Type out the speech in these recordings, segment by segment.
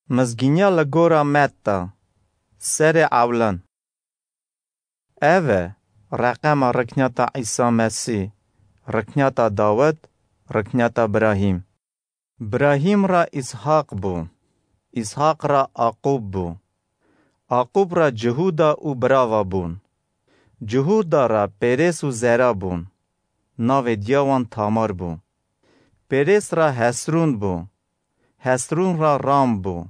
Mezgîniya li gora Metta, serê ewlan. Ev e reqema rikniyata İsa Mesîh, rikniyata Dawid, rikniyata Ibrahîm. Ibrahîm ra İshaq bû, İshaq ra Aqub bû. Aqub ra Cehuda û birava bûn. Cehuda ra Pêrês û Zera bûn. Navê diya wan Tamar bû. Pêrês ra Hesrûn bû. Hesrûn ra Ram bû.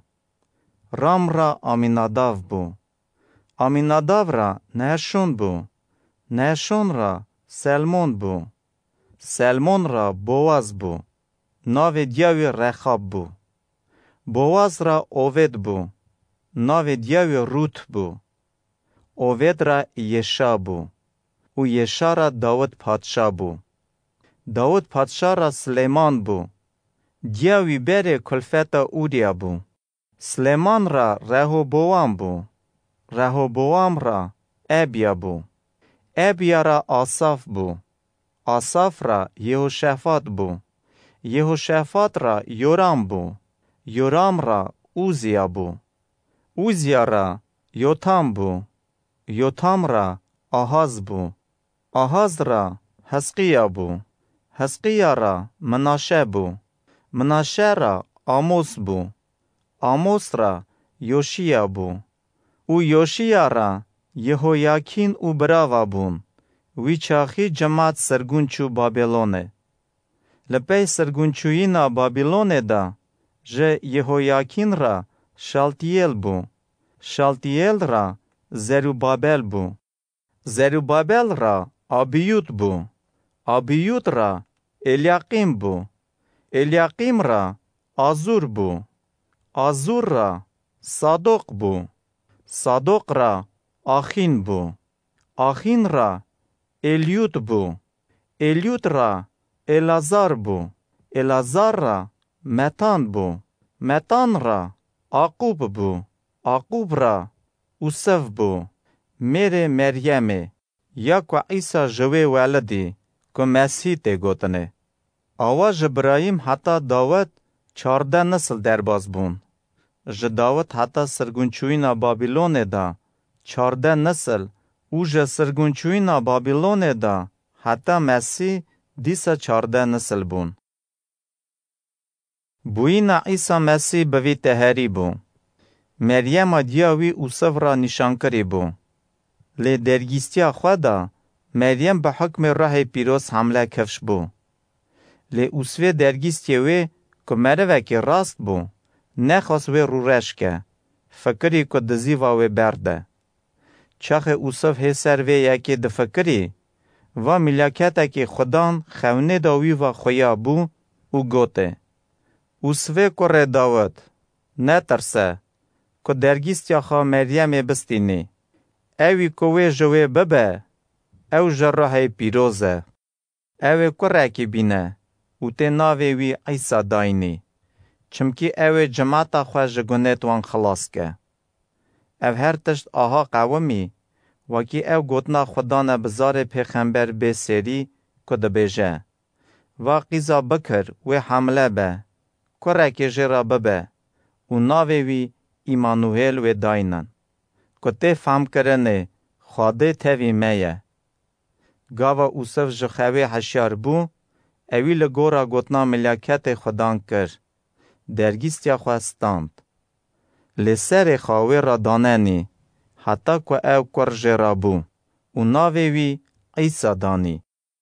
Ram ra Aminadav bû. Aminadav ra Nehşon bû. Nehşon ra Selmon bû. Selmon ra Boaz bû. Navê diya wê Rexab bû. Boaz ra Oved bû. Navê diya wê Rût bû. Oved ra Yeşa bû. û Yeşa ra Dawid padşa bû. Dawid padşa ra Silêman bû. Diya wî berê kulfeta Ûriya bû. Silêman ra Rehoboam bû. Rehoboam ra Ebiya bû. Ebiya ra Asaf bû. Asaf ra Yehoşafat bû. Yehoşafat ra Yoram bû. Yoram ra Uziya bû. Uziya ra Yotam bû. Yotam ra Ahaz bû. Ahaz ra Hezqiya bû. Hezqiya ra Minaşe bû. Minaşe ra Amos bû. Amos ra Yoşiya bû. û Yoşiya ra Yehoyakîn û birava bûn. Wî çaxî cemaat sergûn çû Babilonê. Li pey sergûnçûyîna Babilonê da ji Yehoyakîn ra Şaltiyêl bû. Şaltiyêl ra Zerubabel bû. Zerubabel ra Abiyûd bû. Abiyûd ra Elyaqîm bû. Elyaqîm ra Azûr bû. Azûr ra Sadok bû. Sadok ra Axîn bû. Axîn ra Elyûd bû. Elyûd ra Elazar bû. Elazar ra Metan bû. Metan ra Aqub bû. Aqub ra Usef bû. Mêrê Meryemê, ya ku İsa ji wê weledî ku Mesîh tê gotinê. Awa ji Ibrahîm heta Dawid 14 nesil derbas bûn. Ji Dawid heta sirgûnçûyîna Babilonê da 14 nesil û ji sirgûnçûyîna Babilonê da heta Mesîh dîsa 14 nesil bûn. Bûyîna İsa Mesîh bi vî teherî bû. Meryema diya wî Usef ra nîşankirî bû. Lê dergîstiya xwe da Meryem bi hikmê Rehê Pîroz hemle kevş bû. Lê Usfê dergîstiyê wê ku merivekî rast bû, nexwast wê rûreş ke. Fikirî ku di zîva wê berde. Çaxê Usef hê ser vê yekê difikirî, va mîlaketekî Xudan xewnê da wî va xuya bû û gotê: Usfê kurê Dawid, netirse, ku dergîstiya xwe Meryemê bistînî. Evî ku wê ji wê bibe, ew ji Rehê Pîroz e. Ew ê kurekî bîne û tê navê wî İsa dayînî. Çimkî ew ê cemaata xwe ji gunê wan xilas ke. Ev her tişt aha qewimî, wekî ew gotina Xudan e bi zarê pêxember bê serî ku dibêje: Va qîza bikir wê hemle be, kurekê jê ra bibe û navê wî İmanuhêl wê dayînin. Ku tê femkirinê Xwedê tevî me ye. Gava Usef ji xewê heşyar bû, ewî li gora gotina mîlaketê Xudan kir. Dergîstiya xwe stand. Lê serê xwe wê ra danenî, heta ku ew kur jê ra bû û navê wî İsa danî.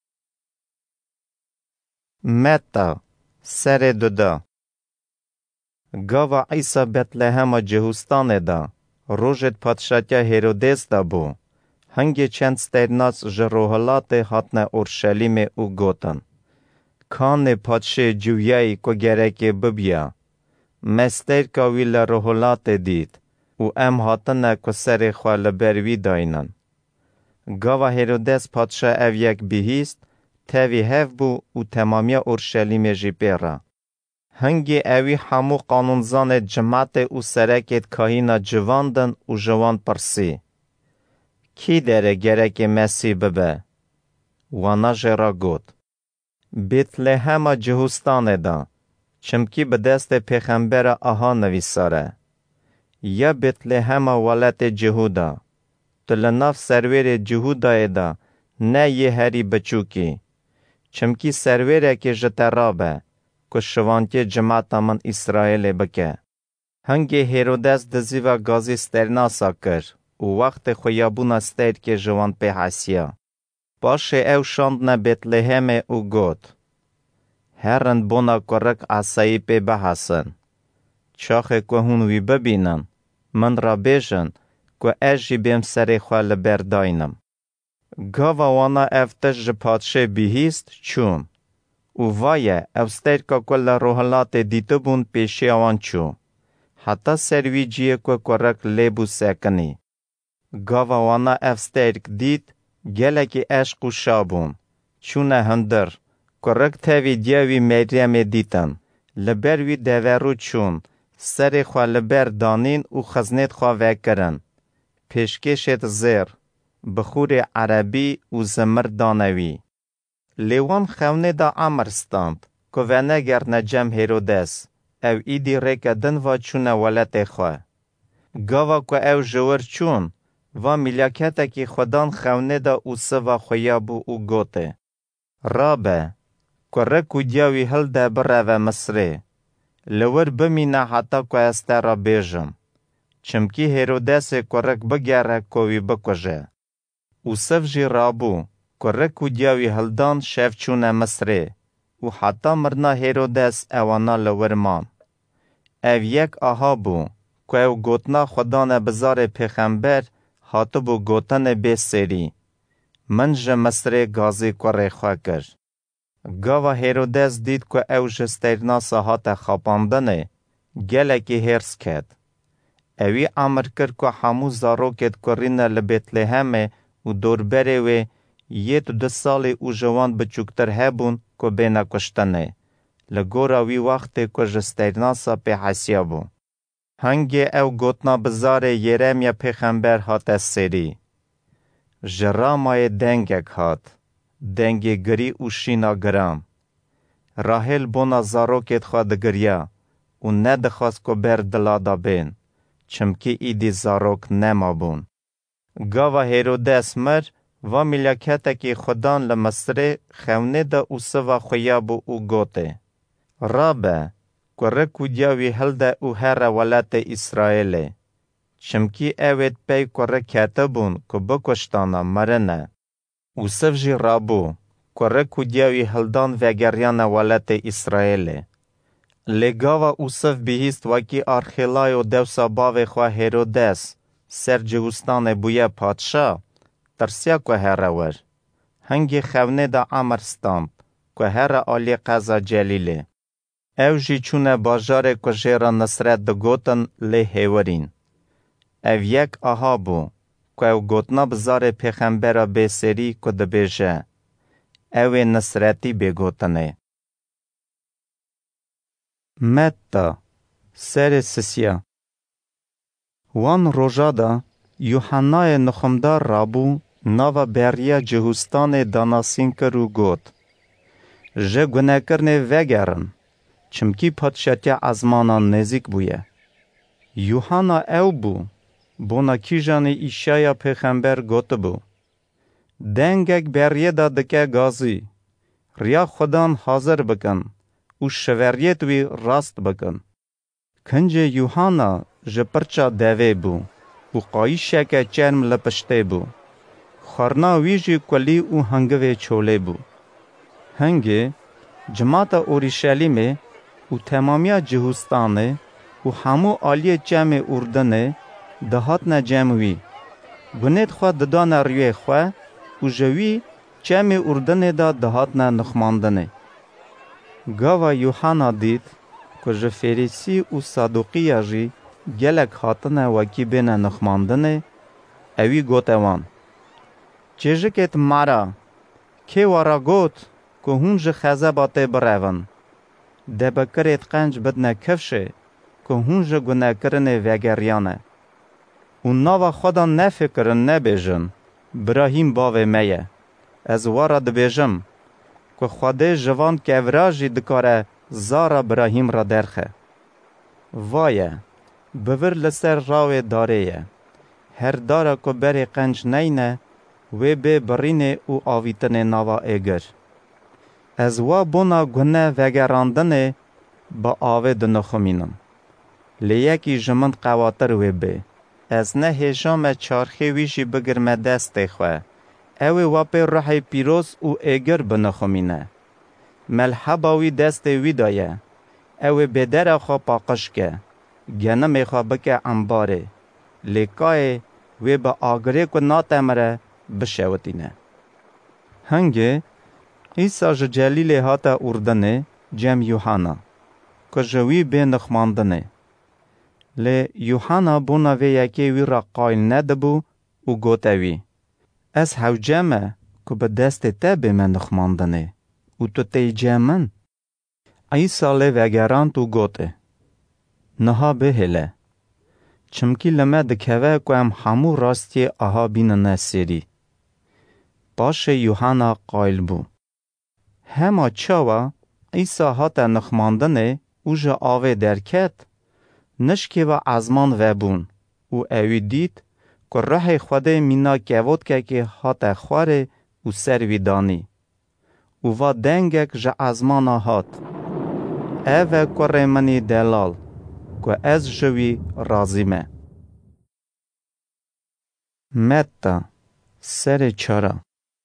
Metta, serê duda. Gava İsa Betlehema Cehustanê da, rojê padşatiya Herodes da bû. Hingê çend stêrnas ji rohilatê hatine Orşelîmê û gotin: Kanê padşê Cûyayê ku gerekê bibiya. Me stêrka wî li rohilatê dît û em hatine ku serê xwe li ber wî dayînin. Gava Herodes padşa ev yek bihîst, tevî hev bû û temamiya Orşelîmê jî pê ra. Hingê evî hemû qanûnzanê cemaatê û serekê kahîna civandin û ji wan pirsî: Kî dere gerekê Mesîh bibe? Wana jê ra got: Betlehema Cehustanê da, çimkî bi destê pêxembera aha nivîsar e. یا بیتلهم ولات جهودا تلناف سرور جهودا دا نه یه هری بچوکی چمکی سروره که جترابه که شوانتی جماعت من اسرائیل بکه. هنگی هیرودس دزیو گازی سترناسا کر و وقت خویابونا ستر که جوان به حسیا. باشه او شاندن بیتلهم او گوت. هرند بونا کرک عصایی پی بحثن. چاخه که هون وی ببینن. من را بیشن که اجی بیم سری خواه لبرداینم. گاوا وانا افتش جپادشه بیهیست چون. او وایه اوسترکا کل روحلات دیده بون پیشی آوان چو. حتی سروی جیه که کرک لیبو سکنی. گاوا وانا اوسترک دید گلکی عشق و شابون. چونه هندر. کرک تاوی دیوی مریم دیتن. لبروی دوارو چون. سری خواه لبر دانین و خزنیت خواه وکرن. پیشکشت زیر. بخور عربی و زمر دانوی. لیوان خونه دا عمر ستاند که ونگر نجم هیرودس او ایدی ریکا دن و چونه ولت خواه. گاوا که او جور چون و ملیاکتا که خودان خونه دا او سوا خویابو او گوته. رابه که رکو دیاوی هل ده بره و مصره. لور بمینه حتا که استه را بیجم. چمکی هیرودس که رک بگره کوی بکجه. او سف جی رابو کرک و دیاوی هلدان شف چونه مصره و حتی مرنا هیرودس اوانا لورمان. او یک آها بو که او گوتنا خودان بزار پیغمبر حتی بو گوتن بی سری. من جه مصره گازی کره خواه کر. گاوا هیرودس دید که او جسترنا ساحات خاپاندنه گلکی هرس کد. اوی امر کرد که همو زاروکت کرینه لبیتلهمه و دوربره و یه 2 سال او جوان بچوکتر هبون که بینا کشتنه. لگورا وی وقت که جسترناسا پی حسیا بون. هنگی او گوتنا بزار یرمیا پیغمبر هات سری. جرامای دنگک هات. دنگی گری و شینا گرام. راهل بونا زاروکت خواد گریا و ندخواست که بر دلادا بین. چمکی ایدی زاروک نما بون. گاوا هیرودس مر و ملیاکتا که خودان لمصره خونه دا او سوا خویابو او گوته. رابه که رکو دیاوی هل دا او هر ولات اسرائیل. چمکی اوید پی که رکتا بون که بکشتانا مرنه. او سف جی رابو که رکو دیاوی هلدان وگریان ولات اسرائیل. لگاوا او سف بیهیست وکی آرخیلای و دوسا باوی خواه هیرودس سر جهوستان بویا پادشا ترسیا که هره ور. هنگی خونه دا عمر ستامب که هره آلی قضا جلیله. او جی چونه باجار که جیرا نصرت دا گوتن لی هیورین. او یک آها بو که او گوتنا بزار پیغمبر بی سری که دا بیجه. او نصرتی بی گوتنه. متا سر سسیا وان روژادا یوحنای نخمدار رابو ناوا بریا جهوستان داناسین کرو گوت. جه گناه کرنه وگرن چمکی پادشاتیا ازمانان نزیک بویه. یوحنا او بو بونا کیجان ایشایا پیغمبر گوت بو. دنگک بریه دا دکه گازی ریا خودان حاضر بکن و شوریت وی راست بکن. کنج یوحنا جپرچا دوه بو و قایشه که چرم لپشته بو. خارنا ویجی کلی و هنگوه چوله بو. هنگه جماعت اورشلیمه و تمامیا جهوستانه و همو آلی جمع اردنه دهات نجموی. گنید خواه ددان روی خواه و جوی جمع اردنه دا دهات نخماندنه. گاوا یوحنا دید که جفریسی و صادوقی جی گلک خاطنه وکی بینه نخماندنه اوی گوتوان. چیجکت مارا که وارا گوت که هونج خزه باته برون. دبکرت قنج بدنه کفشه که هونج گناه کرنه وگریانه. و ناوا خدا نفکرن نبیجن براهیم باوه میه. از وارا دبیجم که خواده جوان که وراجی دکاره زارا براهیم را درخه. وایه بور لسر راو داره هر داره که بری قنج نینه و به برینه او آویتن نوا اگر. از وا بونا گنه وگراندنه با آوه دنخمینم. لیکی جمند قواتر و به. از نه هشام چارخی ویشی بگرم دست خواه. اوی واپی روح پیروز او اگر بنخمینه. ملحباوی دست وی دایه. اوی بدر خوا پاقش که. گنم خوا بکه انباره. لیکای وی با آگره که ناتمره بشوتینه. هنگه عیسی جلیل هاتا اردنه جم یوحنا که جوی به نخماندنه. لی یوحنا بونا وی یکی وی را قایل ندبو و گوتوی. از هاو جمعه که به دست تا به من نخماندنه و تو تی جمعن. عیسی لی وگران تو گوته. نها به هله. چمکی لما دکوه که هم همو راستی آها بین نسیری. باش یوحنا قایل بو. هما چاوا عیسی هاتا نخماندنه او جا آوه درکت نشکی و ازمان و بون او اوی دید که روح خوده مینا کهود که هاتا خواره او سروی دانی او و دنگک جا ازمانا هات اوه کره منی دلال که از جوی رازیمه. متا سر چرا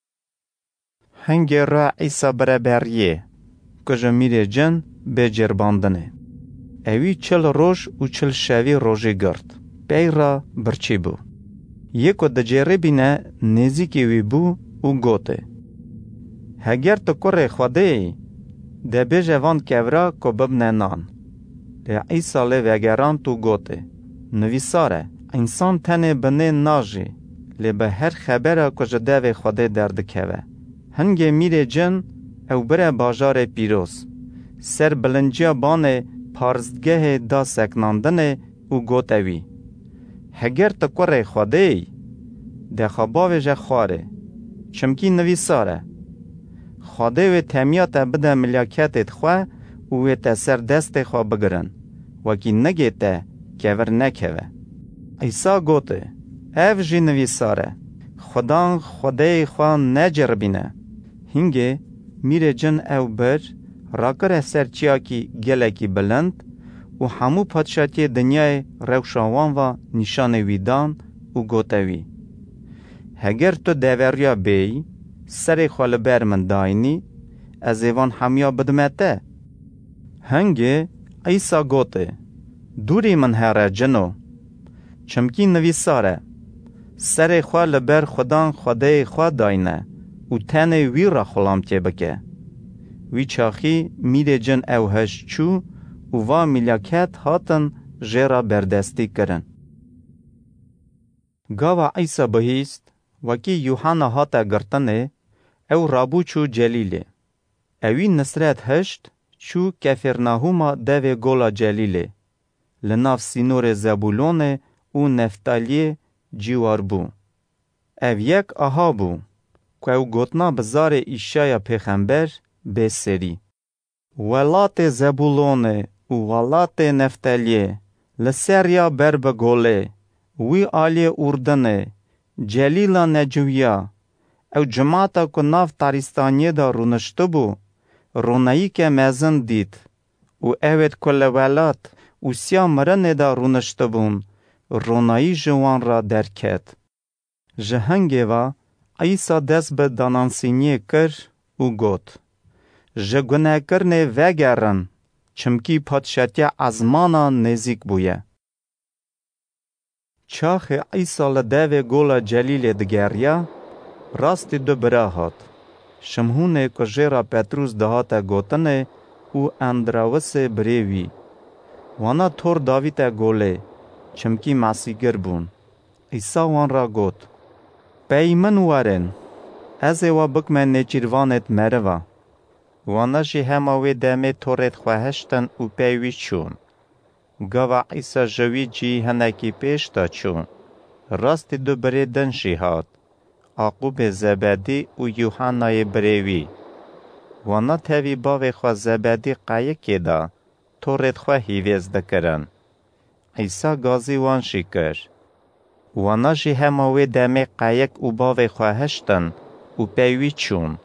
هنگی را عیسی برابریه که جمیره جن به جرباندنه. اوی 40 روش و 40 شوی روژه گرد. بیرا برچی بو. یکو دجره بینه نزیکی وی بو و گوته. هگر تو کره خوده ای ده بیجه وان کورا که ببنه نان. ده عیسی لی وگران تو گوته. نویساره انسان تنه بنه ناجی لی به هر خبره که جده خوده درد کوه. هنگه میره جن او بره باجار پیروز. سر بلنجیا بانه پارزدگه دا سکناندنه او گوتوی. هگر تا کره خوده ای ده خواباوی جه خواره. چمکی نویساره. خوده و تمیات بده ملیاکتت خواه و تا سر دست خواه بگرن. وکی نگه تا کور نکوه. عیسی گوته. او جی نویساره. خدان خوده خواه نجربینه. هنگه میره جن او بر راکر سرچیاکی گلکی بلند و همو پادشاتی دنیای روشاوان و نشان ویدان و گوتوی. هگر تو دوریا بی سر خوال بر من داینی از ایوان همیا بدمته. هنگه عیسی گوته دوری من هره جنو چمکی نویساره سر خوال بر خدان خوده خواه داینه و تن وی را خلام تی بکه. وی چاخی میره جن او هش چو و وا ملیاکت هاتن جرا بردستی کرن. گاوا عیسی بهیست وکی یوحنا هاتا گرتنه او رابو چو جلیله. اوی نصرت هشت چو کفرناهوما دو گولا جلیله. لناف سینور زبولونه و نفتالیه جیوار بو. او یک آها بو که او گوتنا بزار ایشای پیغمبر به سری. ولات زبولونه و ولات نفتالیه لسریا برب گوله وی آلی اردنه جلیلا نجویا او جماعتا که ناف تاریستانیه دا رونشتو بو رونایی که مزن دید و اوید کل ولات و سیا مرنه دا رونشتو بون رونایی جوان را درکت. جهنگه و عیسی دست به دانانسینیه کر و گوت. جگونه کرنه وگرن چمکی پادشاتی ازمانا نزیک بویه. چاخ عیسی لدوه گولا جلیل دگریا راست دو برا هات. شمهونه که جیرا پتروس دهاتا گوتنه او اندراوس بریوی. وانا تور داویتا گوله چمکی مسیگر بون. عیسی وان را گوت. پیمن وارن از و بکمن نچیروانت مروا. وانا جی هماوی دمه تورت خواهشتن و پیوی چون. گاوا عیسی جوی جی هنکی پیش تا چون. راست دو بری دنشی هات. عقوب زبدی و یوحنای بریوی. وانا تاوی باوی خواه زبدی قایه که دا تورت خواه هیویز دکرن. عیسی گازی وان شکر. وانا جی هماوی دمی قایق و باوی خواهشتن و پیوی چون.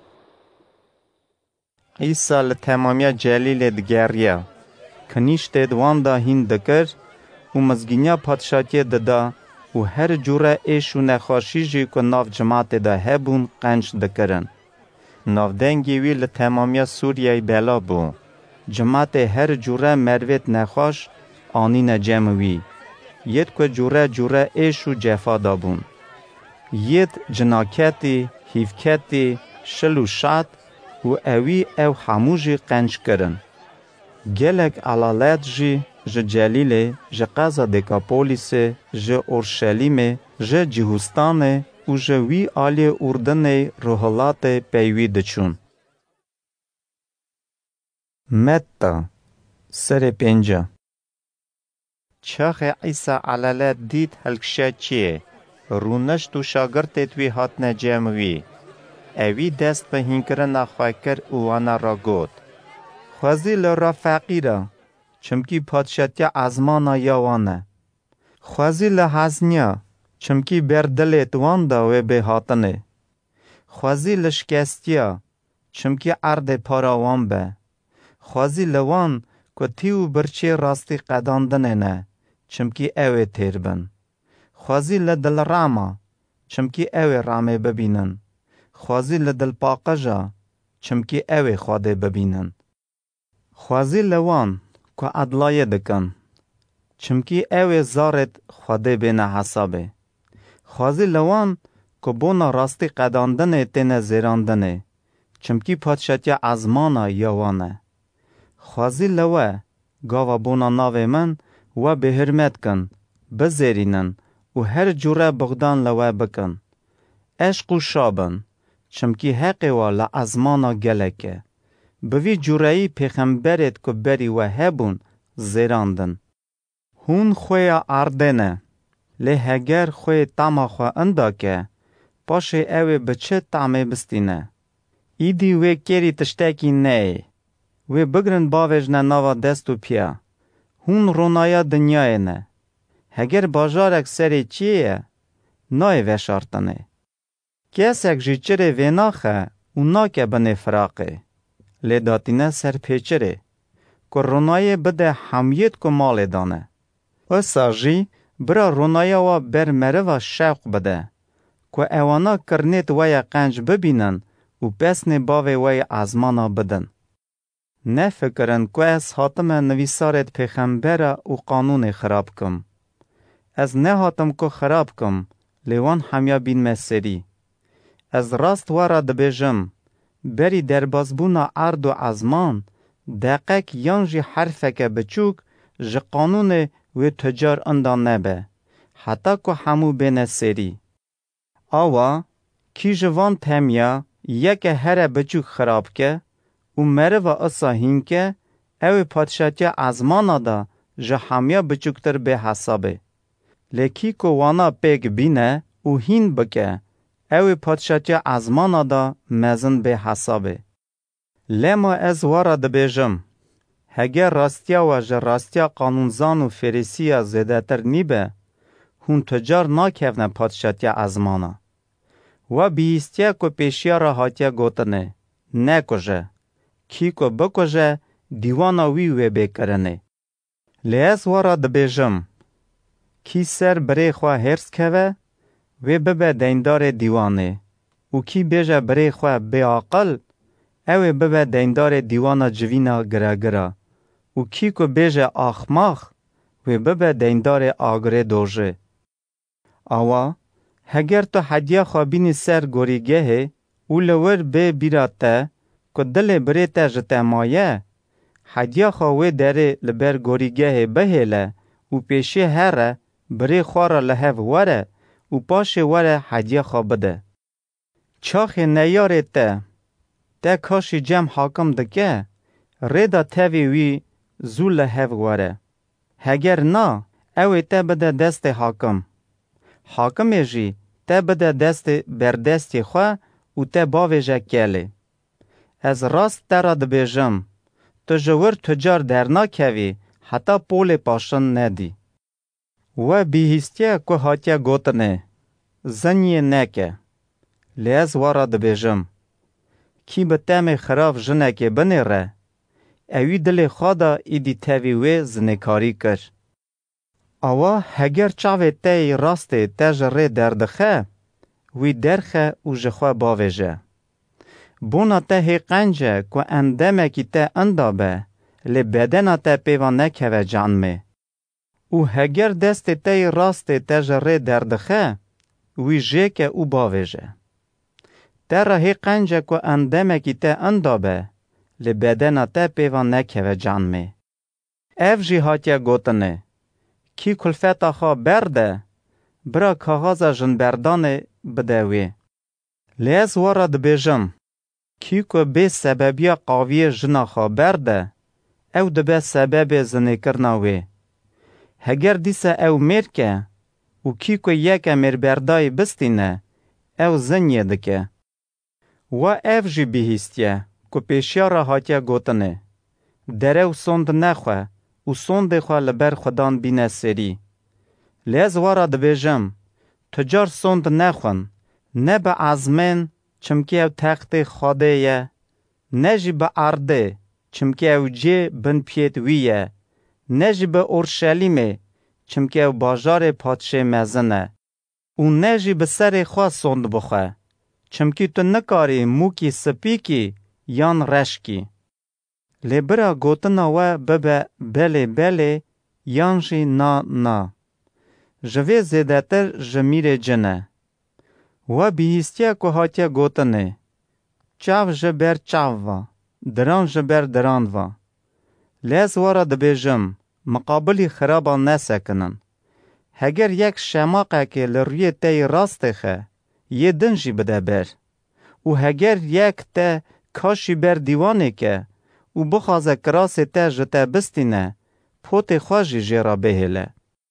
عیسی لتمامی جلیل دگریا. کنیشت دوان دا هین دکر و مزگینیا پادشاتی ددا و هر جوره ایش و نخواشی جی که ناف جماعت دا هبون قنج دکرن. ناف دنگی وی لتمامی سوریای بلا بون. جماعت هر جوره مرویت نخواش آنی نجموی. ید که جوره ایش و جفا دابون. ید جناکتی، هیفکتی، شلو شاد و اوی او حموجی قنج کرن. گلک علالت جی جلیله، قازا دکاپولیسه، اورشلیمه، جهوستانه و وی آلی اردنه روحلات پیوی دچون. متا سر پنجا چاخ عیسی علالت دید هلکشه چیه؟ رونشت و شاگرت توی هات نجموی. اوی دست به هنگرن خواه کر وانا را گود. خوازی لرا فقیره، چمکی پادشاتی ازمانا یوانه. خوازی لحزنیا، چمکی بردلت وانده و به هاتنه. خوازی لشکستیا، چمکی عرد پاراوان به. خوازی لوان که تیو برچه راستی قداندنه نه، چمکی اوه تیر بن. خوازی لدل راما، چمکی اوه رامه ببینن. خوازی لدل پاقجا، چمکی اوه خواده ببینن. خوازی لوان که عدلایه دکن، چمکی اوه زارت خواده بینه حسابه. خوازی لوان که بونا راستی قداندنه تینه زیراندنه، چمکی پادشاتی ازمانا یوانه. خوازی لوه گاوا بونا ناوه من و به حرمت کن، بزیرینن و هر جوره بغدان لوه بکن. عشق و شابن، چمکی حقی و لعزمانا گلکه. بوی جورایی پیغمبرت که بری و هبون زیراندن. هون خوی اردنه، لی هگر خوی تاما خواه اندا که، پاشه اوی بچه تامه بستینه. ایدی وی کری تشتکی نه، وی بگرن باویجنه ناوا دستو پیا. هون رونایا دنیای نه. هگر باجارک سری چیه، نای وشارتنه. کسک جی چره ویناخه، اونا که بنه فراقه. لی داتینه سر پیچره، که رونای بده حمیت که مال دانه. اصا جی برا رونای و برمره و شوق بده، که اوانا کرنیت ویا قنج ببینن و پسن باوی وی ازمانا بدن. نه فکرن که از حاتم نویسارت پیغمبره و قانون خراب کم. از نه حاتم که خراب کم، لیوان همیا بین مسیری. از راست وارا دبیجم، بری در بازبونا عرض و ازمان، دقیق یانجی حرفک بچوک، جه قانون و تجار اندان نبه، حتی که همو بین سری. آوا، کی جوان تمیا، یک هر بچوک خراب که، و مره و اصا هین که، او پادشاتی ازمانا دا، جه همیا بچوکتر به حسابه. لیکی که وانا پیگ بینه، و هین بکه، او پادشاتی ازمانا دا مزن به حسابه. لما از وارا دبیجم، هگر راستیا و راستیا قانونزان و فریسیا زیده تر نیبه، هون تجار ناکهونه پادشاتی ازمانا. و بیستیا که پیشیا را هاتیا گوتنه، نکوژه. کی که بکوژه، دیوانا وی بکرنه. لیز وارا دبیجم، کی سر بری خواه هرس که و ببه دیندار دیوانه. و کی بیجه بری خواه بی عقل، او ببه دیندار دیوانا جوینا گره. و کی که بیجه آخماخ، و ببه دیندار آگره دوژه. آوا، هگر تو حدیا خوابینی سر گوریگه، او لور بی بیراته، که دل بری تا جته مایه، حدیا خواهی داره لبر گوریگه بهیله، و پیشی هره، بری خواره لحف وره، و پاش وره حدیا خواه بده. چاخ نیاره تا کاشی جمع حاکم دکه، ریدا تاوی وی زو لحف وره. هگر نا، اوی تا بده دست حاکم. حاکم جی تا بده دست بردستی خواه و تا باویجه کله. از راست ترا دبیجم، تو جور تجار در ناکوی حتی پول پاشن ندی. و بیهستیا که هاتیا گوتنه زنیه نکه. لیز وارا دبیجم کی به تم خراف جنکه بنه ره اوی دل خوادا ایدی تاوی وی زنکاری کر. اوا هگر چاوه تای راسته تاج ری دردخه وی درخه و جخوا باویجه. بونا ته قنجه که اندمه کی ته اندابه لی بدنا ته پیوان نکوه جانمه. او هگر دست تای راسته تاج ری دردخه وی جیکه او باویجه. در هی قنجه که اندمه کی ته اندابه لی بدنا ته پیوان نکوه جانمه. اف جی هاتیا گوتنه کی کلفتا خواه برده برا کاغازا جنبردانه بدوی. لیز وارا دبیجم کی که بی سببیا قاوی جنا خواه برده او دبه سبب زنی کرناوی. هگر دیسه او میرکه و کی که یک میر بردای بستینه او زنیه دکه. و اف جی بیهستیه که پیشیارا هاتیا گوتنه دره و سند نخواه و سند خواه لبر خودان بینه سری. لیز وارا دبیجم تجار سند نخون نه به عزمین چمکی او تخت خوده یه نه جی به عرده چمکی او جی بن پیت ویه نه جی به اورشلیمه چمکی او باجار پادشه مزنه و نه جی به سر خواه سند بخواه چمکی تو نکاری موکی سپیکی یان رشکی. لیبرا گوتنا و ببه بله بله یان جی نا نا. جوی زیدتر جمیر جنه. و بیهستیا که هاتیا گوتنه چاو جبر چاو و دران جبر دران و. لیز وارا دبیجم مقابلی خرابا نسکنن. هگر یک شماقه که لروی تای راسته خه یه دنجی بده بر. و هگر یک تا کاشی بر دیوانه که و بخوازه کراسه تا جتا بستینه پوت خواجی جیرا بهله.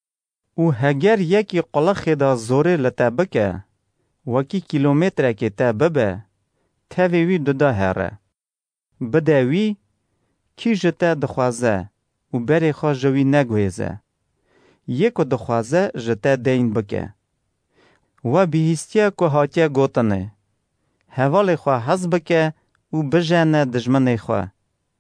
و هگر یکی قلخی دا زوره لتا بکه وکی کیلومتره که تا ببه تاوی وی دودا هره. بده وی کی جتا دخوازه و بری خواه جوی نگویزه. یکو دخوازه جتا دین بکه. و بیهستیا که هاتیا گوتنه حوال خواه حز بکه و بجانه دجمنه خواه.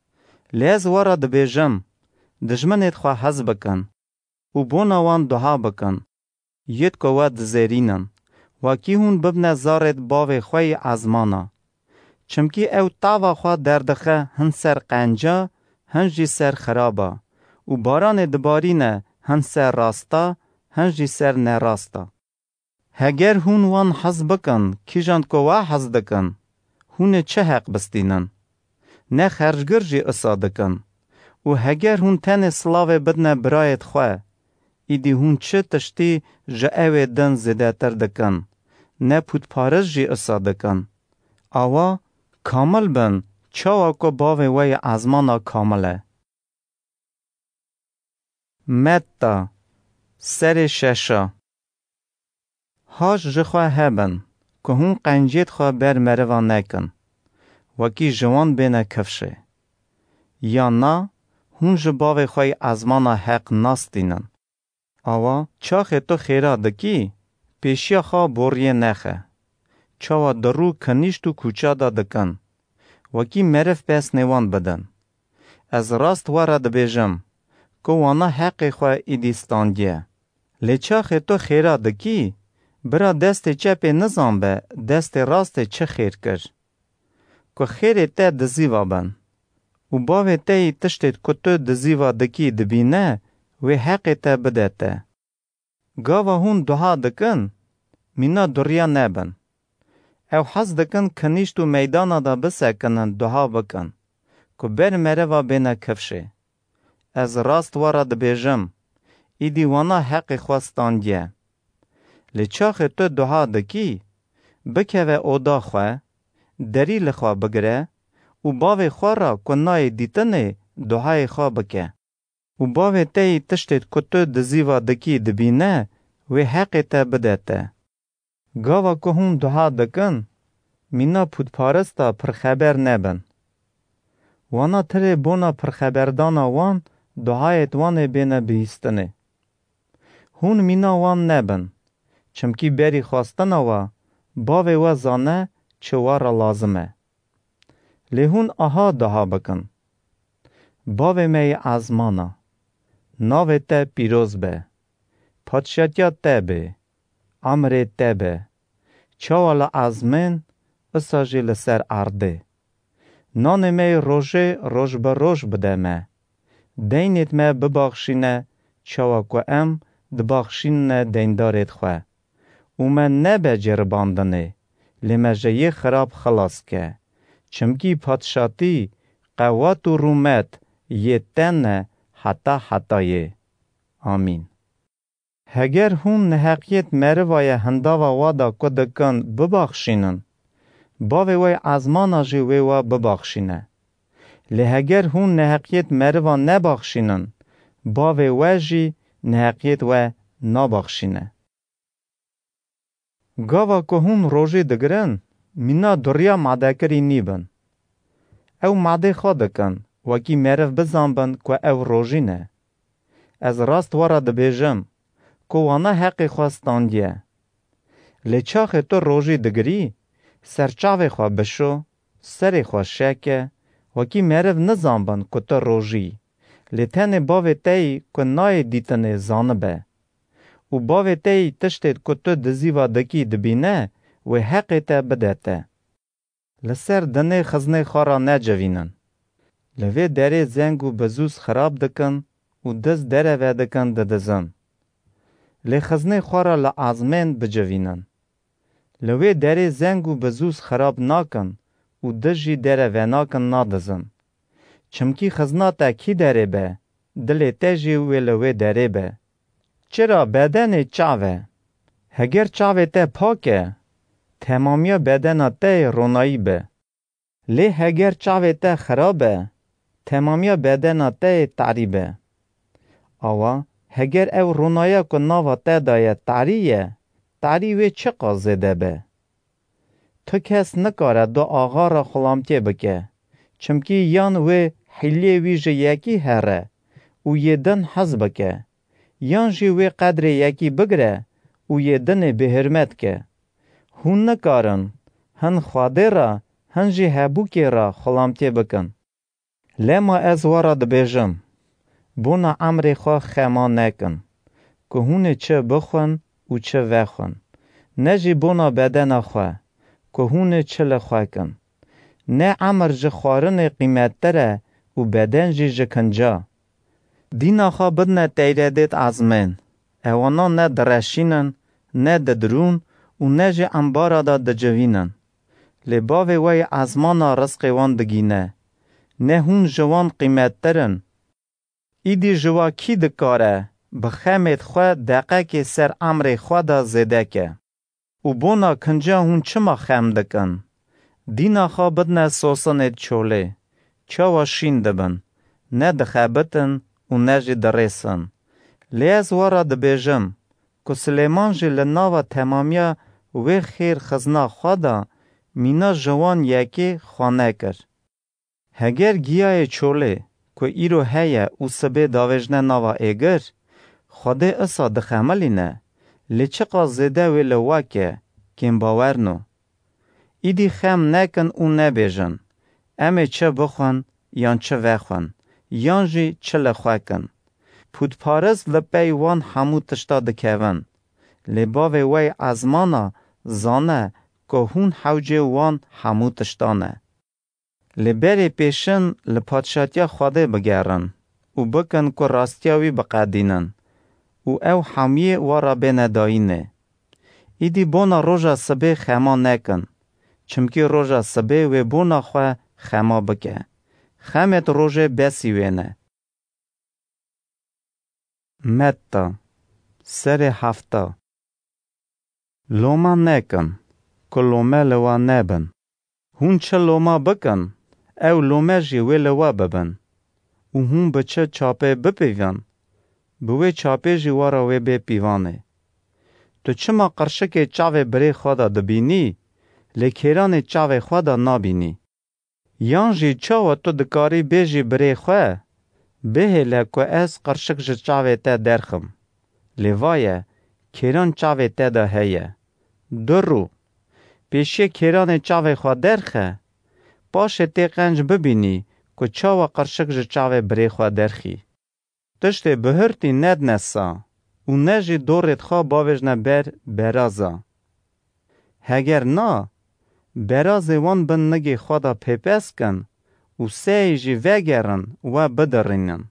لیز وارا دبیجم دجمنه خواه حز بکن و بوناوان دعا بکن. ید که ود زیرینن و کی هون ببنه زارت باوی خواه ازمانا. چمکی او تاوا خواه دردخه هن سر قنجا هن جی سر خرابا و باران دبارینه هن سر راستا هن جی سر نراستا. هگر هون وان حز بکن کی جان که وا حز دکن هون چه حق بستینن نه خرجگر جی اصادکن. و هگر هون تن سلاوه بدنه برایت خواه ایدی هون چه تشتی جا اوه دن زده تر دکن نه پود پارز جی اصادکن. آوا کامل بن چاوا که باوه وی ازمانا کامله. متا سر ششا هاش جخواه هبن که هون قنجیت خواه بر مروان نکن وکی جوان بینه کفشه. یا نا هون جباوه خواه ازمانا حق ناستینن. آوا چاخ تو خیره دکی پیشیا خواه بوریه نخه. چاوا درو کنیشتو کوچا دا دکن. وکی مرف پس نیوان بدن. از راست واره دبیجم که وانا حق خواه ایدیستاندیه. لی چاخ تو خیره دکی برا دست چپ نظام به دست راست چه خیر کر. که خیر تا دزیوا بن. و باوی تایی تشتید که تو دزیوا دکی دبینه و حق تا بده تا. گاوا هون دعا دکن مینا دریا نبن. او حز دکن کنیشتو میدانا دا بسکنن دعا بکن که بر مروا بینه کفشه. از راست وارا دبیجم ایدی وانا حق خواستاندیه. لی چاخ تو دعا دکی بکه و اودا خواه دری لخوا بگره و باوی خواه را کنای دیتنه دعای خواه بکه. و باوی تایی تشتید که تو دزیوا دکی دبینه و حق تا بده تا. گاوا که هون دعا دکن مینا پودپارستا پرخبر نبن. وانا تره بونا پرخبردانا وان دعایت وان بینه بیستنه. هون مینا وان نبن چمکی بری خواستن و باوی و زانه چوار لازمه. لهون آها دها بکن. باوی می ازمانا. ناوی ته پیروز به. پادشاتیا ته به. امره ته به. چوالا ازمن اساجی لسر ارده. نان می روژه روژ به روژ بده me. دینت me ببخشینه چوا که ام دبخشینه دیندارت خواه. او من نبه جرباندنه. لمجه خراب خلاص که. چمکی پادشاتی قوات و رومت یه تنه حتا یه. آمین. هگر هون نحقیت مروای هنداوا وادا کدکن ببخشینن. باوی وی ازمانا جی وی و ببخشینه. لهگر هون نحقیت مروا نبخشینن. باوی وی جی نحقیت و نبخشینه. گاوا که هون روژی دگرن مینا دریا مدکری نیبن. او مده خودکن وکی مرف بزنبن که او روژی نه. از راست وارا دبیجم که وانا حق خواستاندیه. لچاخ تو روژی دگری سرچاوی خواه بشو، سری خواه شکه، وکی مرف نزنبن که تو روژی. لیتن باوی تایی که نای دیتنه زانه به. و باوی تایی تشتید که تو دزیوا دکی دبینه و حقی تا بدهته. لسر دنه خزنه خارا نجوینن. لوی دره زنگو بزوز خراب دکن و دز دره ودکن ددزن. لی خزنه خارا لعظمین بجوینن. لوی دره زنگو بزوز خراب ناکن و دجی دره وناکن نادزن. چمکی خزنا تا کی دره به؟ دلی تجی و لوی دره به. چرا بدن چاوه؟ هگر چاوه تا پاکه، تمامیا بدن تا رونایی به. لی هگر چاوه تا خرابه، تمامیا بدن تا تعریبه. آوا هگر او رونایا که ناوا تا دایه تعریه، تعریوه چه قازده به؟ تو کس نکاره دو آغا را خلامتی بکه، چمکی یان و حلیه ویجه یکی هره، و یه دن حز بکه. یان جی و قدر یکی بگره، و یه دن به حرمت که. هون نکارن، هن خواده را، هن جی هبوکی را خلامتی بکن. لما از وارد بیجم، بونا عمر خواه خما نکن، که هونه چه بخون و چه وخون. نجی بونا بدن خواه، که هونه چه لخواه کن. نه عمر جه خوارن قیمت تره و بدن جه کنجا. دینا خواه بدنه تیردید ازمین. اوانا نه درشینن، نه ددرون و نه جه انبارا دا دجوینن. لباوی وی ازمانا رزق وان دگینه. نه هون جوان قیمت ترن. ایدی جوا کی دکاره بخمت خواه دقه که سر عمر خواه دا زده که. و بونا کنجا هون چما خم دکن. دینا خواه بدنه سوسنت چوله. چاوا شین دبن. نه دخابتن و نه جی درسن. لیز وارا دبیجم که سلیمان جی لناوا تمامیا و خیر خزنا خواه دا مینا جوان یکی خانه کر. هگر گیای چوله که ایرو هیا و سبه داوجنه ناوا ایگر خوده اصا دخملی نه لیچه قازده و لواکه کم باورنو. ایدی خم نکن و نبیجن امه چه بخون یان چه وخون یان جی چه لخوکن. پودپارز لپی وان همو تشتا دکوون. لباوی وی ازمانا زانه که هون حوجه وان همو تشتانه. لبری پیشن لپادشاتیا خواده بگرن و بکن که راستیاوی بقدینن و او حمیه وارا بینه داینه. ایدی بونا روژا سبه خما نکن چمکی روژا سبه و بونا خواه خما بکه. خمت روژه بسی وینه. متا سر هفته لوما نکن که لومه لوا نبن. هون چه لوما بکن او لومه جی وی لوا ببن. و هون بچه چاپه بپیون بوی چاپه جی وارا وی بپیوانه. تو چما قرشک چاوه بری خوادا دبینی لیکیران چاوه خوادا نابینی. یان جی چاوه تو دکاری بیجی بری خواه بهله که از قرشک جی چاوه تا درخم. لیوایه کیران چاوه تدا هیه. درو پیشی کیران چاوه خواه درخه باشه تی قنج ببینی که چاوه قرشک جه چاوه بری خواه درخی. تشتی بهرتی ند نسا و نجی دورت خواه باوجنه برازا. هگر نا براز وان بن نگی خدا پیپس کن و سه جی وگرن و بدرینن.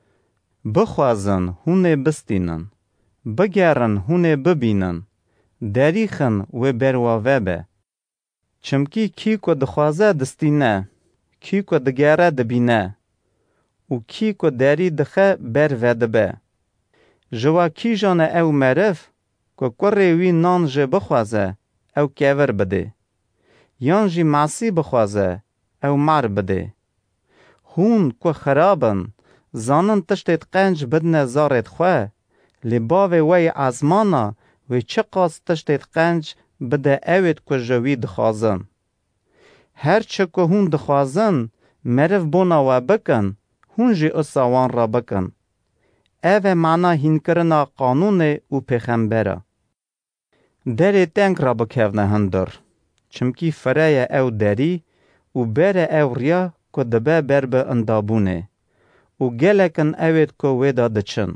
بخوازن هونه بستینن. بگرن هونه ببینن. دریخن و برواوه به. چمکی کی کو دخوازه دستینه. کی کو دگره دبینه. و کی کو دری دخه بر وده به. جوا کی جانه او مرف که کره وی نان جه بخوازه او کور بده. یان جی معصی بخوازه او مار بده. هون که خرابن زانن تشتید قنج بدن زارت خواه لباوه وی ازمانا و چه قاس تشتید قنج بده اوید که جوی دخوازن. هر چه که هون دخوازن مرف بونا و بکن هون جی اصاوان را بکن. اوه معنا هین کرنا قانون و پیغمبره. دری تنگ را بکهونه هندر. چمکی فرای او دری و بره او ریا که دبه بر به اندابونه. و گلکن اوید که ویدا دچن.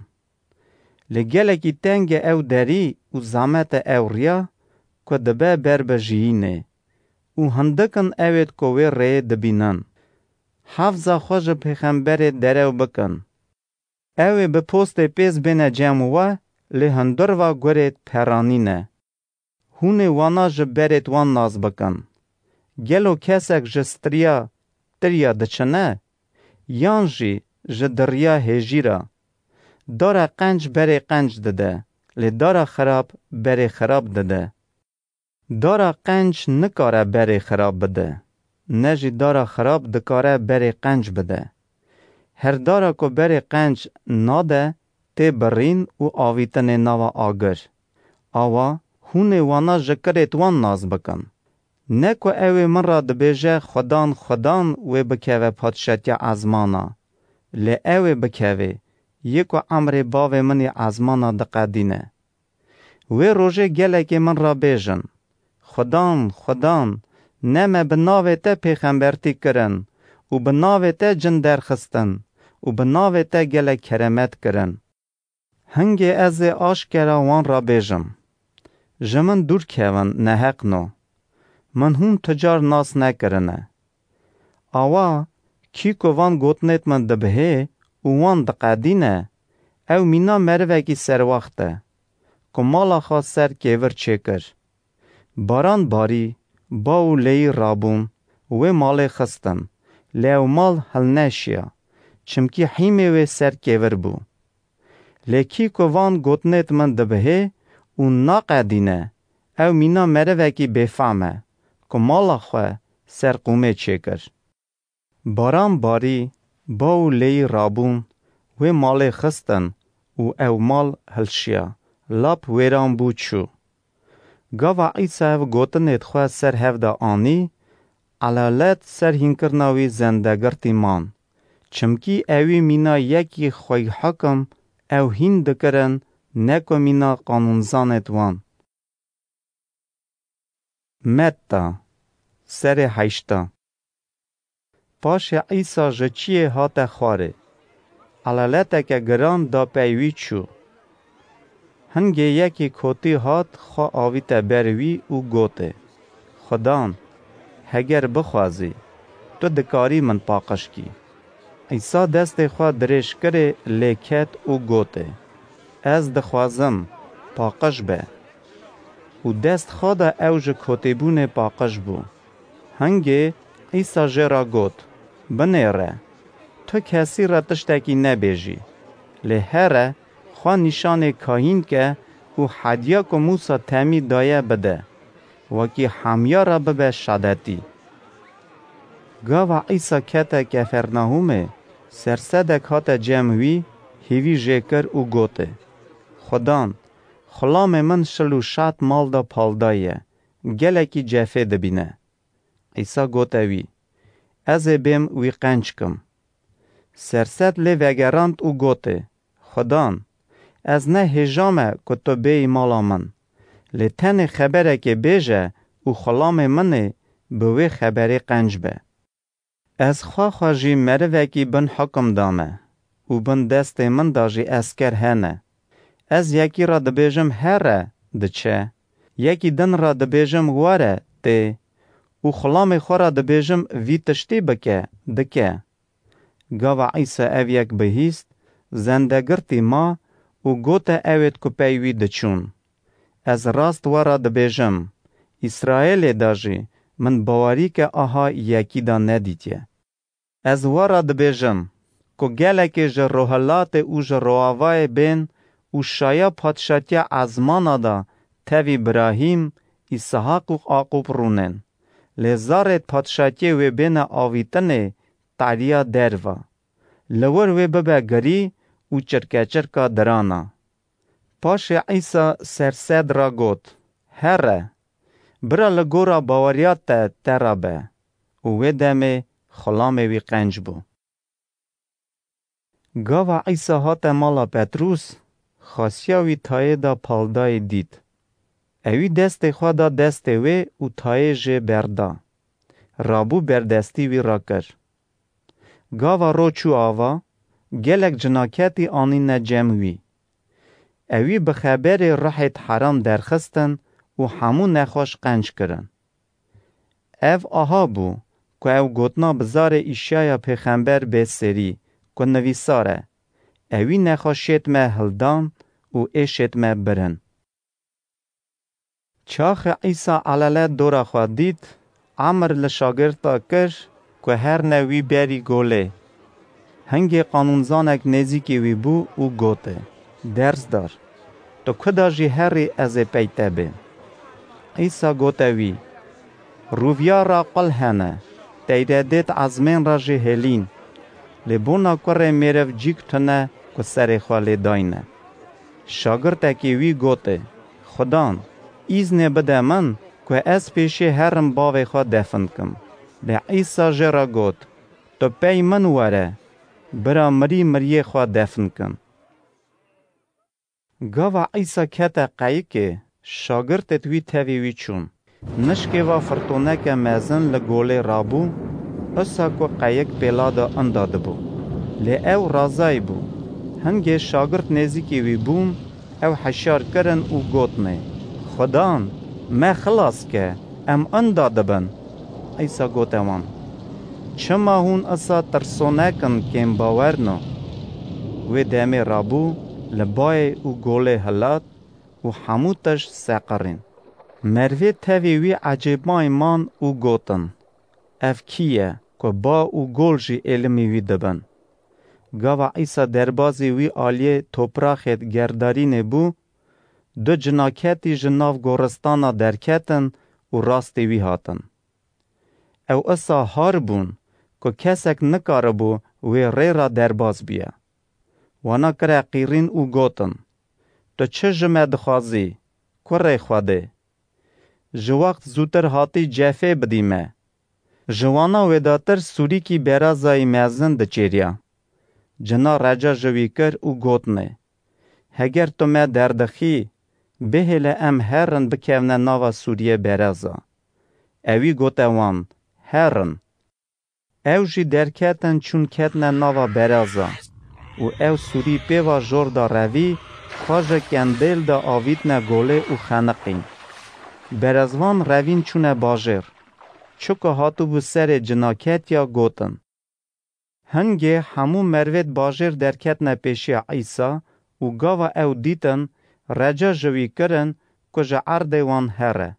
لگلکی تنگ او دری و زامت او ریا که دبه بر به جیینه. و هندکن اوید که وی ری دبینن. حفظا خوش پیغمبر درو بکن. اوی به پوست پیز بینه جمعوه لی هندر و گورید پرانینه. هونه وانا جبرید وان ناز بکن. گلو کسک جستریا تریا دچنه یانجی جدریا هجیرا. دارا قنج بری قنج دده لی دارا خراب بری خراب دده. دارا قنج نکاره بری خراب بده. نجی دارا خراب دکاره بری قنج بده. هر دارا کو بری قنج ناده تی برین و آویتن نوا آگر. آوا هونه وانا جکرت وان ناز بکن. نکو اوی من را دبیجه خدان و بکوه پادشتیا ازمانا. لی اوی بکوه یکو امر باوی منی ازمانا دقدینه. وی روژه گله که من را بیجن. خدان نمه بناوه تا پیغمبرتی کرن و بناوه تا جن درخستن و بناوه تا گله کرمت کرن. هنگی از آشکرا وان را بیجم. جمن دور کهون نحق نو. من هم تجار ناس نکرنه. آوا کی کو وان گوتنیت من دبهه و وان دقدینه او مینا مروکی سر وقته. کمالا خواست سر کیور چکر. باران باری باو لی رابون و مال خستن. لیو مال هل نشیا. چمکی حیمه و سر کیور بو. لیکی کو وان گوتنیت من دبهه و ناقدینه او مینا مروکی بفامه. کمالا خواه سر قومه چکر. باران باری باو لی رابون و مال خستن و او مال هلشیا. لاب ویران بود شو. گاوا عیسا و گوتنیت خواه سر هفده آنی علالت سر هینکرناوی زندگرتی مان. چمکی اوی مینا یکی خوی حکم او هین دکرن نکو مینا قانونزانت وان. متا سر هشتا پاش عیسا جچیه هات خواره. علالت که گران دا پیوی چو. هنگی یکی کوتی هات خوا آویت بروی او گوته. خدان هگر بخوازی تو دکاری من پاقش کی. عیسا دست خوا درش کره لیکت او گوته. از دخوازم پاقش به. و دست خدا اوج کوتیبون پاقش بو. هنگی عیسا جرا گوت. بنیره. تو کسی را تشتکی نبیجی. لهره خواه نشان کاهین که او حدیا که موسا تمی دایه بده. وکی حمیا را ببه شدتی. گاوا عیسا کتا کفرناهومه سرسدک هات جمعوی هیوی جکر او گوته. خدان خلام من شلو شاد مال دا پالدایه. گلکی جفه دبینه. عیسا گوته وی. از بیم وی قنج کم. سرسد لی وگراند او گوته. خدان از نه هجامه که تو بی مالا من. لتن خبره که بیجه و خلام منه بوی خبری قنج به. از خواه جی مروکی بن حکم دامه و بن دست من داجی اسکر هنه. از یکی را دبیجم هره دچه، یکی دن را دبیجم واره ده، و خلام خورا دبیجم وی تشتی بکه دکه. گاوا عیسی او یک بهیست، زندگرتی ما و گوته اوید کپیوی دچون. از راست ورا دبیجم، اسرائیل داجی من باوری که آها یکی دا ندیتیه. از ورا دبیجم، که گلک جروحلات و جروحوای بین و شایا پادشاتی ازمانا دا تاوی براهیم، اسحاق و عاقوب رونن. لزارت پادشاتی و بین آویتن تعلیا دروا. لور و ببه گری و چرکا درانا. پاش عیسی سرسد را گوت، هره، برا لگورا باوریات ترا به، و دمه خلام وی قنج بو. گاوا عیسی هات مالا پتروس، خاصیاوی تایه دا پالدای دید. اوی دست خوادا دست وی و تایه جه بردا. رابو بردستی وی را کر. گاوا رو چو آوا، گلک جناکتی آنی نجم وی. اوی بخبر راحت حرام درخستن و همون نخوش قنج کرن. او آها بو که او گوتنا بزار ایشایا پیغمبر به سری که نویساره. اوی نخوش شتمه هلدان و ای شتمه برن. چاخ عیسی علاله دورا خواد دید، عمر لشاگرتا کر که هر نوی بری گوله. هنگی قانونزانک نزیکی وی بو و گوته. درس دار. تو کدا جی هری از پیته بی. عیسی گوته وی. روویا را قل هنه. تیره دیت عزمین را جی هلین. لبونا کره میرف جیک تنه که سر خوالی داینه. شاگرتکی وی گوته. خدان. ایزنه بده من که از پیشی هرم باوی خواه دفن کم. لی عیسی جرا گوت. تو پی من وره. برا مری خواه دفن کم. گاوا عیسی کتا قایی که شاگرتت وی تاوی وی چون. نشکه و فرطونه که مزن لگوله رابو، اصا که قایق پیلادا انداده بو. لی او رازای بو. هنگه شاگرت نزیکی وی بوم، او حشار کرن و گوتنه. خدان، ما خلاص که ام انداده بن. عیسی گوته وان. چما هون اصا ترسونه کن کم باورنو. و دمی رابو لبای و گوله هلات و حموتش سقرین. مروی تاوی وی عجیبای مان و گوتن. اف کیه که با و گول جی علمی وی دبن. گاوا عیسی دربازی وی آلیه توپراخت گردارین بو، دو جناکتی جناف گورستانا درکتن و راستی وی هاتن. او اصا هار بون که کسک نکاره بو وی ری را درباز بیا. وانا کرا قیرین و گوتن. تو چه جمع دخوازی؟ کره خواده. جوقت زودتر هاتی جفه بدیمه. جوانا وداتر سوری کی برازای مزن دچیریا. جنا رجا جوی کر و گوتنه. هگر تو ما دردخی، بهل ام هرن بکوونه ناوا سوریه برازا. اوی گوته وان، هرن. او جی درکتن چون کتنه ناوا برازا. و او سوری پیوا جور دا روی، خواجه کندیل دا آویتنه گوله و خنقین. برازوان روین چونه باجر. چوکه هاتو بو سر جناکت یا گوتن. هنگه همو مروید باجر درکتنه پیشی عیسی و گاوا او دیتن رجا جوی کرن کجا عرده وان هره.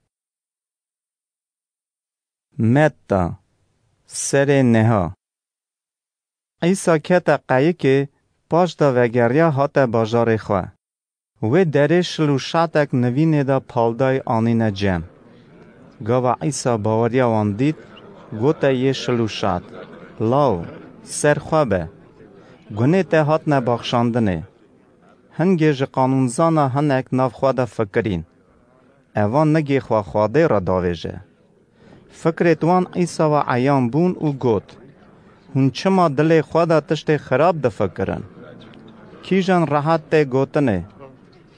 متا سر نها عیسی کتا قایی که پاش دا وگریا هات باجار خواه. و دره شلوشاتک نوینه دا پالدای آنین جم. گاوا عیسی باوریا وان دید گوتا یه شلوشات. لاو سر خوابه. گونه ته هات نباخشاندنه. هنگه جه قانونزانا هنک ناف خواده فکرین. اوان نگی خواه خواده را داویجه. فکرت وان عیسی و عیان بون و گوت. هون چما دل خواده تشت خراب ده فکرن. کیجان راحت ته گوتنه.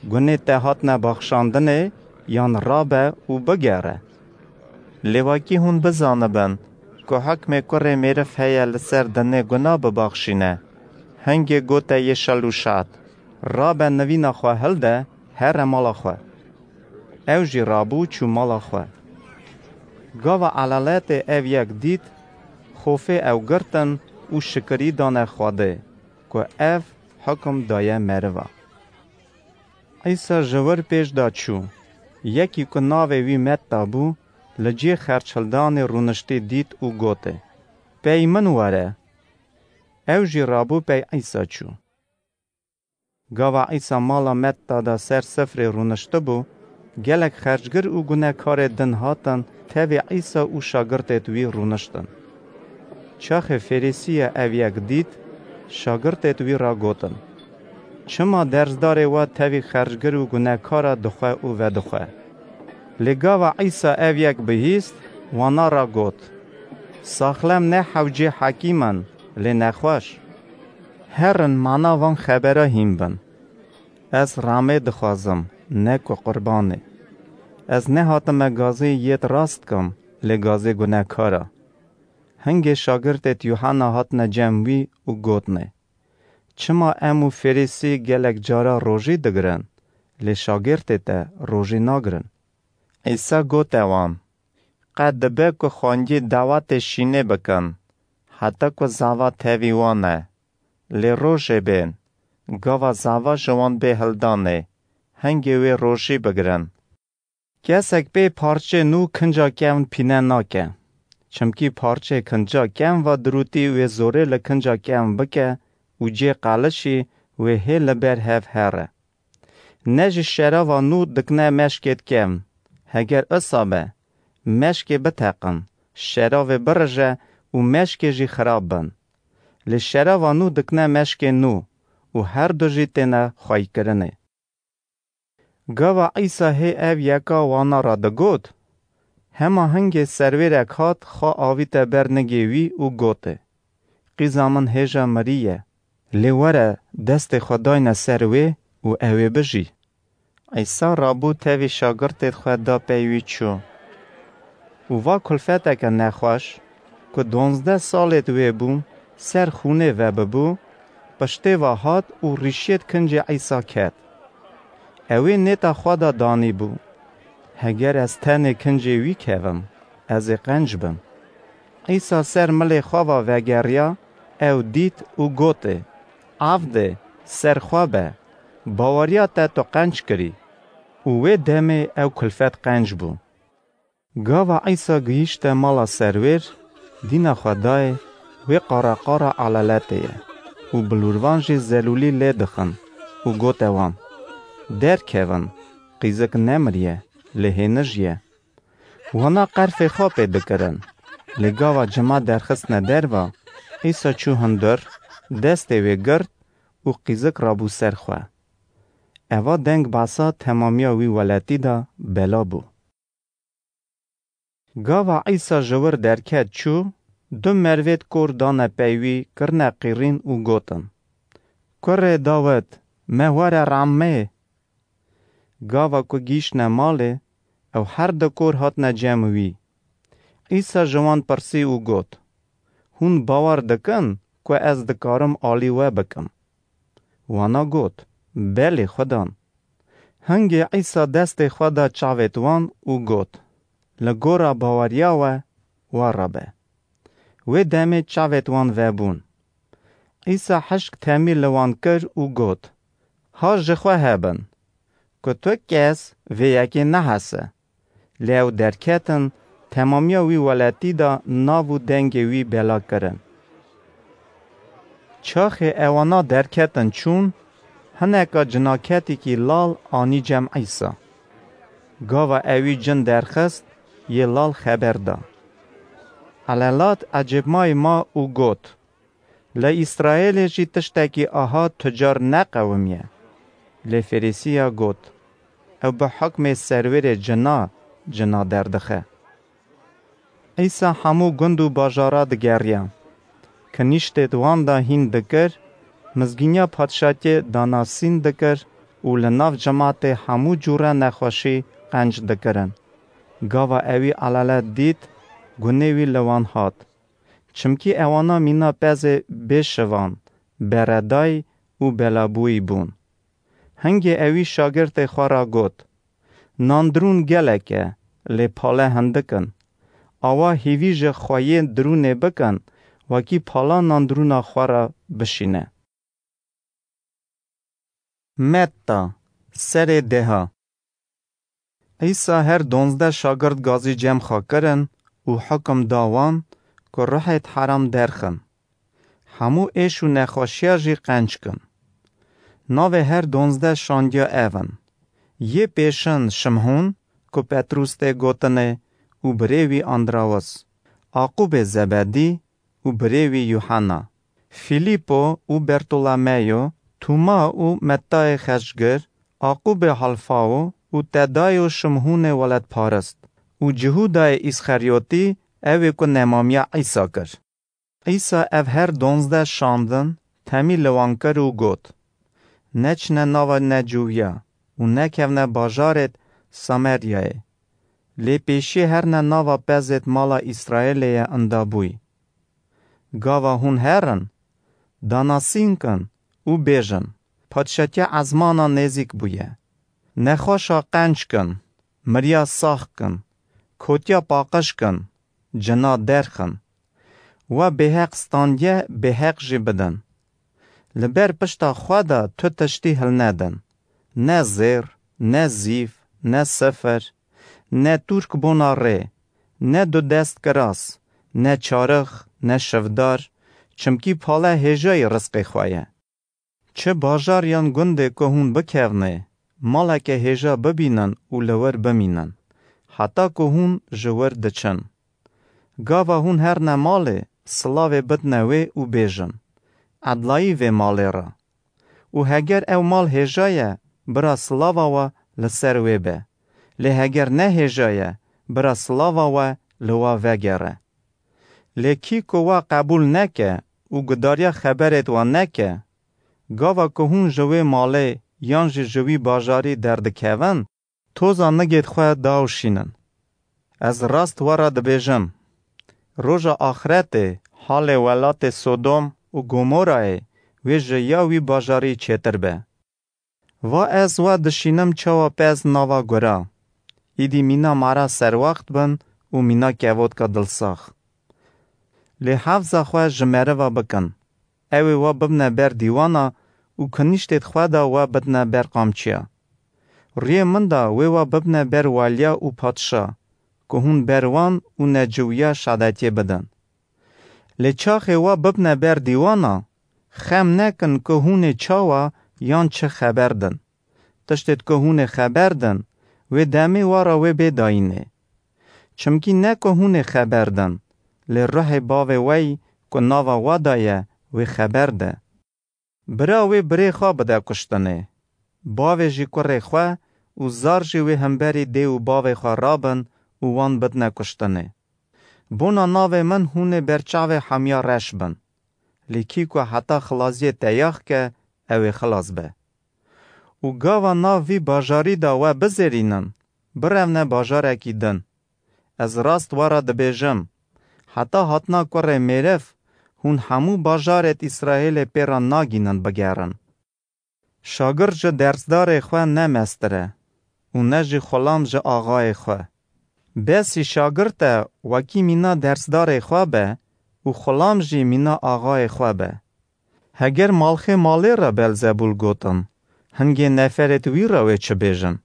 گونه تهات نبخشاندنه یان رابه و بگره. لیواکی هون بزانه بن که حکم کره میرف هیا لسر دنه گناه ببخشینه. هنگی گوته یه شلوشات. رابه نوینا خواه هلده هر مالا خواه. او جی رابو چو مالا خواه. گاوا علالت او یک دید خوفه او گرتن و شکری دانه خواده که او حکم دایه مروا. ایسا جور پیش دا چو. یکی که ناوه وی متا بو لجی خرچلدان رونشتی دید و گوته. پی من واره. او جی رابو پی ایسا چو. گاوا ایسا مالا متا دا سر سفر رونشته بو گلک خرجگر و گناه کار دن هاتن تاوی ایسا و شاگرتت وی رونشتن. چاخ فریسی او یک دید شاگرتت وی را گوتن. چما درزدار و تاوی خرجگر و گناه کار دخواه و دخواه. لگاوا ایسا او یک بهیست وانا را گوت. ساخلم نه حوجی حکیمن لی نخوش. هرن مانا وان خبره هم بن. از رامه دخوازم نه که قربانه. از نه هاتم گازه یت راست کم لگازه گناه کارا. هنگی شاگرتت یوحنا هاتن جموی و گوتنه. چما امو فریسی گلک جارا روژی دگرن لی شاگرتت روژی ناگرن. ایسا گوته وان. قد به که خوانگی دعوت شینه بکن. حتی که زاوا تاوی وانه. لی روژه بین. گاوا زاوا جوان به هلدانه. هنگی وی روژی بگرن. کسک به پارچه نو کنجا کم پینه ناکه. چمکی پارچه کنجا کم و دروتی وی زوره لکنجا کم بکه و جه قالشی وی هل بر هف هره. نج شرا و نو دکنه مشکت کم. هگر اصابه مشک بتاقن شرا و برجه و مشک جی خراب بن. لی شرا و نو دکنه مشک نو و هر دو جی تنه خواهی کرنه. گاوا ایسا هی او یکا وانا را دگوت. هما هنگی سرویرک هات خواه آویت برنگیوی و گوته. قیزامن هیجا مریه. لیوره دست خداینا سروی و اوی بجی. ایسا رابو تاوی شاگرتت خواه دا پیوی چو. و وا کلفتک نخوش که 12 سالت وی بوم سر خونه و ببو پشته و هات و ریشیت کنج ایسا کت. اوی نیتا خوادا دانی بو. هگر از تن کنجی وی کوم از قنج بم. ایسا سر ملی خواوا و گریا او دید و گوته. آفده سر خوابه باوریا تا تو قنج کری. وی دمه او کلفت قنج بو. گاوا ایسا گیشت مالا سرویر دینا خدای وی قارا قارا علالاته و بلوروانجی زلولی لیدخن و گوته وان. در کهون قیزک نمریه لهنجیه. وانا قرف خوابه دکرن. لگاوا جما درخست ندروا ایسا چو هندر دست وی گرد و قیزک رابو سرخواه. اوا دنگ باسا تمامیا وی ولتی دا بلا بو. گاوا ایسا جور درکت چو دو مروید کور دانه پیوی کرنه قیرین و گوتن. کره داود مهوار رامه. گاوا کو گیش نماله او هر دو کور هات نجموی. ایسا جوان پرسی و گوت. هون باور دکن که از دکارم آلی و بکم. وانا گوت. بله خودان. هنگی ایسا دست خدا چاوت وان و گوت. لگورا باوریا و ربه. و دمه چاوت وان و بون. ایسا حشک تمیل وان کر و گوت. ها جخواه هبن. که تو کس و یکی نحسه. لیو درکتن تمامیا وی ولتی دا ناو دنگ وی بلا کرن. چاخ اوانا درکتن چون هنکا جناکتی کی لال آنی جمع ایسا. گاوا اوی جن درخست یه لال خبر دا. علالات عجب ما او گوت. لی اسرائیل جی تشتاکی آها تجار نقومیه. لی فریسیا گوت. او به حکم سرویر جنا دردخه. ایسا همو گندو باجارا دگریا. کنیشت دوان دا هین دکر مزگینیا پادشاتی داناسین دکر و لناف جماعت همو جوره نخوشی قنج دکرن. گاوا اوی علالت دید گونهوی لوان هات. چمکی اوانا مینا پز بشوان، بردای و بلابوی بون. هنگی اوی شاگرد خورا گوت. ناندرون گلکه لپاله هندکن. آوا هیویج خواهی درونه بکن وکی پالا ناندرون خورا بشینه. متا سر دها عیسی هر 12 شاگرد گازی جمع خوا کرن و حکم داوان که روحت حرام درخن. همو ایش و نخوشیا جی قنج کن. ناو هر 12 شاندیا ایون. یه پیشن شمهون که پتروس ته گوتنه و بریوی اندراوس. آقوب زبدی و بریوی یوحنا. فیلیپو و برتولومیو، توما و متای خشگر، آقوب حلفاو و تدای و شمهون ولد پارست. و جهودای اسخریوتی اوی که نمامیا عیسی کر. عیسی او هر 12 شاندن تمی لوانکر و گوت. نچنه ناو نجویا و نکونه باجارت سامریای. لی پیشی هر ناو پزت مالا اسرائیلی اندابوی. گاوا هون هرن داناسین کن و بیجن. پادشاتی ازمانا نزیک بویه. نخوشا قنج کن. مریا ساخ کن. کوتیا پاقش کن. جنا درخن. و به حق ستانیه به حق جی بدن. لبر پشتا خوادا تو تشتی هل ندن. نه زیر، نه زیف، نه سفر، نه ترک بونا ری، نه دو دست کراس، نه چارخ، نه شفدار، چمکی پاله هجای رزق خواهی. چه باجار یان گنده که هون بکهونه، مالا که هجا ببینن و لور بمینن، حتی که هون جور دچن. گاوا هون هر نماله سلاوه بدنوه و بیجن. عدلایی و ماله را. و هگر او مال هجایه برا سلاوه و لسر وی به. لی هگر نه هجایه برا سلاوه و لوا وگره. لی کی که و قبول نکه و گداریا خبرت و نکه گاوا که هون جوی ماله یان جوی باجاری دردکهون توزا نگید خواه داوشینن. از راست ورا دبیجم. روژا آخرت حال ولات سودوم و گومورای وی جیاوی باجاری چیتر به. و از و دشینم چوا پز ناوا گرا. ایدی مینا مارا سر وقت بن و مینا کهود که دلساخ. لی حفظا خواه جمره و بکن. اوی و ببنه بر دیوانا و کنیشتت خواه دا و بدنه بر قامچیا. ریه من دا وی و ببنه بر والیا و پادشا که هون بروان و نجویا شادتی بدن. لی چاخ و ببنه بر دیوانا خم نکن که هون چاوا یان چه خبر دن. تشتت که هون خبر دن و دمی وارا و بداینه. چمکی نه که هون خبر دن لی روح باوی وی که ناوا وادایه و خبر ده. برا و بری خواه بده کشتنه. باوی جی کره خواه و زار جی و همبری ده و باوی خواه رابن و وان بدنه کشتنه. بونا ناوی من هونه برچاوی حمیا رش بن. لیکی که حتی خلاصی تیاخ که اوی خلاص به. و گاوا ناوی باجاری دا و بزرینن برونه باجار اکی دن. از راست وارا دبیجم. حتی حتنا کره میرف هون همو باجارت اسرائیل پیران ناگینن بگرن. شاگرد جه درسدار خواه نمستره و نجی خلام جه آغای خواه. بسی شاگرد وکی مینا درسدار خواه به و خلام جی مینا آغای خواه به. هگر مالخ مالی را بلزبول گوتن هنگی نفرت وی را وی چه بیجن.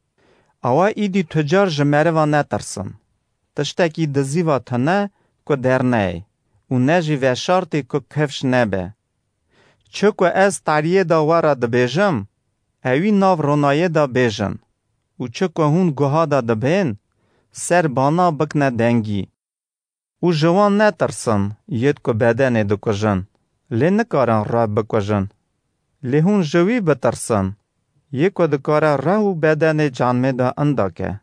اوا ایدی تجار جمره و نترسن. تشتکی دزیوا تنه که در نه و نجی و شارتی که کفش نبه. چه که از تاریه دا وارا دا بیجم اوی ناو رونایه دا بیجن و چه که هون گوها دا دبین سر بانا بکنه دنگی. و جوان نترسن ید که بدنه دو کجن لی نکارن را بکجن. لی هون جوی بترسن یک و دکاره را و بدن جانمه دا انداکه.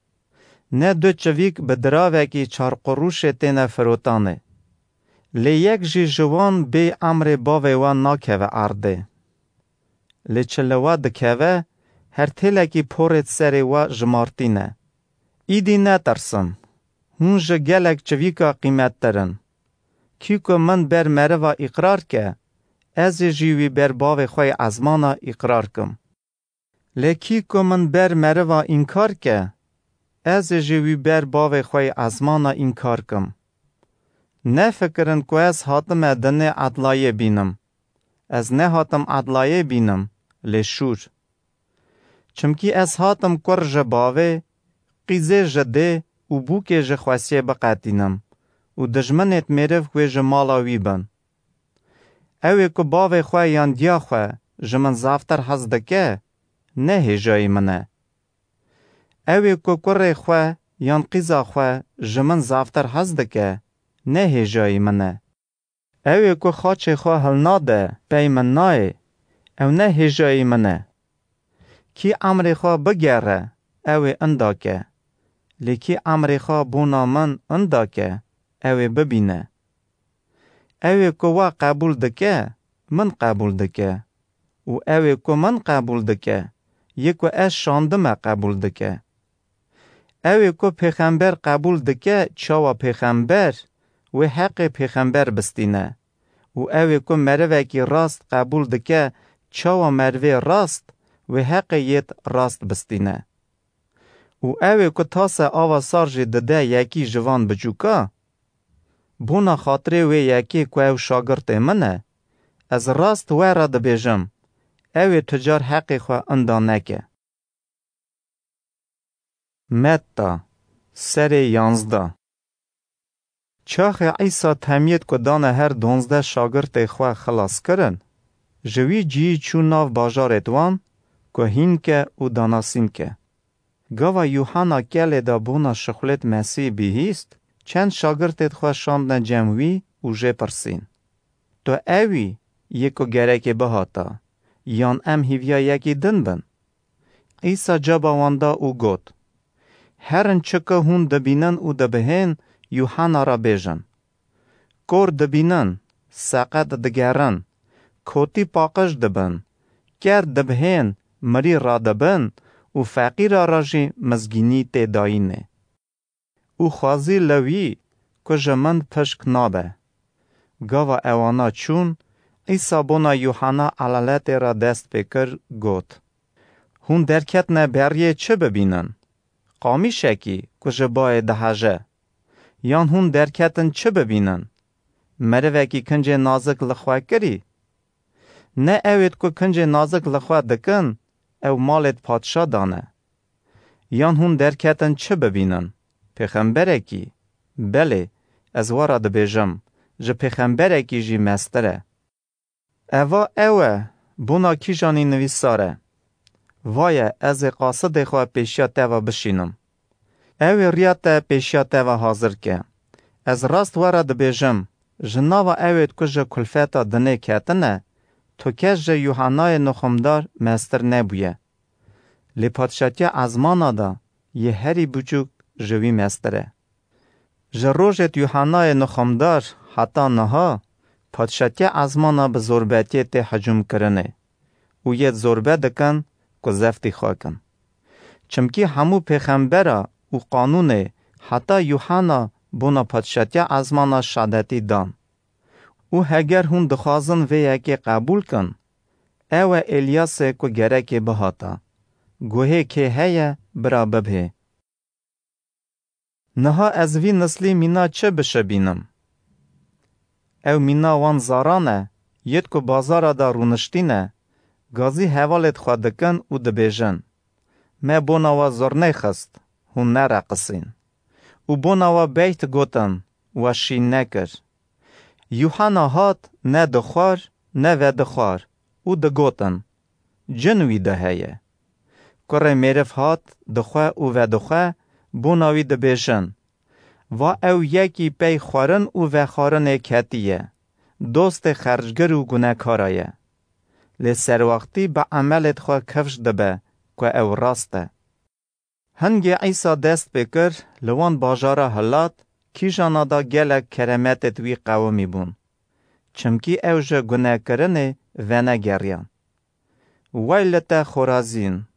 نه دو چویک بدراوه کی چار قروش تینه فروتانه. لی یک جی جوان بی امر باوه و ناکه و ارده. لی چلوه دکوه هر تلکی پورت سری و جمارتینه. ایدی نترسم. هون جه گلک چویکا قیمت ترن. کیکو من بر مروا اقرار که از جیوی بر باو خوی ازمانا اقرار کم. لیکی که من بر مروا انکار که از جیوی بر باو خوی ازمانا انکار کم. نه فکرن که از حاتم دنه عدلایه بینم. از نه حاتم عدلایه بینم لی شور. چمکی از حاتم کر جباوه قیزه جده و بوکه جخواسیه بقاتینم و دجمنت میرف که جمالاوی بن. اوه که باوه خواه یان دیا خواه جمن زافتر حزدکه نه هجای منه. اوه که کره خواه یان قیزا خواه جمن زافتر حزدکه نه هجای منه. اوه که خاچه خواه هل ناده پی من نای او نه هجای منه. کی امر خواه بگره اوه انداکه. لیکی امر خواه بونا من انداکه اوه ببینه. اوه که وا قبول دکه من قبول دکه و اوه که من قبول دکه یکو از شاندمه قبول دکه. اوه که پیغمبر قبول دکه چاوا پیغمبر و حق پیغمبر بستینه و اوه که مروه کی راست قبول دکه چاوا مروه راست و حق یت راست بستینه. و اوه که تاسه آوا سارجی دده یکی جوان بجوکا بونا خاطره و یکی که او شاگرد منه از راست و را دبیجم اوه تجار حقی خواه اندانکه. متا سر 11 چاخ عیسی تمید که دانه هر 12 شاگرد خواه خلاص کرن جوی جی چون ناو باجار ادوان که هین که او داناسین که. گاوا یوحنا کل دا بونا شخلت مسیح بیهیست چند شاگرد خواه شاندن جمعوی و جه پرسین. تو اوی یکو گرک بهاتا یان ام هیویا یکی دن بن. عیسی جبا واندا او گوت هرن چکه هون دبینن و دبهن یوحنا را بیجن. کور دبینن ساقت دگرن کوتی پاقش دبن کرد دبهن مری را دبن و فقیر راجی مزگینی تی داینه. او خوازی لوی که جمند پشک نابه. گاوا اوانا چون عیسی بونا یوحنا علالت را دست بکر گوت. هون درکت نه بریه چه ببینن؟ قامی شکی که جبای دهجه. یان هون درکتن چه ببینن؟ مروکی کنج نازک لخواه کری؟ نه اوید که کنج نازک لخواه دکن او مالت پادشا دانه. یان هون درکتن چه ببینن؟ پیغمبره کی؟ بله از وارا دبیجم جه پیغمبره کی جی مستره. اوه بونا کی جانی نویساره. وای از قاصد خواه پیشیا توا بشینم. اوه ریات پیشیا توا حاضر که. از راست وارا دبیجم جناوا اوید که جه کلفتا دنه کتنه تو که جه یوحنای نخمدار مستر نبویه. لی پادشاتی ازمانا دا یه هری بچوک جوی مستره. جه روژت یوحنای نخمدار حتا نها پادشاتی ازمانا به زوربتی تی حجوم کرنه و یه زوربه دکن که زفتی خواکن. چمکی همو پیغمبره و قانونه حتا یوحنا بونا پادشاتی ازمانا شادتی دان. او هگر هون دخوازن و یکی قبول کن او الیاس که گرک بهاتا گوه که هیا برا ببه. نها از وی نسلی مینا چه بشه بینم؟ او مینا وان زارانه ید که بازار دا رونشتینه گازی حوالت خوادکن و دبیجن. ما بوناوا زرنه خست هون نرقصین و بوناوا بیت گوتن و شین نکر. یوحنا هات نه دخوار نه و دخوار او دگوتن جنوی ده هیه. کره میرف هات دخواه و دخواه بوناوی دبیجن و او یکی پی خورن و خورن کتیه دوست خرجگر و گناهکارایه. لی سر وقتی با عملت خواه کفش دبه که او راسته. هنگی عیسی دست بکر لوان باجارا حلات کی جانا دا گلک کرمتت وی قومی بون. چمکی او جه گناه کرنه و نگریان. ویلت خورازین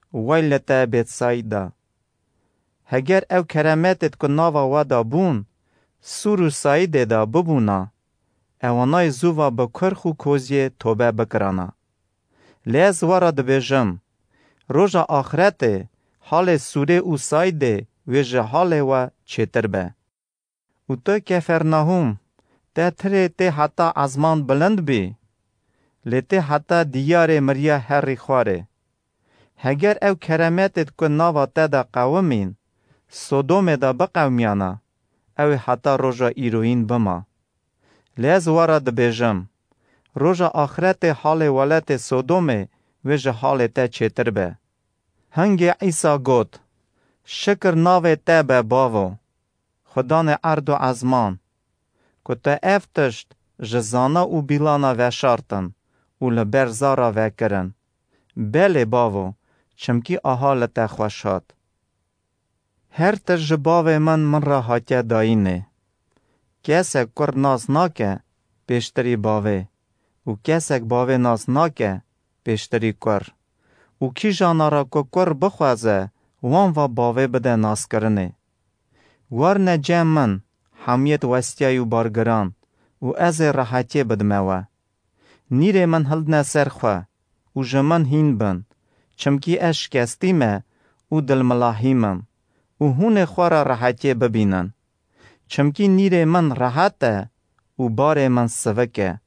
ویلتا بیت سایدا. هگر او کرامتت که ناوا ودا بون، سورو سایده دا ببونا، اوانای زووا بکرخو کوزیه توبه بکرانا. لیز وارد بیجم، روژا آخرت حال سوره او سایده ویجه حال و چیتر به. او تو کفرناهم، ته تره ته حتا ازمان بلند بی، لی ته حتا دیار مریا هری خواره. هگر او کرامتت که ناوا ته دا قومین، سودوم دا بقومیانا، او حتا روژا ایروین بما. لیز وارد بیجم، روژا آخرت حال ولت سودوم ویجه حال ته چیتر به. هنگ عیسی گوت، شکر ناوه ته به باو، خدان ارد و ازمان، که ته افتشت جزانا و بیلانا وشارتن و لبرزارا وکرن. بله باو، چمکی آها ته خوشاد. هر تج باو من را حاکه داینه. کسک کر ناز ناکه پیشتری باوه و کسک باوه ناز ناکه پیشتری کر. و کی جانا را که کر بخوازه وان و باوه بده ناز کرنه. ورنه جم من حمیت وستیای و بارگران و از راحتی بدموه. نیره من هلدنه سرخواه و جمن هین بن چمکی اشکستیمه و دل ملاحیمم و هون خواه راحتی ببینن. چمکی نیره من راحته و بار من سوکه.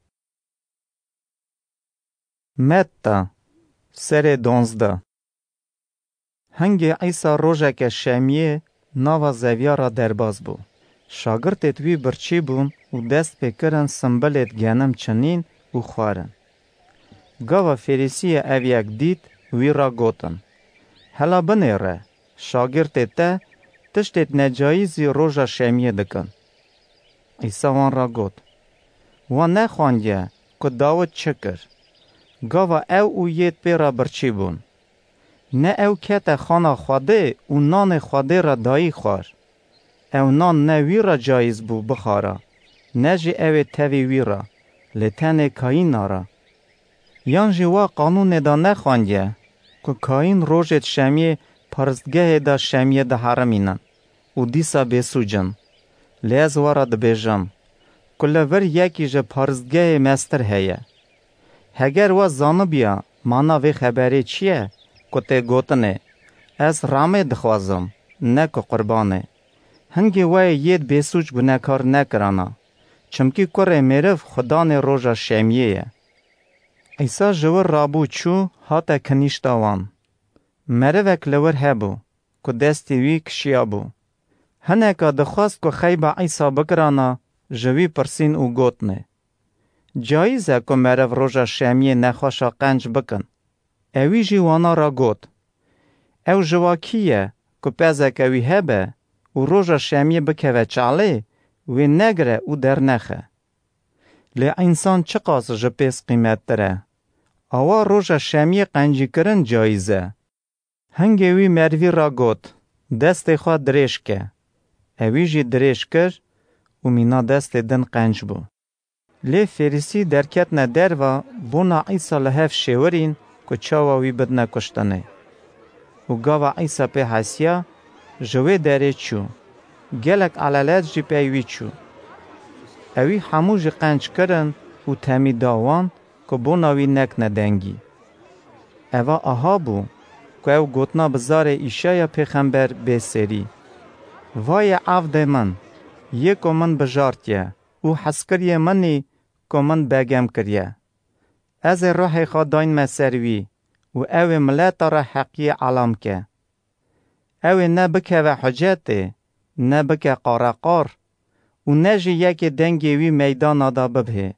متا سر 12. هنگ عیسی روژک شمیه ناوا زویا را درباز بو. شاگرتت وی برچی بون و دست پکرن سنبلت گنم چنین و خوارن. گاوا فریسی اویک دید وی را گوتن. هلا بنیره شاگرتت ته تشتت نجایزی روژا شمیه دکن. عیسی وان را گوت. وان نخواندیه که داود چکر. گاوا او یت پیرا برچی بون. نه او کت خانا خواده و نان خواده را دایی خوار. او نان نه وی را جایز بو بخارا. نه جی او تاوی وی را. لتن کاین را. یان جوا قانون دا نخواندیه که کاین روژت شمیه پرستگه دا شمیه دا حرمینن و دیسا بسوجن. لیز وارد بیجم. کل ور یکی جه پرستگه مستر هیه. هگر و زانبیا مانا وی خبری چیه که تی گوتنه از رامه دخوازم نه که قربانه. هنگی وی ید بسوج گناکار نکرانا چمکی کره میرف خدان روژا شمیه. عیسی جور رابو چو هاتا کنیشتاوان. مروک لور هبو که دستی وی کشیا بو. هنکا دخواست که خیبا عیسی بکرانا جوی پرسین و گوتنه. جایزه که مرو روژا شمیه نخواشا قنج بکن. اوی جیوانا را گوت. او جوا کیه که پزک اوی هبه و روژا شمیه بکوه چاله و نگره و در نخه. لی انسان چه قاس جپیس قیمت داره؟ آوا روژا شمیه قنجی کرن جایزه. هنگی وی مروی را گوت. دست خواه دریش که. اوی جی دریش کر و مینا دست دن قنج بو. لی فریسی درکت نه در و بونا عیسی لحف شورین که چاوا وی بد نکشتنه. و گاوا عیسی پی حسیا جوی داره چو. گلک علالت جی پیوی چو. اوی همو جی قنج کرن و تمی داوان که بونا وی نک ندنگی. اوه آها بو که او گوتنا بزار ایشای پیغمبر بسری. وای عفد من یک من بجارتیه و حسکریه منی که من بگم کریه. از روح خداین مسروی و او ملت را حقی علام که. او نبکه و حجته نبکه قارقار و نجی یک دنگی وی میدان دا ببه.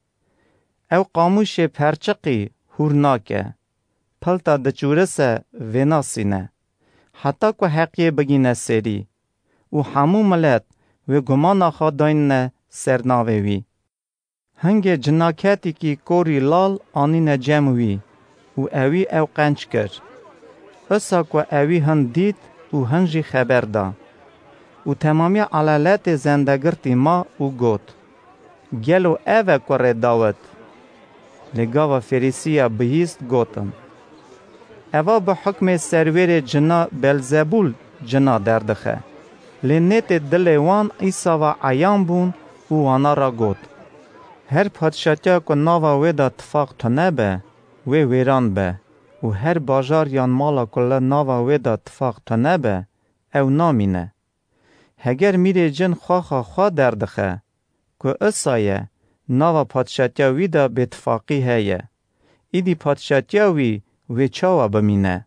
او قاموش پرچقی هورناکه. پلتا دچورسه ویناسینه. حتی که حقی بگینه سری و همو ملت و گمان خداین سرناوه وی. هنگ جناکتی کی کوری لال آنی نجموی و اوی او قنج کر. اسا که اوی هن دید و هنجی خبر دا. و تمامی علالت زندگرتی ما و گوت. گلو اوه کره داوت. لگاو فریسیا بهیست گوتن. اوا به حکم سرور جنا بلزبول جنا دردخه. لنت دل وان عیسا و عیان بون و وانا را گوت. هر پادشاتیا که ناوا ویدا اتفاق تو نبه وی ویران به و هر باجار یان مالا کل ناوا ویدا اتفاق تو نبه او نامینه. هگر میره جن خواه دردخه که اصایه ناوا پادشاتیا ویدا به اتفاقی هیه. ایدی پادشاتیا وی چاوا بمینه.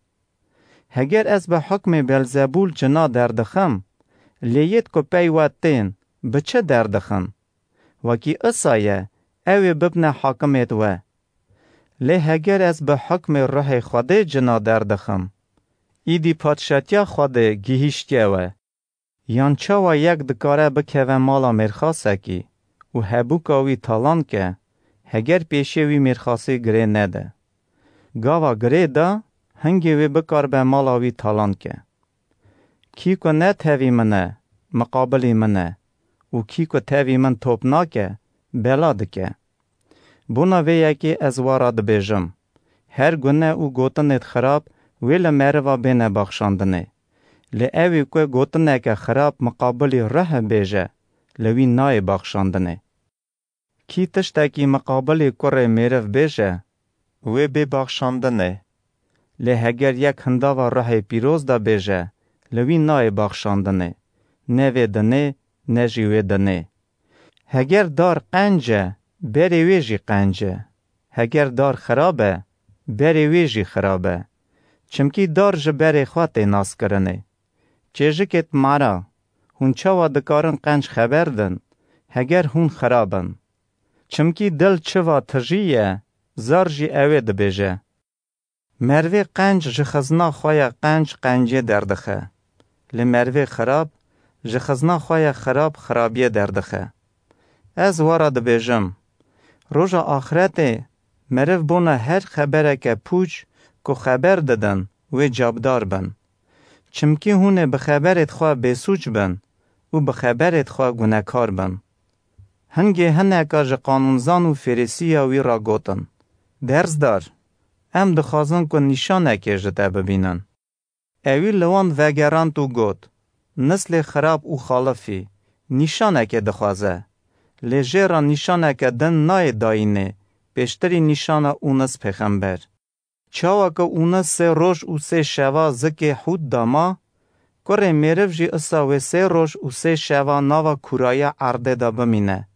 هگر از به حکم بلزبول جنا دردخم لیت که پیواتین بچه دردخم وکی اصایه اوی ببنه حاکمیت و لی هگر از به حکم روح خوده جنا دردخم ایدی پادشاتیا خوده گیهشتیا و یان چاوا یک دکاره بکوه مالا مرخاسه کی و هبو کاوی تالان که هگر پیشوی مرخاسی گره نده. گاوا گره دا هنگی وی بکار به مالاوی تالان که. کی که نه تاوی منه مقابلی منه و کی که تاوی من توپ ناکه بلاد که. بونا وی یکی از وارد بیجم. هر گونه او گوتنت خراب ویل مروا بینه بخشاندنه. لی اوی که گوتنه که خراب مقابلی ره بیجه لوی نای بخشاندنه. کی تشتاکی مقابلی کره میرف بیجه وی بی بخشاندنه. لی هگر یک هنداوا ره پیروز دا بیجه لوی نای بخشاندنه. نه وی دنه نه جیوی دنه. هگر دار قنجه بری ویجی قنجه. هگر دار خرابه بری ویجی خرابه. چمکی دار جبری خواته ناس کرنه. چیجکت مارا هون چوا دکارن قنج خبردن هگر هون خرابن. چمکی دل چوا تجیه زار جی اوی دبیجه. مروی قنج جخزنا خواه قنج قنجه دردخه. لی مروی خراب جخزنا خواه خرابیه دردخه. از وارا دبیجم. روژا آخرت مرو بونه هر خبره که پوچ که خبر ددن و جابدار بن. چمکی هونه بخبرت خواه بسوچ بن و بخبرت خواه گناکار بن. هنگی هنکا جه قانونزان و فریسی وی را گوتن. درز دار. ام دخوازن که نشانه که جده ببینن. اوی لوان وگران تو گوت. نسل خراب و خالفی. نشانه که دخوازه. لیجه را نشانه که دن نای داینه. پیشتری نشانه اونس پیغمبر. چاوا که اونس 3 روز و 3 شوا زکی حود داما. کره میرف جی اصا و 3 روز و 3 شوا ناوا کورای عرده دا بمینه.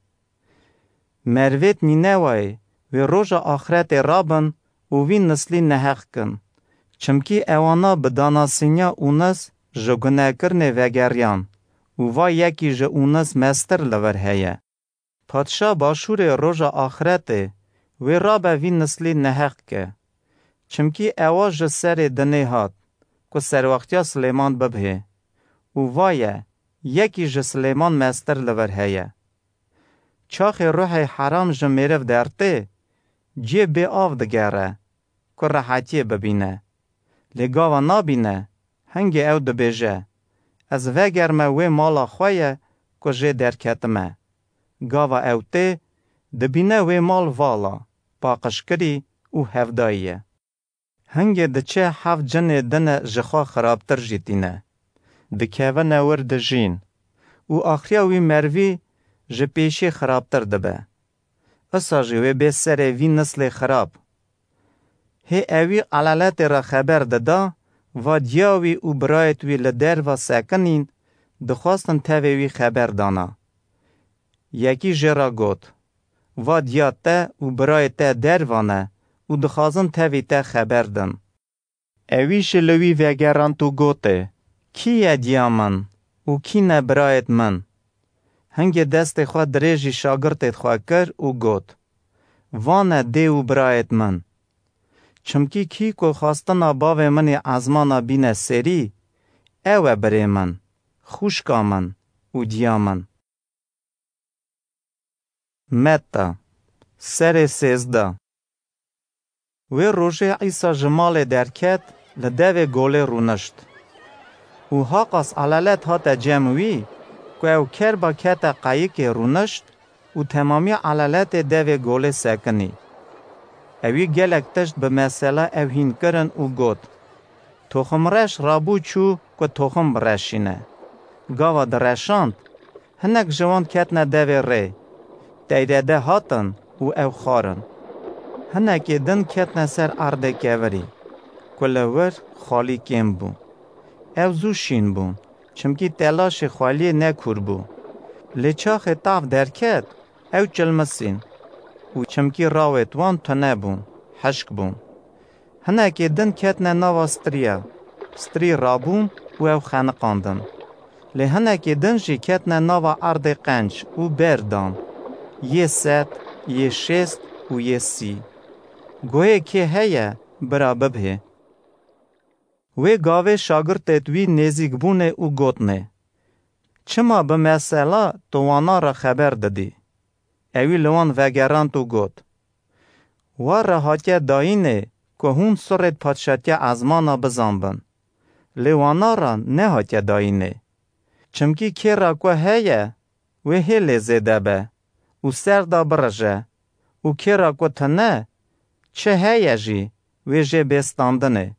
مرویت نینه وای و روژ آخرت رابن و وی نسلی نحق کن. چمکی اوانا بداناسینیا اونس جگنه کرنه وگریان و وای یکی جه اونس مستر لور هیه. پادشا باشور روژ آخرت و رابه وی نسلی نحق که. چمکی اواج سر دنه هات که سر وقتیا سلیمان ببه و وای یکی جه سلیمان مستر لور هیه. چاخ روح حرام جمیرف درته جی بی آف دگره که راحتی ببینه. لگاوا نابینه هنگی او دبیجه از وگرمه وی مالا خواه که جی درکتمه. گاوا او ته دبینه وی مال والا پاقشکری و هفداییه. هنگی دچه 7 جن دن جخوا خرابتر جیتینه. دکیوه نور دجین و آخریا وی مروی جه پیشی خرابتر دبه. اصا جوی به سر وی نسل خراب. هی اوی علالت را خبر دادا و دیاوی و برایت وی لدر و سکنین دخواستن تاوی وی خبر دانا. یکی جرا گوت و دیاته و برایت دروانه و دخواستن تاوی تا خبر دن. اوی شلوی وگران تو گوته کی دیا من و کی نبرایت من. هنگی دست خواه دریجی شاگرتت خواه کر و گوت وانه دی و برایت من. چمکی کی که خواستنا باوی منی ازمانا بینه سری اوه بری من خوشکا من و دیا من. متا سر 13 وی روژه عیسا جمال درکت لدوی گوله رونشت و حاقاس علالت هات جمعوی که او کر با کت قایق رونشت و تمامی علالت دوی گوله سکنی. اوی گلک تشت به مسئله او هین کرن و گوت تخم رش رابو چو که تخم برشینه. گاوا درشاند هنک جوان کتنه دوی ری. تیده هاتن و او خارن. هنکی دن کتنه سر ارده کوری. کلور خالی کم بون. او زو شین بون. چمکی تلاش خالی نکور بون. لیچاخ تاف درکت او چلمسین. و چمکی راوت وان تنه بون. حشک بون. هنکی دن کتنه نوا ستریا. ستری رابون و او خانقاندن. لی هنکی دن جی کتنه نوا ارد قنج و بردان. یه ست، یه شست و یه سی. گوه که هیه برا ببه. وی گاوه شاگرتت وی نزیک بونه و گوتنه. چما به مثلا توانا را خبر دادی؟ اوی لوان وگران تو گوت. و رهاتیا داینه که هون سرد پادشاتیا ازمانا بزنبن. لیوانا را نهاتیا داینه. چمکی که را که هیه و هیله زیده به. و سر دا برجه. و که را که تنه چه هیه جی و جه بستاندنه.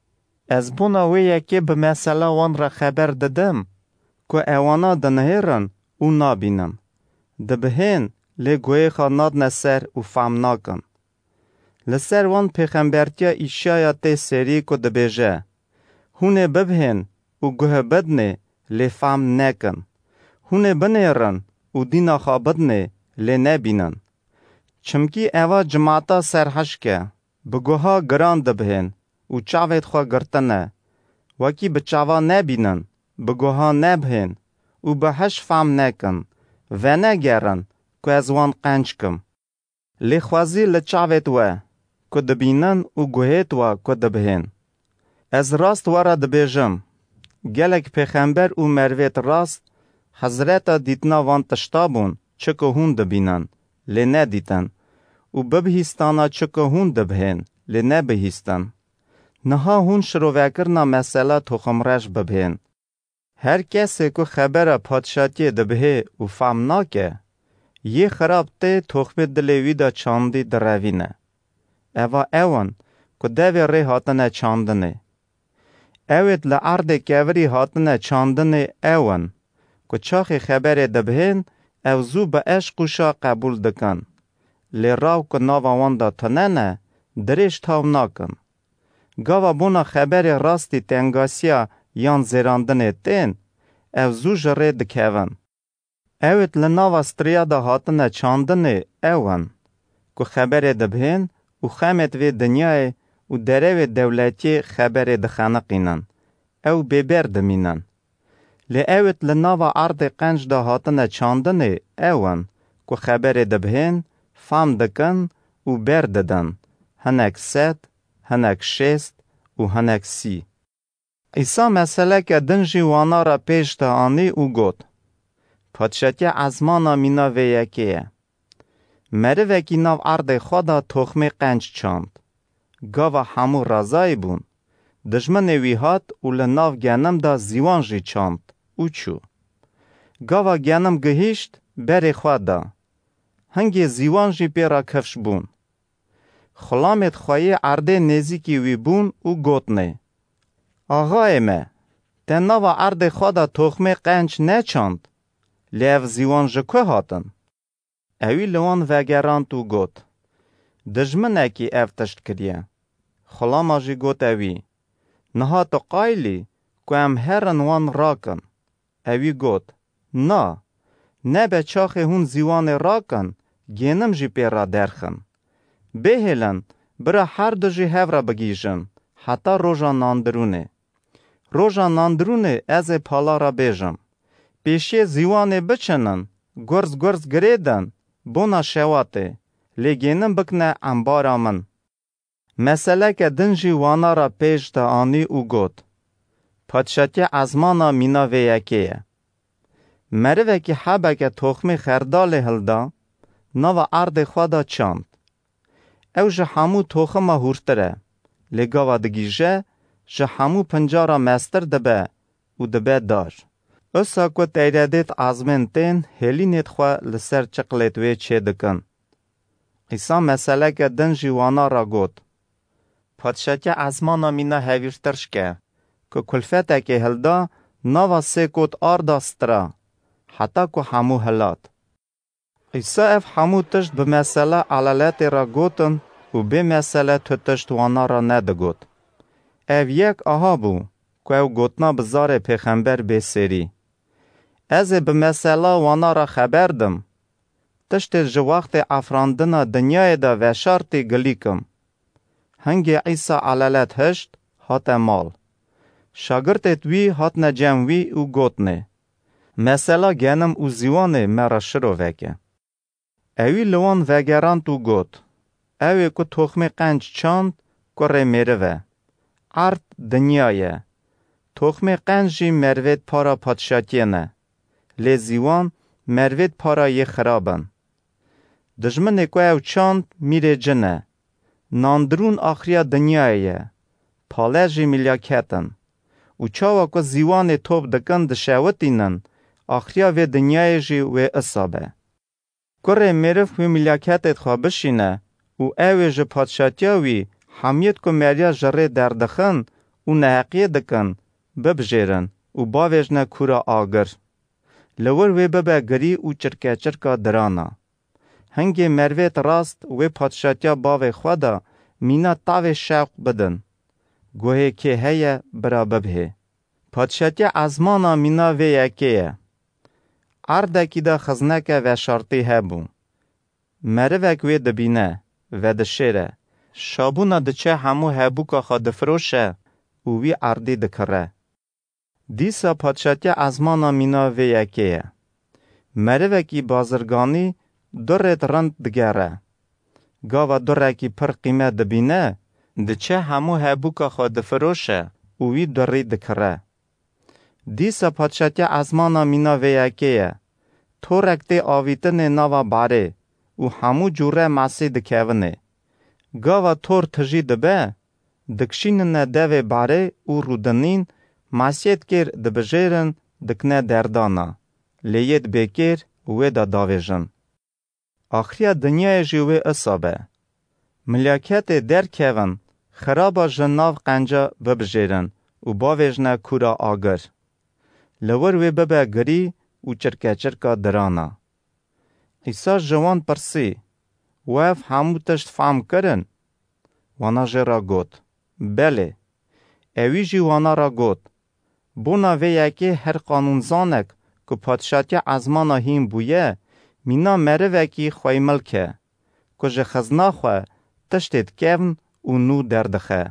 از بونا وی یکی به مثلا وان را خبر دادم که اوانا دنهیرن و نابینم. دبهین لی گوی خاناد نسر و فهم ناکن. لسر وان پیغمبرتیا ایشایا تی سری که دبیجه. هونه ببهین و گوه بدنه لی فهم نکن. هونه بنیرن و دینا خوابدنه لی نبینن. چمکی اوا جماعتا سرحشکه بگوها گران دبهین و چاوید خواه گرتنه. وکی به چاوا نبینن بگوها نبهین و به هش فهم نکن و نگرن که از وان قنج کم. لی خوازی لچاوید و که دبینن و گوهید و که دبهین. از راست وارا دبیجم. گلک پیغمبر و مرویت راست حضرت دیتنا وان تشتابون چکه هون دبینن لی ندیتن و ببهیستانا چکه هون دبهین لی نبهیستن. نها هون شروع مثلا تخمرش ببهین. هر کسی که خبر پادشاتی دبهه و فهم ناکه یه خراب ته تخم دلوی دا چاندی دروینه. اوا اوان که دوی ری هاتنه چاندنه. اوید لعرد کوری هاتنه چاندنه اوان که چاخی خبر دبهین او زو به عشقوشا قبول دکن. لی راو که ناوان دا تننه دریش تاو ناکن. گاوا بونا خبر راستی تنگاسیا یان زیراندن تین او زو جره دکهون. اوید لناوا ستریا دا هاتنه چاندنه اوان که خبر دبهین و خمت وی دنیای و دره دولتی خبر دخانقینن او ببر دمینن. لی اوید لناوا عرض قنج دا هاتنه چاندنه اوان که خبر دبهین فام دکن و برددن. هنک ست، هنک شست و هنک سی. ایسا مسئله که دنجی وانا را پیش تا آنی او گوت. پادشاتی ازمانا مینا و یکیه. مره وکی ناو عرض خدا تخمی قنج چاند. گاوا همو رازای بون. دجمن ویهات و لناو گنم دا زیوان جی چاند. او چو. گاوا گنم گهیشت بری خوادا. هنگی زیوان جی پیرا کفش بون. خلامت خواهی عرده نزیکی وی بون و گوتنه. آغای ما، تناوا عرده خدا تخمه قنج نچاند. لیو زیوان جکو هاتن. اوی لوان وگران تو گوت. دجمنه کی افتشت کریه. خلاما جی گوت اوی. نها تو قایلی که ام هرن وان راکن. اوی گوت. نا، نه به چاخ هون زیوان راکن گینم جی پیرا درخن. بهلن برا هر دو جی هفرا بگیجن حتی روژا ناندرونه. روژا ناندرونه از پالا را بیجم. پیشی زیوانه بچنن گرز گریدن بونا شواته لیگینم بکنه انبارا من. مسئله که دنجی وانا را پیش تا آنی او گوت. پادشاتی ازمانا مینا و یکیه. مروه که حبه که تخمی خردال هلدا نو عرض خدا چاند. او جه همو تخم هورتره. لگاوا دگیجه جه همو پنجارا مستر دبه و دبه دار. اسا که تیردیت آزمین تین هلینیت خواه لسر چقلیت وی چه دکن. ایسا مسئله که دنجی وانا را گوت. پادشاتی ازمانا مینا هویرترش که که کلفته که هلدا نوا سکوت آردا سترا حتی که همو هلات. عیسی اف همو تشت به مسئله علالت را گوتن و به مسئله تو تشت وانا را ندگوت. اف یک آها بو که او گوتنا بزار پیغمبر بسری. از به مسئله وانا را خبردم. تشت جوقت افراندن دنیای دا و شرطی گلیکم. هنگی عیسی علالت هشت هات مال. شاگرتت وی هات نجم وی او گوتنه. مسئله گنم او زیوانه مرا شروع وکه. اوی لوان وگران تو گوت. اوی که تخم قنج چاند کره میره. ارد دنیای. تخم قنجی مروید پارا پادشاتیه نه. لیزیوان مروید پارا یه خرابن. دجمن که او چاند میره جنه. ناندرون آخریا دنیایه. پالجی ملیاکتن. و چاوا که زیوان توب دکن دشاوتینن. آخریا و دنیای جی و اصابه. کره میرف و ملیاکتت خواه بشینه. و اوی جه پادشاتیاوی حمیت که مریا جره دردخن و نحقیه دکن ببجیرن و باویجنه کورا آگر. لور وی ببه گری و چرکه چرکه درانا. هنگی مرویت راست و پادشاتیا باوی خوادا مینا تاوی شوق بدن. گوهی که هیه برا ببه. پادشاتیا ازمانا مینا وی یکیه. اردکی دا خزنکه و شرطی هبون. مروک وی دبینه و دشیره. شابونا دچه همو هبوکا خوا دفروشه و وی اردی دکره. دیسا پادشاتیا ازمانا مینا وی یکیه. مروکی بازرگانی درت رند دگره. گاوا درکی پر قیمه دبینه دچه همو هبوکا خوا دفروشه و وی دری دکره. دیسا پادشاتیا ازمانا مینا وی یکیه. تو رکتی آویتن نوا باره و همو جوره ماسی دکیونه. گاوا تور تجی دبه دکشینن دوی باره و رودنین ماسیت کر دبجیرن دکنه دردانا. لیت بکر و دا داویجن. آخریا دنیای جیوه اصابه. ملیاکت در کهون خرابا جناو قنجا ببجیرن و باویجنه کورا آگر. لور وی ببه گری و چرکه چرکه درانا. عیسی جوان پرسی وف همو تشت فهم کرن؟ وانا جه را گوت. بله. اوی جی وانا را گوت. بونا وی یکی هر قانونزانک که پادشاتیا ازمانا هیم بویه مینا مره وکی خواه ملکه. که جه خزنا خواه تشتید کون و نو دردخه.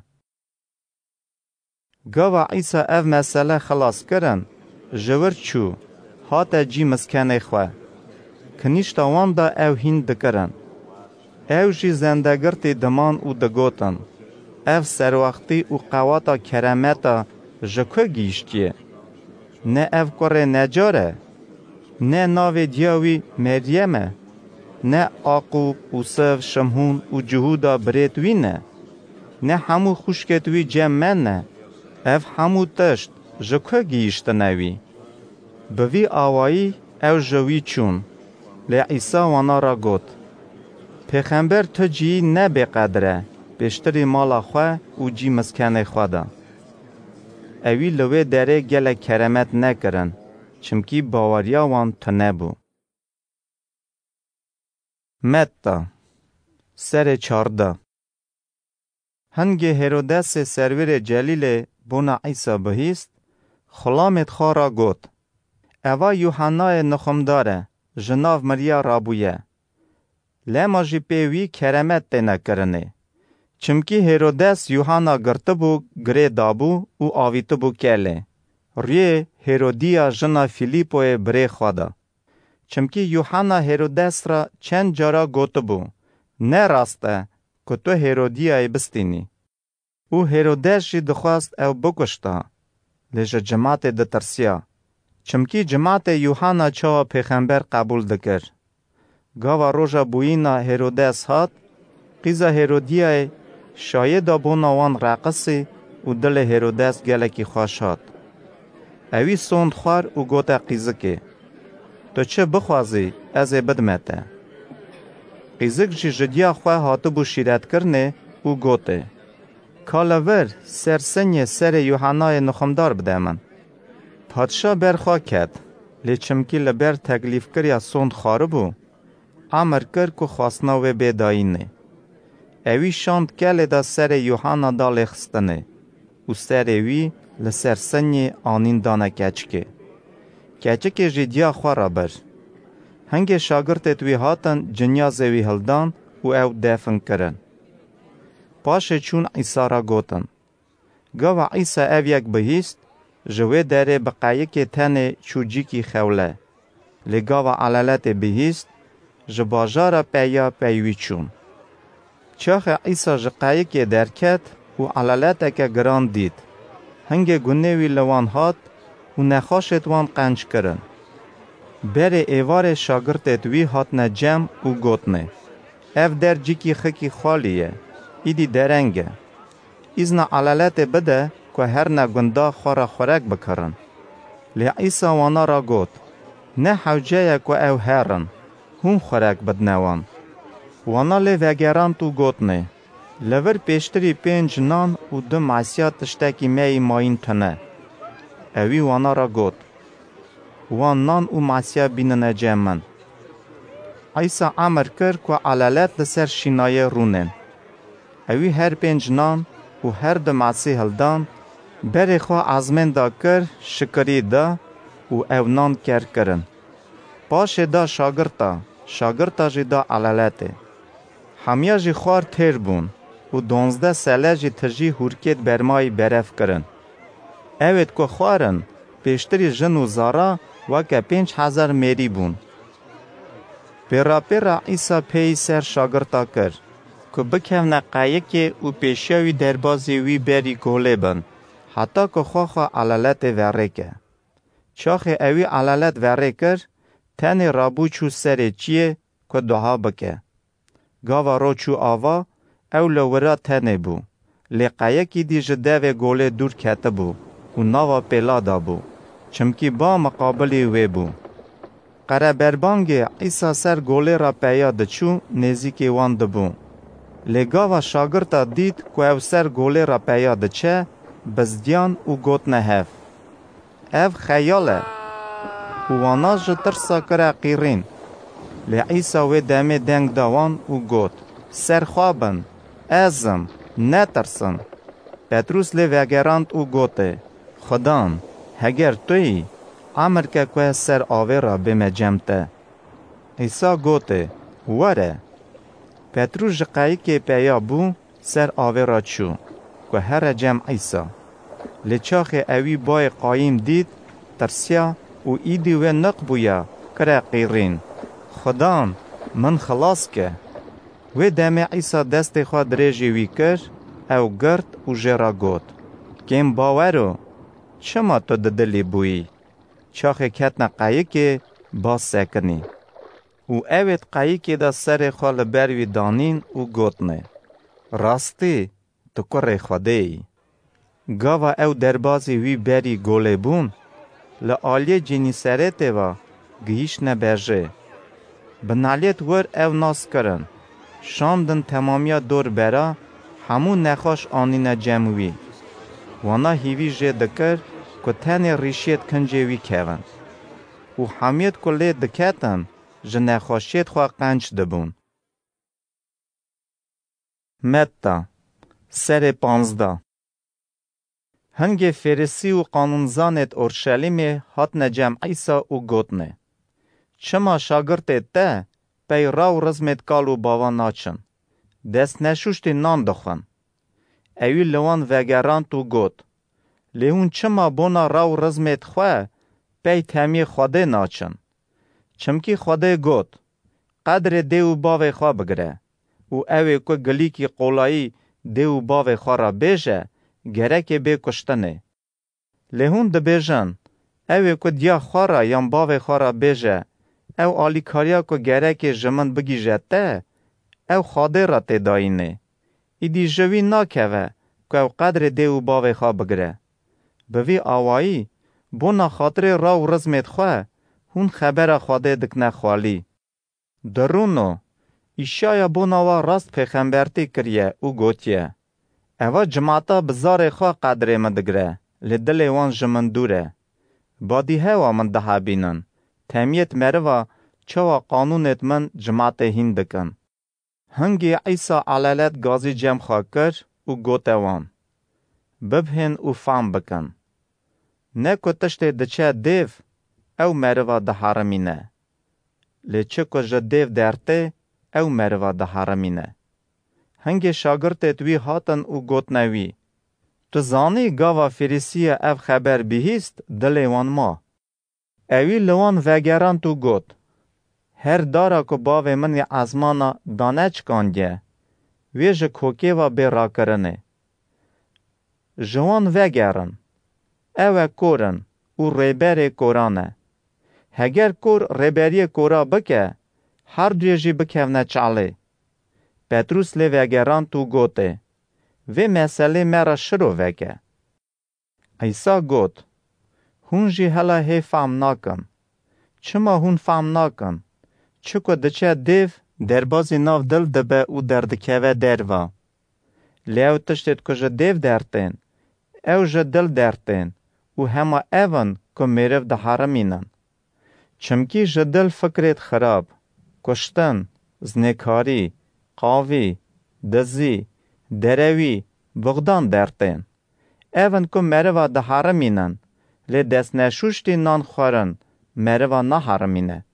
گاوا عیسی اف مسئله خلاص کرن جور چو هاتا جی مسکنه خواه. کنیشتا وان دا او هین دکرن. او جی زندگرتی دمان و دگوتن. اف سروختی و قواتا کرامتا جکو گیشتیه. نه اف کره نجاره. نه ناوی دیاوی مریمه. نه آقوب و صف شمهون و جهودا بریتوینه. نه همو خوشکتوی جمعنه. اف همو تشت جکو گیشتنوی. بوی آوایی او جوی چون. لی عیسی وانا را گوت. پیغمبر تو جی نه بقدره. بیشتری مالا خواه و جی مسکنه خواه دا. اوی لوی داره گل کرمت نکرن. چمکی باوریا وان تو نبو. متا سر 14 هنگی هیرودس سرور جلیل بونا عیسی بهیست خلامت خارا گوت. اوا یوحنای نخمداره جناو مریا رابویه. لما جی پیوی کرمت تینا کرنه. چمکی هیرودس یوحنا گرتبو گره دابو و آویتبو کله. ریه هیرودیا جنا فیلیپوی بره خوادا. چمکی یوحنا هیرودس را چند جارا گوتبو. نه راسته که تو هیرودیای بستینی. او هیرودس جی دخواست او بکشتا. لیجه جماعت دترسیا. چمکی جماعت یوحنا چاوا پیغمبر قبول دکر. گاوا روژا بوینا هیرودس هات. قیزا هیرودیای شاید بونا وان راقصی و دل هیرودس گلکی خوش هات. اوی سوند خوار و گوتا قیزکی. تو چه بخوازی از بدمته؟ قیزک جی جدیا خواه هاتو بو شیرت کرنه و گوته. کالور سرسنی سر یوحنای نخمدار بده من. پادشاه برخوا کرد. لی چمکی لبر تکلیف کریا سوند خاربو. امر کر که خواستنا و بداینه. اوی شاند کل دا سر یوحنا دا لخستنه. و سر اوی لسرسنی آنین دانه کچکه. کچکه جدیا خوارا بر. هنگ شاگرد توی هاتن جنیازه وی هلدان و او دفن کرن. پاشه چون عیسی را گوتن. گاوا عیسی او یک بهیست جوه داره بقایه که تنه چوجی کی خوله. لگاوا علالت بهیست جباجارا پیا پیوی چون. چاخ عیسی جقایه که درکت و علالت که گران دید. هنگ گونه وی لوان هات و نخاشت وان قنج کرن. بره ایوار شاگرد توی هات نجم و گوتنه. اف در جیکی خکی خالیه. ایدی درنگه. ایزنا علالت بده که هر نگنده خورا خورک بکرن. لی عیسی وانا را گوت. نه حوجه که او هرن. هم خورک بدنوان. وانا لی وگران تو گوتنه. لور پیشتری 5 نان و 2 معصیات تشتکی می ماین تنه. اوی وانا را گوت. وان نان و معصیات بیننه جمن. عیسی امر کرد که علالت لسر شینایه رونن. اوی هر 5 نان و هر 2 معصی هلدان بری خواه ازمن دا کر شکری دا و او نان کرن. پاش دا شاگرتا جی دا علالته. همیا جی خوار تیر بون و 12 ساله جی تجی هورکت برمای برف کرن. اوید که خوارن پیشتری جن و زارا وکه 5000 میری بون. پیرا عیسی پی سر شاگرتا کر که بکهونه قایه و پیشیوی دربازی وی بری گوله بن. حتی که خواه علالت وره که. چاخ اوی علالت وره کر تن رابو چو سر چیه که دعا بکه. گاوا رو چو آوا او لورا تنه بو. لقایه کی دی جده و گوله دور کته بو و ناوا پیلا دا بو. چمکی با مقابلی وی بو. قره بربانگی عیسی سر گوله را پیا دچو نزیکی وان دبو. لگاوا شاگرتا دید که او سر گوله را پیا دچه بزدیان و گوت نهف. او خیاله. و وانا جترسا کرا قیرین. لی عیسی و دمه دنگ داوان و گوت. سر خوابن. ازم. نترسن. پتروس لی وگراند و گوته. خدان. هگر توی امر که سر آوه را بیم جمته. عیسی گوته. وره. پتروس جقایی که پیا بو سر آوه را چو. که هر جمع عیسی. لچاخ اوی بای قایم دید ترسیا و ایدی و نق بویا کرا قیرین. خدان من خلاص که. و دم عیسی دست خود ریجی وی کر او گرد و جرا گوت. کم باورو چما تو ددلی بویی. چاخ کتنا قایی که باز سکنی. و اوید قایی که دا سر خال بروی دانین و گوتنه. راستی تو کره خوده ای. گاوا او دربازی وی بری گوله بون لآلیه جینی سرته و گیش نبرجه. بنالیت ور او ناس کرن. شاندن تمامیا دور برا همون نخواش آنین جمعوی. وانا هیوی جه دکر که تن ریشیت کنجه وی کهون. و همیت کلی دکتن جه نخواشیت خواه قنج دبون. متا سر 15 هنگ فرسی و قانونزانت اورشلیم هات نجم عیسی و گوتنه. چما شاگرد ته پی راو رزمت کالو باوان ناچن. دست نشوشت نان دخن. اوی لوان وگران تو گوت. لیهون چما بونا راو رزمت خواه پی تمی خوده ناچن. چمکی خوده گوت. قدر دیو باوی خواه بگره. و اوی که گلی کی قولایی دیو باوی خواه را بیجه گرک بی کشتنه. لیهون ده بیجن اوی که دیا خواه را یم باوی خواه را بیجه او آلیکاریا که گرک جمن بگیجه ته او خاده را ته داینه. ایدی جوی ناکوه که او قدر دیو باوی خواه بگره. بوی آوایی بونا خاطر راو رزمت خواه هون خبر خاده دکنه خوالی. درونو ایشایا بوناوا راست پیغمبرتی کریه او گوتیه. اوا جماعتا بزار خواه قدره مدگره، لدل وان جمن دوره. بادی هوا من ده بینن، تمیت مروا چوا قانونت من جماعت هندکن. هنگی عیسی علالت گازی جم خواه کر و گوته وان. ببهن و فام بکن. نکو تشت دچه دیو او مروا ده حرمینه. لیچه کو جه دیو درته او مروا ده حرمینه. هنگی شاگرت توی هاتن و گوت نوی. تو زانی گاوا فریسی اف خبر بیهیست دلیوان ما. اوی لوان وگران تو گوت. هر دارا کو باوی من ازمانا دانه چکانگه. ویج کوکی و بی را کرنه. جوان وگرن. او کورن و ریبر کورانه. هگر کور ریبری کورا بکه، هر دویجی بکهونه چاله. پتروس لی وگران تو گوته. و مسئله مرا شروع وکه. عیسی گوت. هون جی هلا هی فهم ناکن. چما هون فهم ناکن؟ چکو دچه دیو دربازی ناو دل دبه و دردکوه دروا. لیو تشتید که جه دیو درتین. او جه دل درتین. و همه اون که میرف ده حرمینن. چمکی جه دل فکرت خراب. کشتن، زنکاری، قاوی، دزی، دروی، بغدان درتین. اون که مروا ده حرمینن. لی دست نشوشتی نان خورن. مروا نه حرمینه.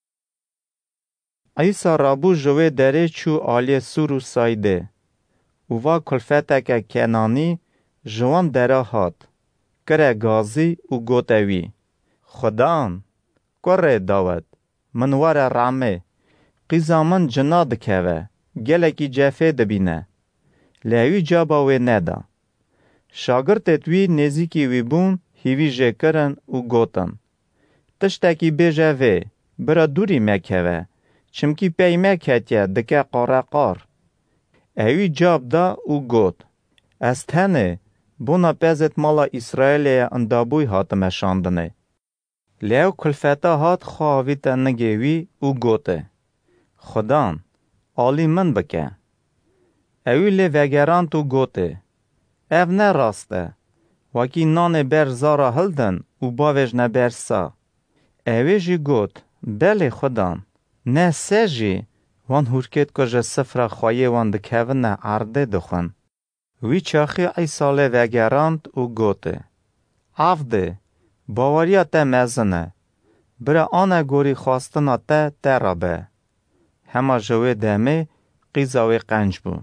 عیسی رابو جوه دره چو آلی سورو سایده. اووا کلفتک کنانی جوان دره هات. کره گازی و گوتوی. خدان، کره داود، منوار رامه. قیزا من جناد که گلکی جفه دبینه. لیوی جاباوی ندا. شاگرت توی نزیکی وی بون هیوی جه کرن و گوتن. تشتکی بیجه وی، برا دوری مکه چمکی پی مکتیه دکه قاره قار. اوی جاب دا و گوت. از تنه بونا پزت مالا اسرائیل اندابوی هاتم شاندنه. لیو کلفتا هات خواهویت نگیوی و گوته. خدان، آلی من بکه. اوی لی وگران تو گوته. او نه راسته. وکی نان بر زارا هلدن و باوش نبر سا. اوی جی گوت. بله خدان. نه سجی وان هورکت کجا سفر خواهی وان دکهون عرده دخن. وی چاخی ایساله وگراند و گوته. عفده، باوریا تا مزنه. برا آنه گوری خواستنا تا ترابه. همه جوه دمه قیزاوی قنج بو.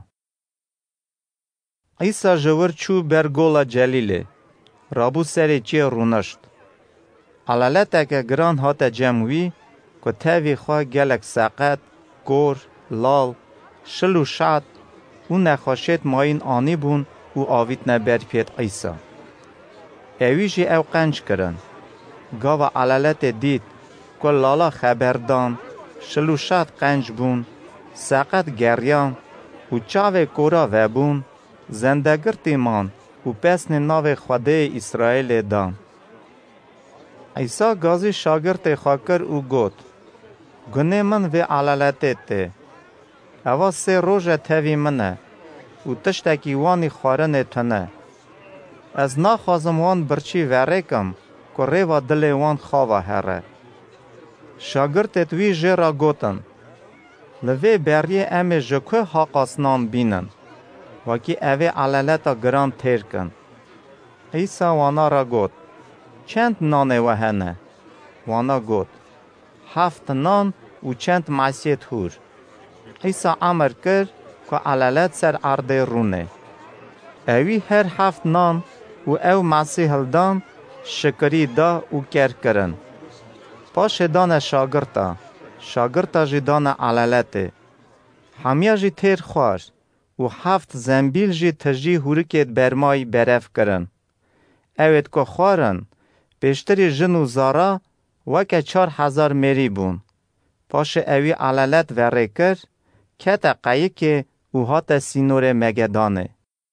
ایسا جور چو برگولا جلیله. رابو سری چی رونشت. علالتا که گران هاتا جموی که تاوی خواه گلک ساقت، گور، لال، شلو شاد و نخواشت ماین آنی بون و آویت نبر پیت عیسا. اویجی او قنج کرن. گاوا علالت دید که لالا خبردان، شلو شاد قنج بون، ساقت گریان و چاوه کورا و بون، زندگر تیمان و پسن ناو خوده اسرائیل دان. عیسی گازی شاگرد خاکر و گوت. گنه من و علالته ته. اوا سه روژه تاوی منه و تشتکی وانی خارنه تنه. از ناخوازم وان برچی ورکم که ریوا دل وان خواه هره. شاگرد توی جرا گوتن. لوی بریه امه جکو حاقاسنان بینن. وکی اوی علالتا گران تیر کن. عیسی وانا را گوت. چند نانه وهنه؟ وانا گوت. 7 نان و چند معصیت هور. عیسی امر کرد که علالت سر عرده رونه. اوی هر 7 نان و او معصی هلدان شکری دا و کر کرن. پاش دان شاگرتا جی دان علالته. همیا جی تیر خوار و 7 زنبیل جی تجی هورکت برمای برف کرن. اوید که خوارن پیشتری جن و زارا وکه 4000 مری بون. پاش اوی علالت وره کر کت قیه و هات سینور مگدانه.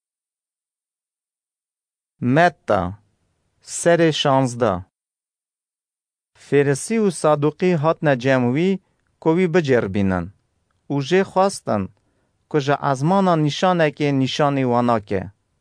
متا سر 16 فرسی و صادوقی هات نجموی کوی بجر بینن. او جه خواستن که جه ازمانا نشانه که نشانی وانا که.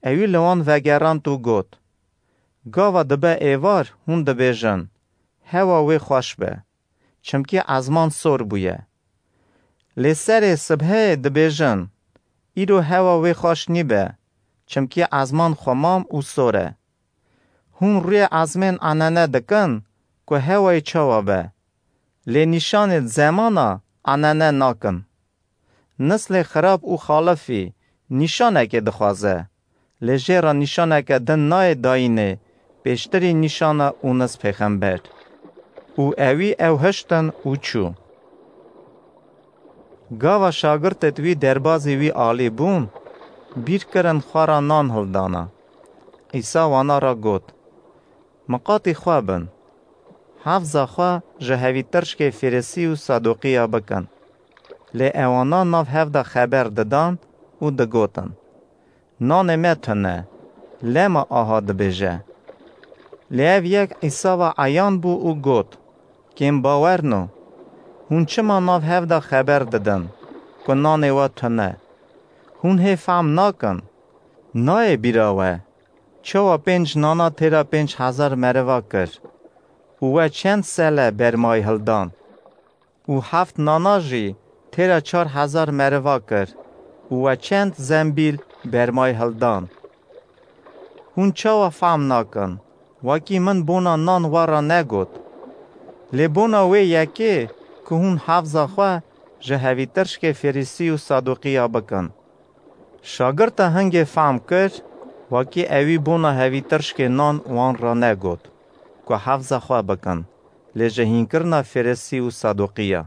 اوی لوان وگران تو گوت. گاوا دبه ایوار هون دبیجن. هوا وی خوش به. چمکی ازمان سور بویه. لسر صبحه دبیجن. ایرو هوا وی خوش نیبه. چمکی ازمان خمام او سوره. هون روی ازمین آنانه دکن که هوای چوا به. لی نشانت زمانا آنانه ناکن. نسل خراب او خالفی نشانه که دخوازه. لی جیرا نشانه که دن نای داینه بیشتری نشانه اونس پیغمبر. او اوی او هشتن او چو. گاوا شاگرتت وی دربازی وی آلی بون بیر کرن خوارا نان هلدانا. عیسی وانا را گوت. مقاطی خوابن. حفظا خواه جهوی ترشک فیرسی و صدوقیا بکن. لی اوانا ناف هفدا خبر ددان و دگوتن. نان متنه. لما آها دبیجه. لی او یک عیسی و عیان بو او گوت. کم باور نو. هون چما ناف هفدا خبر ددن. که نان و تنه. هون هی فهم ناکن. نای بیراوه. چوا 5 نانا تیرا 5000 مروا کر. او چند ساله برمای هلدان. او 7 نانا جی تیرا 4000 مروا کر. او چند زنبیل برمای هلدان. هون چوا فهم ناکن. وکی من بونا نان وارا نگود. لی بونا وی یکی که هون حفظا خواه جهوی ترشک فریسی و صادوقیا بکن. شاگرتا هنگی فهم کر وکی اوی بونا هوی ترشک نان وان را نگود. که حفظا خواه بکن. لی جهین کرنا فریسی و صادوقیا.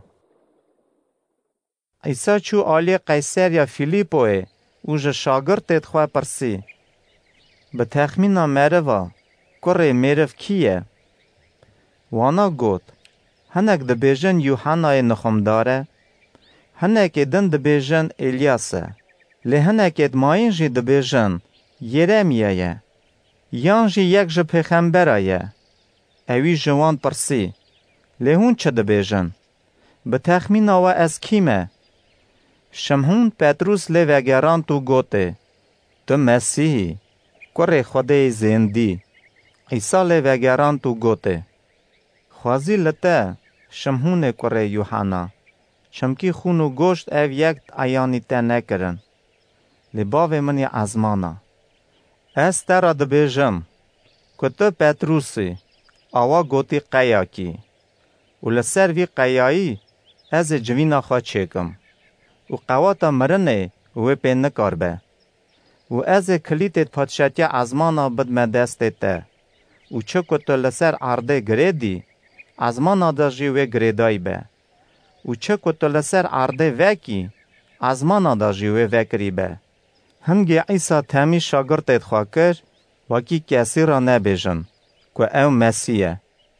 عیسی چو آلی قیصر یا فیلیپوه او جه شاگرتت خواه پرسی. به تخمینا مروا کره مرف کیه؟ وانا گوت. هنک دبیجن یوحنای نخمداره. هنک دن دبیجن الیاسه. لی هنک ادماین جی دبیجن یرمیه. یان جی یک جه پیغمبره. اوی جوان پرسی. لی هون چه دبیجن؟ به تخمینا و از کیمه؟ شمهون پتروس لی وگران تو گوته. تو مسیحی. کره خدای زندی. عیسی لی وگران تو گوته. خوازی لته شمهون کره یوحنا. چمکی خون و گوشت او یک عیانی ته نکرن. لی باوی منی ازمانا. از ترا دبیجم. که تو پتروسی. آوا گوتی قیاکی. و لسر وی قیایی از جوینا خواه چیکم. و قواتا مرنه و پی نکار به. و از کلیتت پادشاتی ازمانا بدم دستت ته. و چه کتو لسر عرده گریدی ازمانا دا جیوه گریدای به. و چه کتو لسر عرده وکی ازمانا دا جیوه وکری به. هنگی عیسی تامی شاگرتت خواه کر وکی کسی را نبیجن که او مسیحه.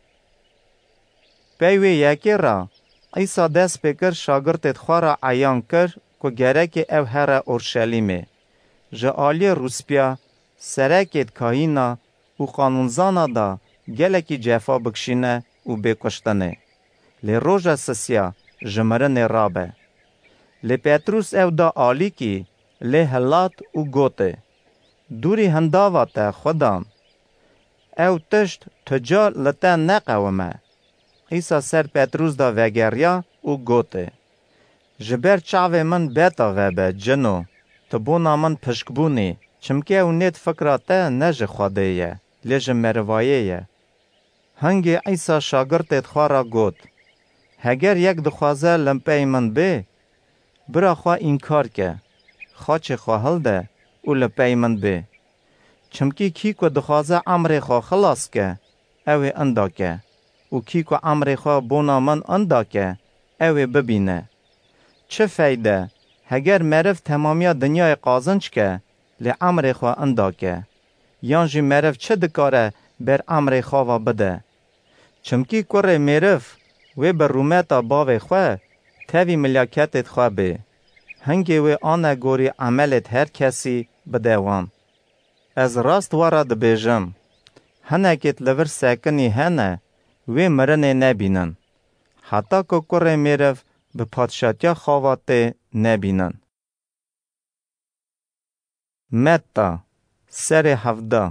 پیوی یکی را عیسی دست بکر شاگرتت خواه را عیان کر که گرک او هر اورشلیمه. جه آلی روسپیا سرکت کهینا و قانونزانا دا گلکی جفا بکشینه و بکشتنه. لی روژا سسیا جمرن رابه. لی پتروس او دا آلی کی لی هلات و گوته. دوری هنداواته خودم. او تشت تجار لطه نقومه. عیسی سر پتروس دا وگریا و گوته. جبر چاوه من بیتا وبه جنو. تبونا من پشکبونی. چمکه او نیت فکراته نجه خوده یه. لیجه مروایه یه. هنگی عیسی شاگرتت خواه گوت. هگر یک دخوازه لمپه من به. برا خواه اینکار که. خواه چه خواهل ده. او لمپه من به. چمکی کی که دخوازه عمر خواه خلاص که. اوه اندا که. و کی که عمر خواه بونا من اندا که. اوه ببینه. چه فایده؟ هگر مرف تمامی دنیای قازنچ که. لی عمر خواه اندا که. یانجی مرف چه دکاره بر عمر خواه بده. چمکی کره مرف و بر رومتا باوی خواه تاوی ملیاکتت خواه به. هنگی و آنه گوری عملت هر کسی بده وان. از راست وارا دبیجم. هنکت لور سکنی هنه و مرنه نبینن. حتی که کره مرف به پادشاتیا خواهاته نبینن. متا سر 17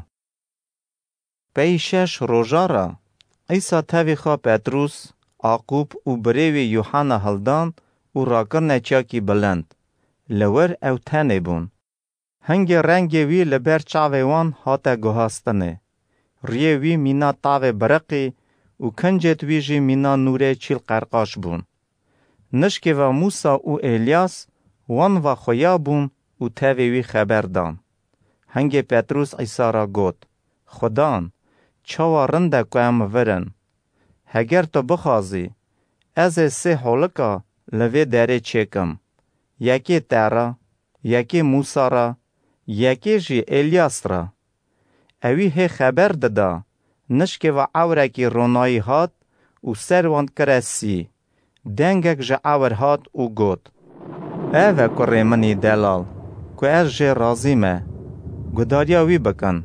پیشش روژارا ایسا تاوی خواه پتروس، عاقوب و بریوی یوحنا هلدان و راکرن چاکی بلند. لور او تنه بون. هنگ رنگ وی لبر چاوی وان هاتا گوهاستنه. ریه وی مینا تاوی برقی و کنجت وی جی مینا نوره چیل قرقاش بون. نشکی و موسا و الیاس وان و خویا بون و تاوی وی خبر دان. هنگ پتروس ایسا را گوت. خدان، چاوا رنده که ام ورن. هگر تو بخوازی، از سه حولکا لوی داره چکم. یکی تارا، یکی موسا را، یکی جی الیاس را. اوی هی خبر دادا، نشکی و عورکی رونایی هات و سروان کرسی. دنگک جا عور هات و گوت. اوه کره منی دلال، که از جی رازیمه. گداریا وی بکن.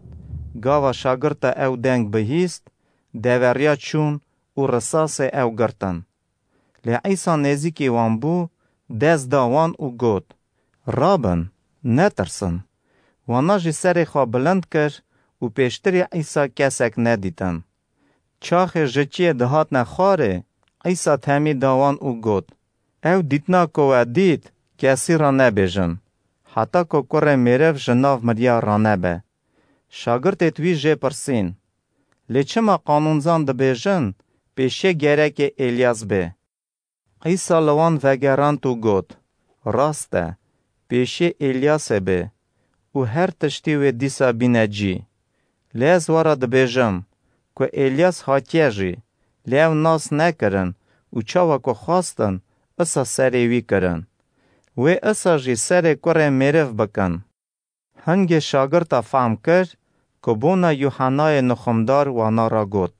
گاوا شاگرتا او دنگ بهیست، دیوریا چون و رساس او گرتن. لی عیسا نزیکی وان بو، دست داوان و گوت. رابن، نترسن. وانا جی سری خواه بلند کر و پیشتری عیسا کسک ندیدن. چاخ جچی دهات نخواره، عیسا تمی داوان و گوت. او دیتنا کو دید کسی را نبیجن. حتی که کره میرف جناف مریا را نبه. شاگرد توی جه پرسین. لیچه ما قانونزان دبیجن پیشه گرک الیاس به. عیسا لوان وگران تو گوت. راسته پیشه الیاس به. و هر تشتی و دیسا بینه جی. لیز وارا دبیجم که الیاس حاتیه جی. لیو ناس نکرن و چاوا که خواستن اسا سری وی کرن. و اسا جی سری کره میرف بکن. هنگ شاگرد فهم کر که بونا یوحنای نخمدار وانا را گوت.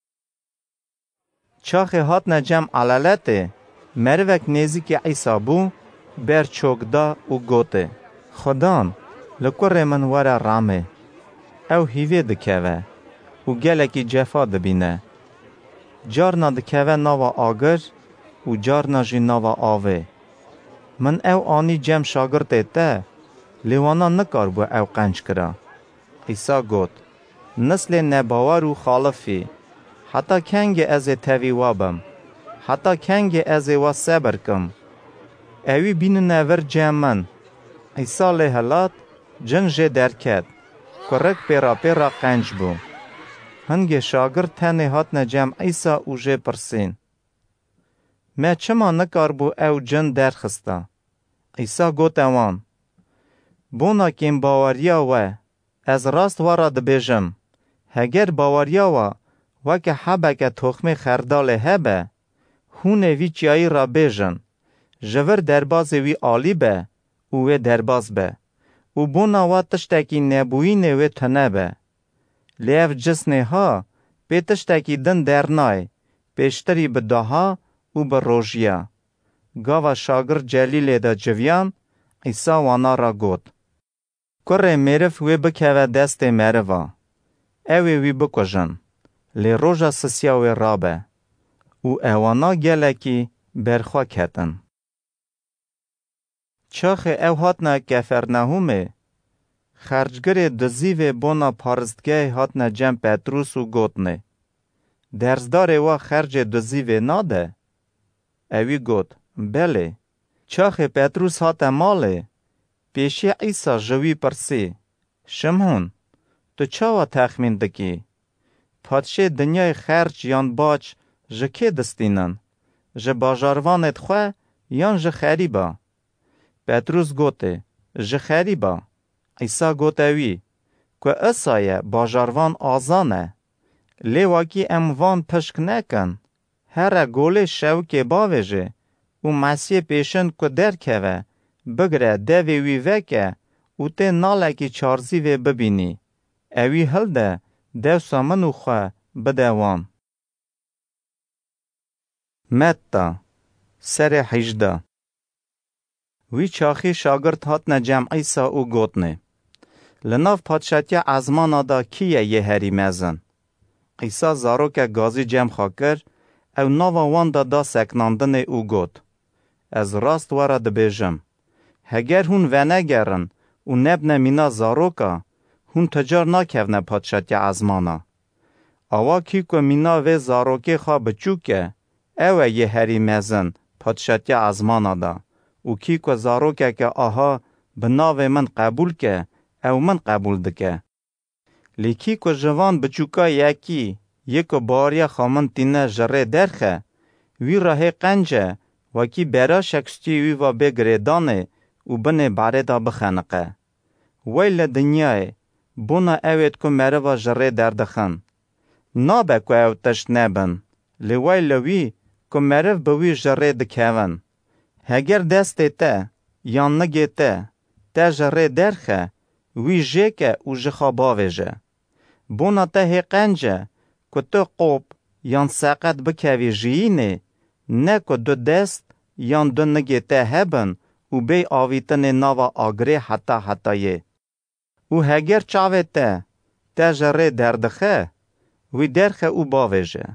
چاخ هات نجم علالته مروک نیزی عیسا بو بر چوکدا و گوته. خدان لکر من ورا رامه. او هیوی دکوه و گلکی جفا دبینه. جارنا دکوه ناوا آگر و جارنا جی ناوا آوه. من او آنی جم شاگرده ته لیوانا نکار بو او قنج کرا. عیسا گوت. نسل نباور و خالفی. حتی کنگ از تاوی وابم. حتی کنگ از و صبر کم. اوی بین نور جمن. عیسا لحلات جنج درکد. کرک پیرا قنج بو. هنگ شاگرد تنه هات نجم عیسا اوجه پرسین. ما چما نکار بو او جن درخستا. عیسا گوت اوان. بونا کم باوریا و از راست وارا دبیجم. هگر باوریا و وکه حبه که تخمه خردال هبه هونه وی چیایی را بیجن. جور درباز وی آلی به و وی درباز به. و بونا و تشتکی نبوینه وی تنه به. لیف جسنه ها پی تشتکی دن درنای پیشتری بداها و بروژیا. گاوا شاگر جلیل دا جویان عیسا وانا را گوت. کره میرف وی بکوه دست میروا. اوی وی بکجن. لی روژا سسیا وی رابه. و اوانا گلکی برخوا کتن. چاخ او هاتنا کفرنهومه. خرجگر دزیوه بونا پارستگاه هاتنا جم پتروس و گوتنه. درزدار و خرج دزیوه ناده؟ اوی گوت. بله. چاخ پتروس هاتا ماله. پیشی عیسا جوی پرسی. شمهون. تو چاوا تخمین دکی؟ پادشه دنیای خرج یان باج جکه دستینن؟ ج باجاروانت خواه یان ج خریبا؟ پتروس گوته. ج خریبا. عیسا گوتوی. که اسایه باجاروان آزانه. لیواکی اموان پشک نکن. هر گوله شوکه باویجه. و مسیح پیشن که درکوه. بگره دوی وی وکه. و ته نالکی چارزی وی ببینی. اوی هلده دو سامنو خواه بدوان. متا سر 18 وی چاخی شاگرد هات نجم عیسا او گوتنه. لناف پادشاتی ازمانا دا کیه یه هری مزن. عیسا زارو که گازی جم خاکر او ناوا وان دا سکناندن او گوت. از راست وارا دبیجم. هگر هون ونگرن و نبنه مینا زارو که هون تجار ناکفنه پادشاتی ازمانا. آوا کی که مینا و زاروکی خواه بچوکه، اوه یه هری مزن پادشاتی ازمانا دا. و کی که زاروکه که آها بناو من قبول که، او من قبول دکه. لیکی که جوان بچوکا یکی، یکو باریا خامن تینه جره درخه، وی راه قنجه وکی برا شکستی وی و بگردانه و بنه باره دا بخنقه. ویل دنیای بونا اوید که مره و جره دردخن. نابه که او تشت نبن، لی ویل وی که مره بوی جره دکهون. هگر دست ته یا نگه ته جره درخه وی جه و جخا باویجه. بونا ته قنجه که تو قوب یا ساقت بکوی جیینه نه که دو دست یا دو نگه ته هبن و بی آویتن ناوا آگره حتا یه. و هگر چاوه ته جره دردخه وی درخه او باویجه.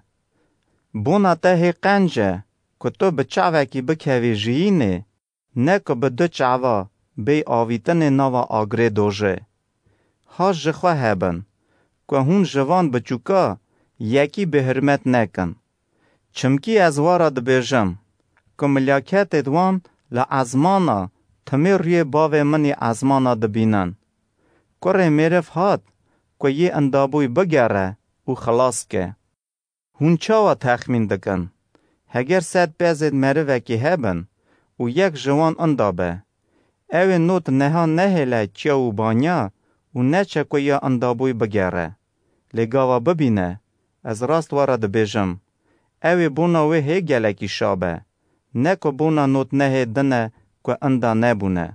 بونا ته قنجه که تو بچاوه کی بکوی جیینه نه که به دو چاوه بی آویتن ناوا آگره دوژه. ها جخواه هبن که هون جوان بچوکا یکی به حرمت نکن. چمکی از وارا دبیجم که ملیاکت دوان لعزمانا تمیر روی باوی منی عزمانا دبینن. کره میرف هاد که یه اندابوی بگره و خلاص که. هون چاوا تخمین دکن. هگر 100 پیزید مروکی هبن و یک جوان اندابه. اوی نوت نها نهیله چیا و بانیا و نچه که یا اندابوی بگره. لگاوا ببینه از راست وارا دبیجم. اوی بونا وی هی گلکی شابه. نه که بونا نوت نهی دنه که اندا نبونه.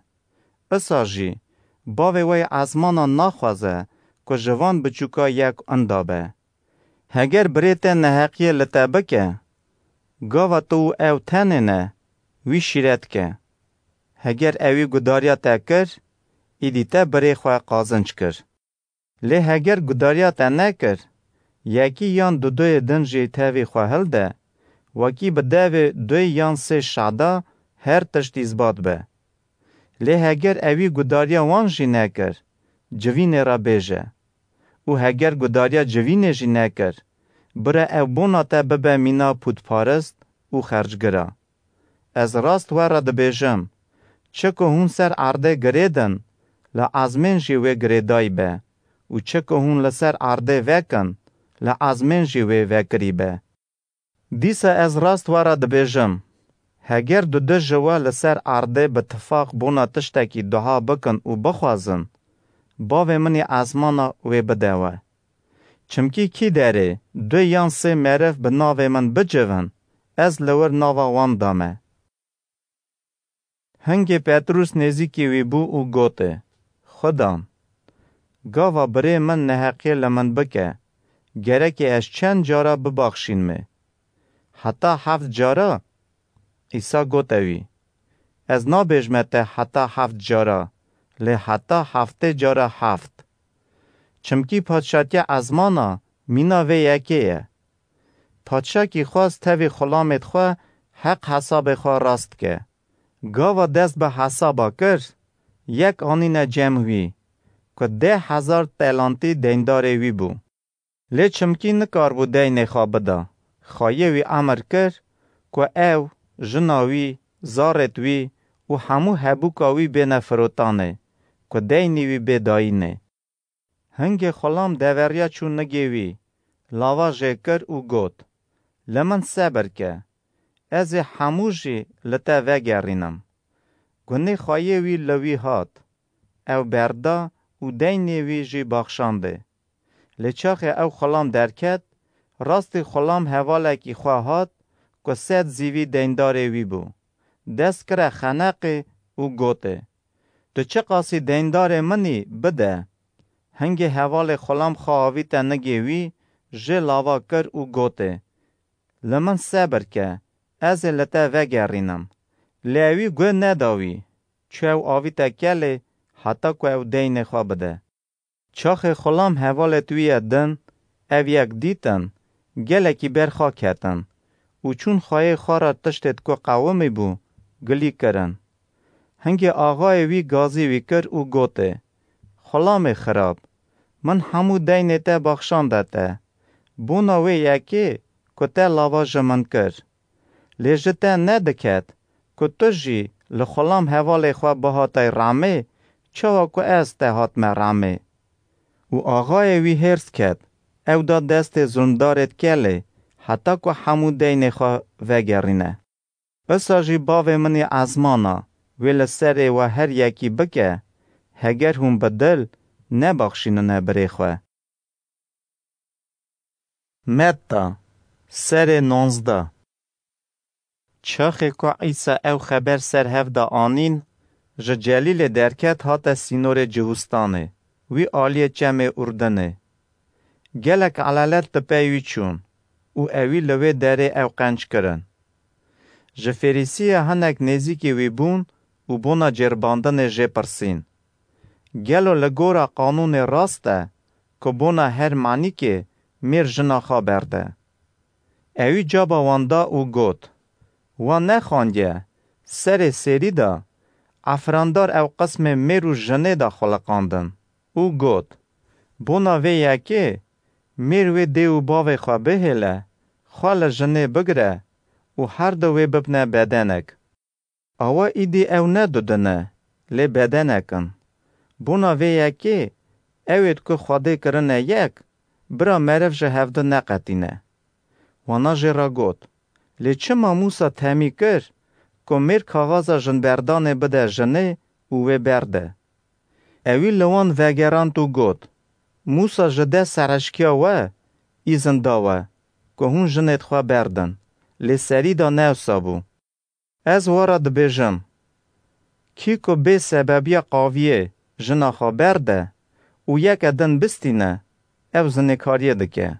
اساجی باوی وی ازمانا ناخوازه که جوان بچوکا یک اندابه. هگر بریته نهقیه لطبه که گاوا تو او تنه نه وی شیرت که. هگر اوی گداریا تا کر ایدی تا بری خواه قازنچ کر. لی هگر گداریا تا نکر یکی یان دوی دنجی تاوی خواه هل ده وکی بداوی دوی یان سه شعدا هر تشت ازباد به. لی هگر اوی گداریا وانجی نکر جوین را بیجه. و هگر گداریا جوین جی نکر برا او بونا تا ببه مینا پود پارست و خرجگرا. از راست وارا دبیجم چکو هون سر عرده گریدن لعزمین جیوه گریدای به و چکو هون لسر عرده وکن لعزمین جیوه وکری به. دیسا از راست وارا دبیجم هگر دو جوا لسر عرده بتفاق بونا تشتکی دعا بکن و بخوازن باوی منی ازمانا وی بدوه. چمکی کی داره دو یان سه معرف به ناوی من بجون از لور ناوا وان دامه. هنگی پتروس نزیکی وی بو او گوته خدام گاوا بری من نحقی لمن بکه گرکی از چند جارا ببخشین می. حتی 7 جارا؟ ایسا گوته وی از نابیجمته حتی 7 جارا لی حتی 7 جارا 7. چمکی پادشاتی ازمانا مینا وی یکیه. پادشا کی خواست تاوی خلامت خواه حق حساب خواه راست که. گاوا دست به حسابا کرد یک آنین جمعوی که 10,000 تلانتی دیندار وی بو. لی چمکی نکار بو دین خواه بدا. خواهی وی امر کرد که او جناوی زارت وی و همو حبوکاوی بین فروتانه که دینی وی بداینه. هنگ خلام دوریا چون نگیوی لاوا جکر و گوت لمن صبر که از هموشی لطا وگرینم. گنی خواهی وی لوی هات او بردا و دینی وی جی بخشانده. لچاخ او خلام درکت راست خلام حواله کی خواهات که 100 زیوی دیندار وی بو. دست کره خنق و گوته تو چه قاسی دیندار منی بده. هنگی حوال خلام خواهی تا نگیوی جه لاوا کر و گوته لمن صبر که از لطا وگرینم. لیوی گوه نداوی چو او آوی تا کلی حتی که او دین خواه بده. چاخ خلام حوال توی دن او یک دیتن گلکی برخوا کتن و چون خواهی خواه تشتت که قومی بو گلی کرن. هنگی آقای وی گازی وی کر و گوته خلام خراب من همو دین ته بخشانده بونا وی یکی که ته لاواج من کر. لیجه ته ندکت که تو جی لخلام حوال خواه بهاتای رامه چوا که از ته هاتم رامه. و آغای وی هرس کد او دا دست ظلمدارت کله حتی که همو دین خواه وگرینه. بسا جی باوی منی ازمانا ویل سر و هر یکی بکه هگر هم بدل نبخشینه بری خواه. متا سر 19 چاخی که عیسی او خبر سر هفده آنین جلیل درکت هات سینور جهوستانه وی آلی چم اردنه. گلک علالت تپیوی چون او اوی لوی داره او قنچ کرن. جفریسی هنک نزیکی وی بون و بونا جرباندن جه پرسین. گلو لگورا قانون راسته که بونا هر معنی که میر جنا خبرده. اوی جابا واندا او گوت. وان نخواندیه سر سری دا افراندار او قسم میرو جنه دا خلقاندن. او گوت. بونا وی یکی میروی دیو باوی خواه بهیله خواه جنه بگره و هر دوی ببنه بدنک. آوا ایدی او ندودنه لی بدنکن. بونا وی یکی اوید که خواده کرنه یک برا مرف جه هفته نقتینه. وانا جه را گوت. لی چه ما موسا تمی کر که میر کاغازا جنبردانه بده جنه او وی برده. اوی لوان وگران تو گوت. موسا جده سرشکیا و ایزن داوه که هون جنت خواه بردن. لی سری دا نو سابو. از وارا دبیجم. کی که به سببی قاویه جنا خواه برده او یک ادن بستینه او زنکاریه دکه.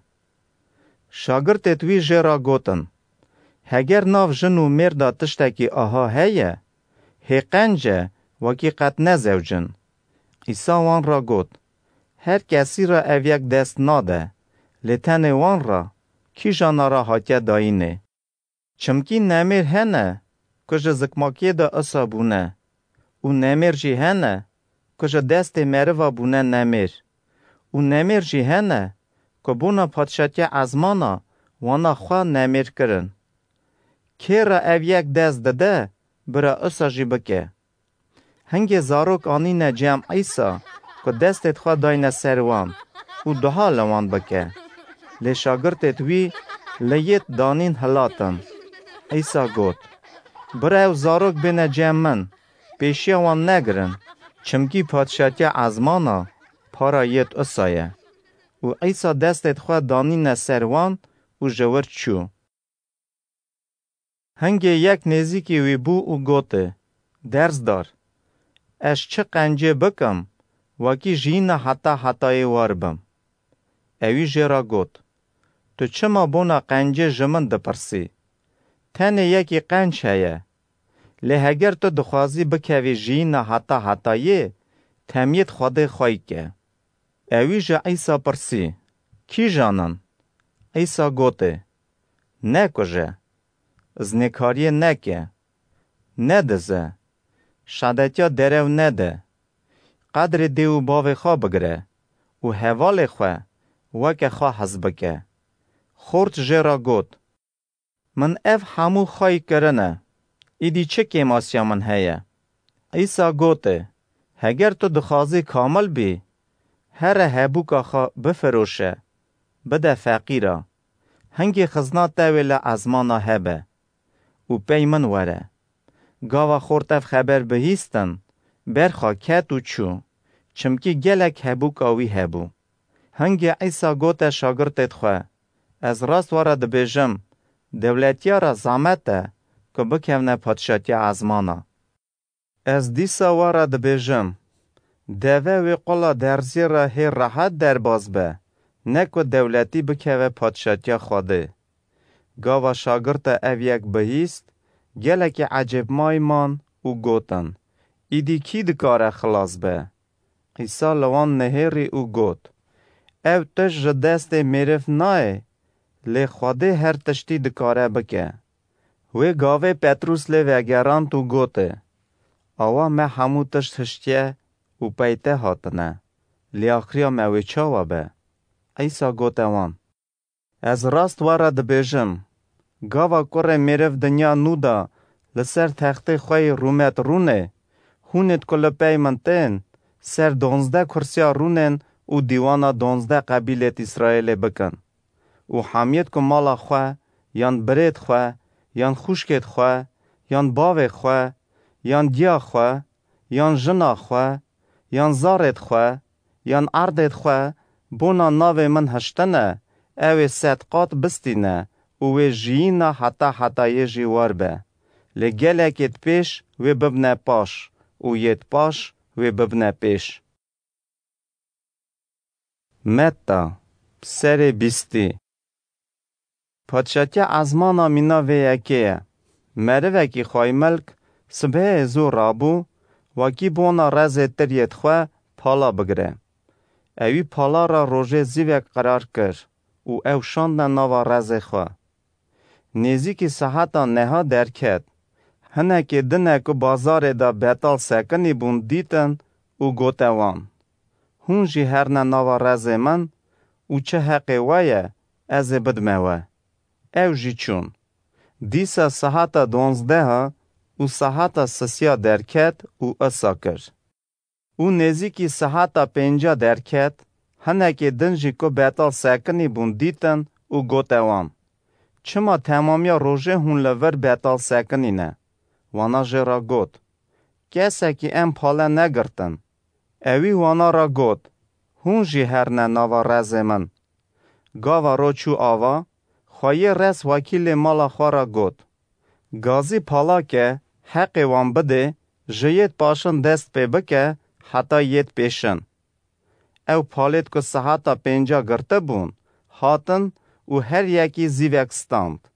شاگرد توی جرا گوتن. هگر ناف جنو مردا تشتکی آها هیه هی قنجه وکی قد نزوجن. عیسی وان را گوت. هر کسی را او یک دست ناده لیتن وان را کی جانا را حاکه داینه. چمکی نمیر هنه کجا زکماکی دا اصا بونه او نمیر جی هنه کجا دست مروا بونه نمیر او نمیر جی هنه که بونا پادشاتی ازمانا وانا خواه نمیر کرن. که را او یک دست داده برا اصا جی بکه. هنگی زاروک آنینه جمع عیسا که دستت خواه داینه سروان او دوها لوان بکه. لی شاگرتت وی لیت دانین حلاتن. عیسی گوت. برای او زاروک بینه جمع من پیشی وان نگرن چمکی پادشاتی ازمانا پارایت اصایه. و عیسی دستت خواه دانین سروان و جور چو. هنگی یک نزیکی وی بو او گوته. درز دار. اش چه قنجه بکم وکی جین حتای وار بم. اوی جرا گوت. تو چما بونا قنجه جمن دپرسی. تنه یکی قنج هیه. لی هگر تو دخوازی بکوی جین حتایه تمیت خوده خواهی که. اوی جا عیسی پرسی. کی جانن؟ عیسی گوته. نه کجه. زنکاریه نکه. ندزه. شادتیا درو نده. قدر دیو باوی خواه بگره. و حوال خواه وکه خواه حزبکه. خورد جرا گوت. من اف همو خواهی کرنه. ایدی چه کماسیا من هیه؟ عیسی گوته. هگر تو دخوازی کامل بی هر هبوکا خواه بفروشه. بده فقیره. هنگی خزنات تاویل ازمانا هبه. و پیمن وره. گاوا خورتف خبر بهیستن برخوا کت و چو چمکی گلک هبوکاوی هبو. هنگی عیسی گوته شاگرتت خواه. از راست وارد بیجم دولتیا را زامته که بکونه پادشاتی ازمانا. از دیسا وارد بیجم دوه وی قلا درزی را هی راحت در باز به نکو دولتی بکوه پادشاتی خوده. گاوا شاگرت او یک بهیست گلک عجب مایمان او گوتن. ایدی کی دکاره خلاص به؟ عیسی لوان نهری او گوت. او تش دست میرف نای لی خوده هر تشتی دکاره بکه. وی گاوه پتروس لی وگران تو گوته. آوا ما همو تشتیه و پیته هاتنه. لیاخریا موی چاوا به. ایسا گوتوان. از راست واره دبیجم. گاوا کره میرف دنیا نودا لسر تخت خوی رومت رونه. هونت کل پیمنتین سر 12 کرسیا رونن و دیوانا 12 قبیلت اسرائیل بکن. و حامیت که مالا خواه، یان برید خواه، یان خوشکت خواه، یان باوی خواه، یان دیا خواه، یان جنا خواه، یان زارت خواه، یان اردت خواه، بونا ناوی من هشتنه، اوی صدقات بستینه، و جینا حتا یجی وار به. لگلکت پیش و ببنه پاش، و یت پاش و ببنه پیش. متا سر بیستی پادشاتی ازمانا مینا و یکیه. مروه کی خواه ملک سبه زو رابو وکی بونا رز تریت خواه پالا بگره. اوی پالا را روژه زیوک قرار کر و او شاندن نوا رز خواه. نیزی کی صحتا نها درکت. هنه که دنه که بازار دا بیتال سکنی بون دیتن و گوتوان. هون جی هرنه نوا رز من و چه حقی وایه از بدموه. او جی چون. دیسا ساعتا 12 و ساعتا سسیا درکت و اسا کر. و نزیکی ساعتا 5 درکت هنه که دنجی که بیتال سکنی بون دیتن و گوتوان. چما تمامیا روژه هون لور بیتال سکنی نه. وانا جه را گوت. کسی که ام پاله نگرتن. اوی وانا را گوت. هون جی هرنه ناوا رز من. گاوا رو چو آوا خواهی رس وکیل مالا خواه گوت. گازی پالا که حق وان بده جیت پاشن دست پی بکه حتا یت پیشن. او پالیت که ساعتا 5 گرته بون هاتن و هر یکی زیوک ستاند.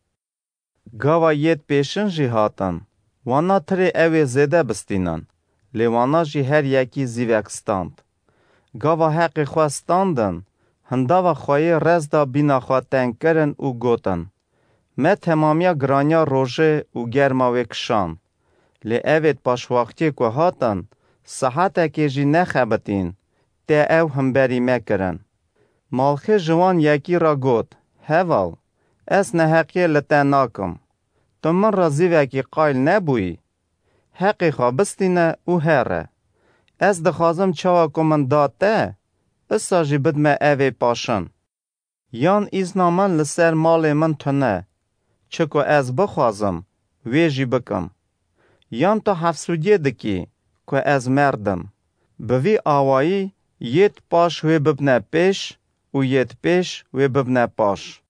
گاوا یت پیشن جی هاتن. وانا تری اوی زیده بستینن. لی وانا جی هر یکی زیوک ستاند. گاوا حق خواه ستاندن. هنداوا خواهی رز دا بینا خواه تنگ کرن و گوتن. ما تمامیا گرانیا روژه و گرما وکشان. لی اوید پاش وقتی که هاتن صحت که جی نخبتین تی او هم بری مکرن. مالخی جوان یکی را گوت. هوال اس نحقی لطه ناکم. تو من را زیوکی قایل نبوی. حقی خواه بستینه او هره. اس دخوازم چاوا که من داده اسا جی بدمه اوی پاشن. یان ایزنا من لسر مال من تنه. چکو از بخوازم وی جی بکم. یان تو حفظودیه دکی که از مردم. بوی آوایی یت پاش وی ببنه پیش و یت پیش وی ببنه پاش.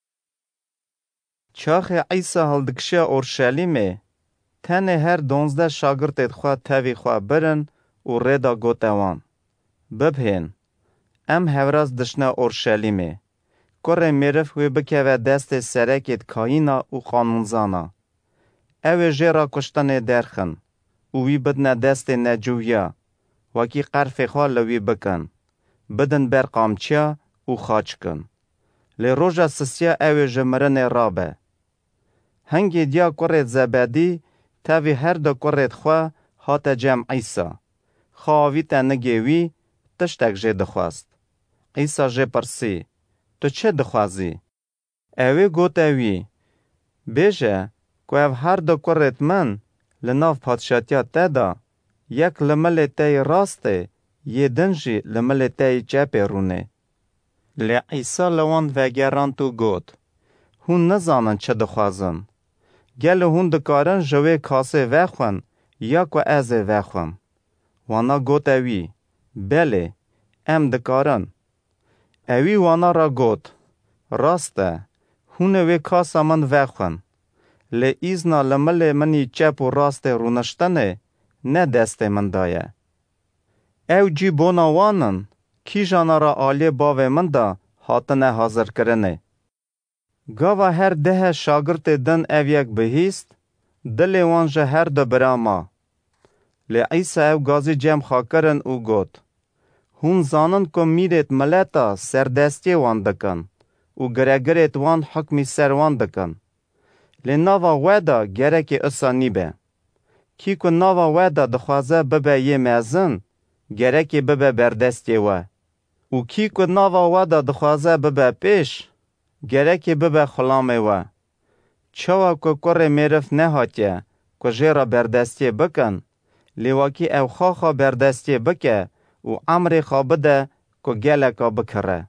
چاخ عیسی هلدکشه اورشلیمه تنه هر 12 شاگردت خواه تاوی خواه برن و ریدا گوتوان. ببهین ام هوراز دشنا اورشلیمه. کره میرف وی بکه و دست سرکت کایینا و قانونزانا. اوی جیرا کشتن درخن. وی بدن دست نجویا. وکی قرف خواه لوی بکن. بدن بر قامچیا و خاچ کن. لی روژا سسیا اوی جمرن رابه. هنگی دیا کرد زبادی تاوی هر دو کرد خواه هات جمع عیسا. خواهی تا نگیوی تشتک جه دخواست. عیسا جه پرسی. تو چه دخوازی؟ اوی گوت اوی. بیجه که او هر دو کرد من لناف پادشاتیا تدا یک لمل تای راسته یه دنجی لمل تای چپی رونه. لی عیسا لوان وگران تو گوت. هون نزانن چه دخوازن. گل هون دکارن جوی کاسه وخون یا که از وخون. وانا گوت اوی. بله ام دکارن. اوی وانا را گوت. راسته هونه وی کاسا من وخون. لی ایزنا لمل منی چپ و راست رونشتنه نه دست من دایه. او جی بونا وانن کی جانا را آلی باوی من دا هاتنه حاضر کرنه. گاوا هر 10 شاگرد دن او یک بهیست دل وانجه هر دو براما. لی عیسی او گازی جمع خاکرن او گوت. هون زانن که میرت ملتا سردستی وان دکن و گرگرت وان حکمی سر وان دکن. لی ناوا ویدا گرک اسانی به. کی که ناوا ویدا دخوازه ببه یه مزن گرک ببه بردستی و. و کی که ناوا ودا دخوازه ببه پیش، گرکی ببه خلامه و. چوا که کره میرف نهاتیه که جیرا بردستی بکن، لیواکی او خاخا بردستی بکه و امری خوابده که گلکا بکره.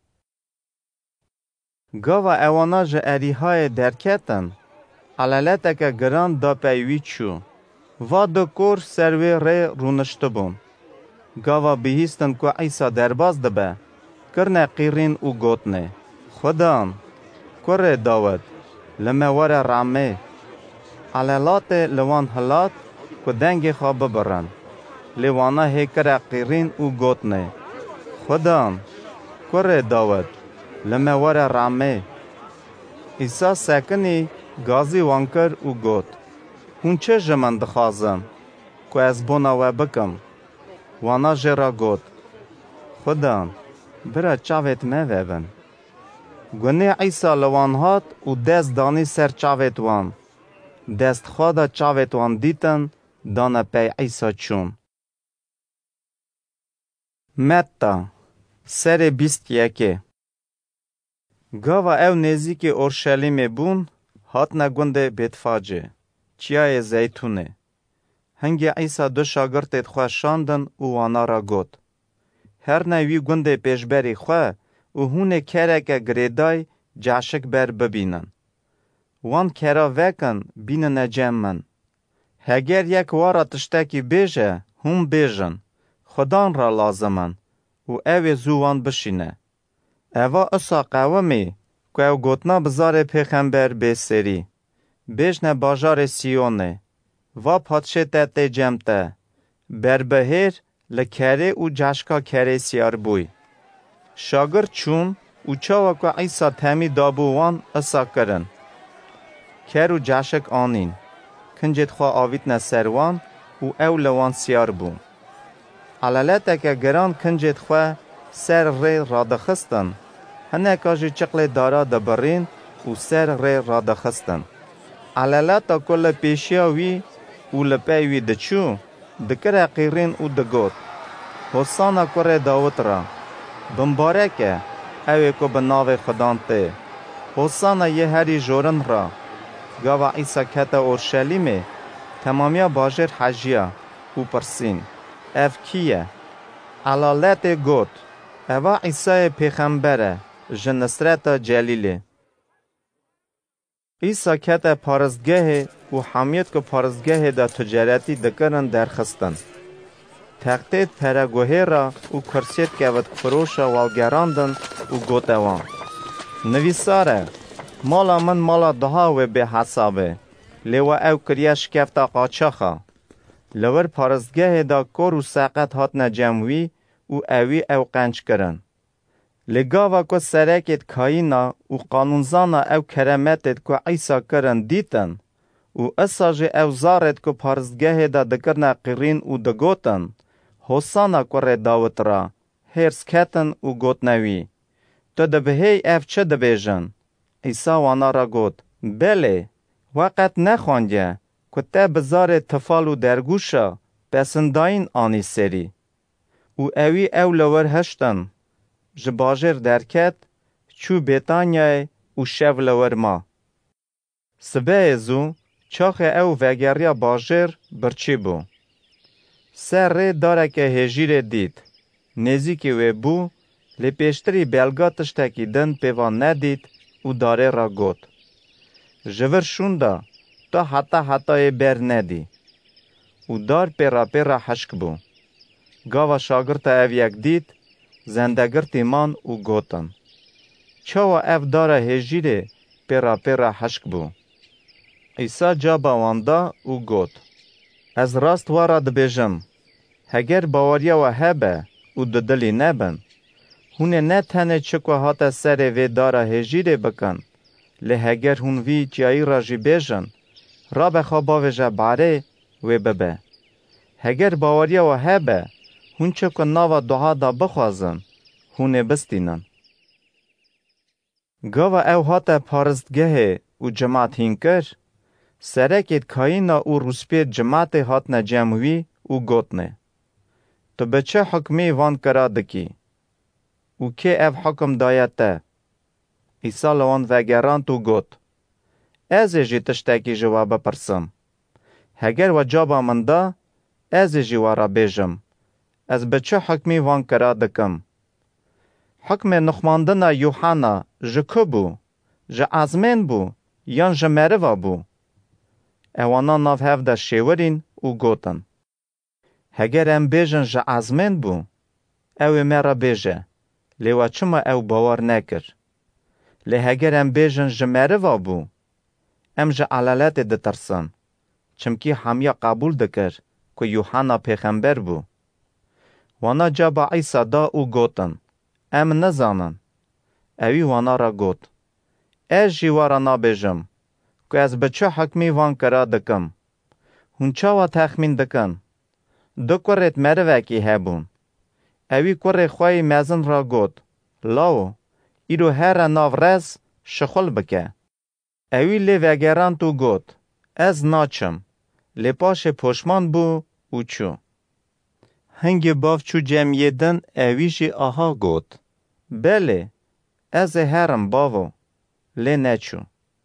گاوا اوانا جه اریهای درکتن، علالتا که گران دا پیوی چو. و دو کور سروی ری رونشت بون. گاوا بیهیستن که عیسا درباز دبه، کرنه قیرین و گوتنه. خدان، کره داود، لموار رامه. علالات لوان حلات که دنگ خواب برن. لیوانا هکره قیرین و گوتنه. خدان، کره داود، لموار رامه. عیسا سکنی گازی وانکر و گوت. هون چه جمن دخوازم که از بونا و بکم؟ وانا جرا گوت. خدان، برا چاوت موابن. گونه عیسا لوان هات و دست دانی سر چاوت وان. دست خوادا چاوت وان دیتن دانا پی عیسا چون. متا سر 21 گاوا او نزیک اورشلیم بون هات نگونده بیتفاجه چیای زیتونه. هنگی عیسا دو شاگرد خواه شاندن و وانا را گوت. هر نوی گونده پیشبری خواه و هونه کرک گریدای جاشک بر ببینن. وان کرا وکن بینن جمعن. هگر یک وارا تشتکی بیجه هم بیجن. خدان را لازمن و او زوان بشینه. اوا اصا قومی که او گوتنا بزار پیغمبر بیسری. بیجنه باجار سیونه. و پادشه تت جمته. بربهیر لکره و جاشکا کره سیار بوی. شاگرد چون و چاوا که عیسا تمی دابوان اصا کرن. کر و جاشک آنین. کنجد خواه آویت نسروان و او لوان سیار بون. علالتا که گران کنجد خواه سر ری رادخستن. هنه کاجی چقل دارا دبرین و سر ری رادخستن. علالتا کل پیشیاوی و لپیوی دچو دکره قیرین و دگوت. حسانا کره داوت را. بمبارکه اوی که بناو خدان ته. حسانا یه هری جورن را. گاوا عیسا کتا اورشلیمه تمامیا باجر حجیا و پرسین. اف کیه؟ علالت گوت. اوا عیسای پیغمبره جنسرت جلیله. عیسا کتا پارزگه و حمیت که پارزگه دا تجارتی دکرن درخستن. تختید پرگوه را و کرسیت که ود فروشا والگراندن و گوتوان. نویساره مالا من مالا دها و به حسابه. لیوا او کریش کفتا قاچخا. لور پارزگه دا کور و ساقت هات نجموی و اوی او قنچ کرن. لگاوا که سرکت کایینا و قانونزانا او کرمتت که عیسا کرن دیتن و اساج او زارت که پارزگه دا دکرنا قرین و دگوتن حسانا کره داوت را هرس کتن و گوت نوی. تو دبهی اف چه دبیجن؟ عیسا وانا را گوت بله وقت نخوانده که تا بزار تفال و درگوشا پسنداین آنی سری. و اوی او لور هشتن جباجر درکت چو بیتانیای و شو لور ما. سبه ازو چاخ او وگریا باجر برچی بو. سر ری داره که هجیر دید. نزیکی و بو لپیشتری بلگاتش تکی دن پیوان ندید و داره را گوت. جور شوندا تا حتی بر ندی. و دار پیرا حشک بو. گاوا شاگرد او یک دید زندگر تیمان و گوتن. چاوا اف داره هجیره پیرا حشک بو. عیسا جابا واندا و گوت. از راست وارا دبیجم. هگر باوریا و هبه و ددلی نبن. هونه نه تنه چکو هاتا سر وی داره هجیره بکن. لهگر هون وی چیایی را جی بیجن. را بخوابا و جباره و ببه. هگر باوریا و هبه هون چکو ناوا دعا دا بخوازن. هونه بستینن. گاوا او هاتا پارستگه و جماعت هینکر. سرکت کایینا و روسپیت جماعت هات نجموی و گوتنه. تو به چه حکمی وان کرا دکی؟ و که اف حکم دایته. ایسا لوان وگران تو گوت. از جی تشتکی جواب پرسم. هگر و جابا من دا، از جی وارا بیجم. از بچه حکمی وان کرا دکم. حکم نخماندنا یوحنا جکو بو، جه ازمین بو، یان جه مروا بو. اوانا ناف هفده شیورین و گوتن. هگر ام بیجن جه ازمین بو، او مرا بیجه. لیوا چما او باور نکر. لی هگر ام بیجن جه مروا بو، ام جه علالت دترسن. چمکی همیا قبول دکر که یوحنا پیغمبر بو. وانا جابا عیسا دا او گوتن. ام نزانن. اوی وانا را گوت. از جیوارا نابیجم. که از بچه حکمی وان کرا دکم. هونچاوا تخمین دکن. دو کرت مروکی هبون. اوی کره خواهی مزن را گوت. لاو. ایرو هر ناو رز شخل بکه. اوی لی وگران تو گوت. از ناچم. لی پاش پشمان بو او چو. هنگی باف چو جمعیدن اویشی آها گوت. بله. از هرم باو. لی نچو.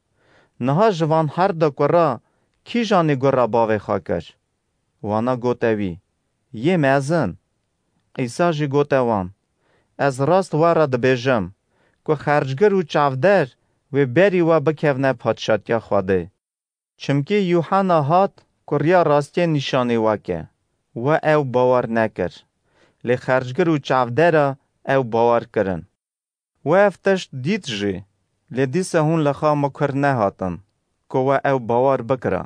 نها جوان هر دا کرا کی جانی گرا باوی خاکر. وانا گوت اوی. یه مزن. عیسا جی گوت وان. از راست وارا دبیجم. که خرجگر و چافدر و بری و بکفنه پادشاتیا خواده. چمکی یوحنا هات کریا راستی نشانی واکه. و او باور نکر. لی خرجگر و چافدر او باور کرن. و افتشت دید جی. لی دیسه هون لخا مکر نهاتن. که و او باور بکره.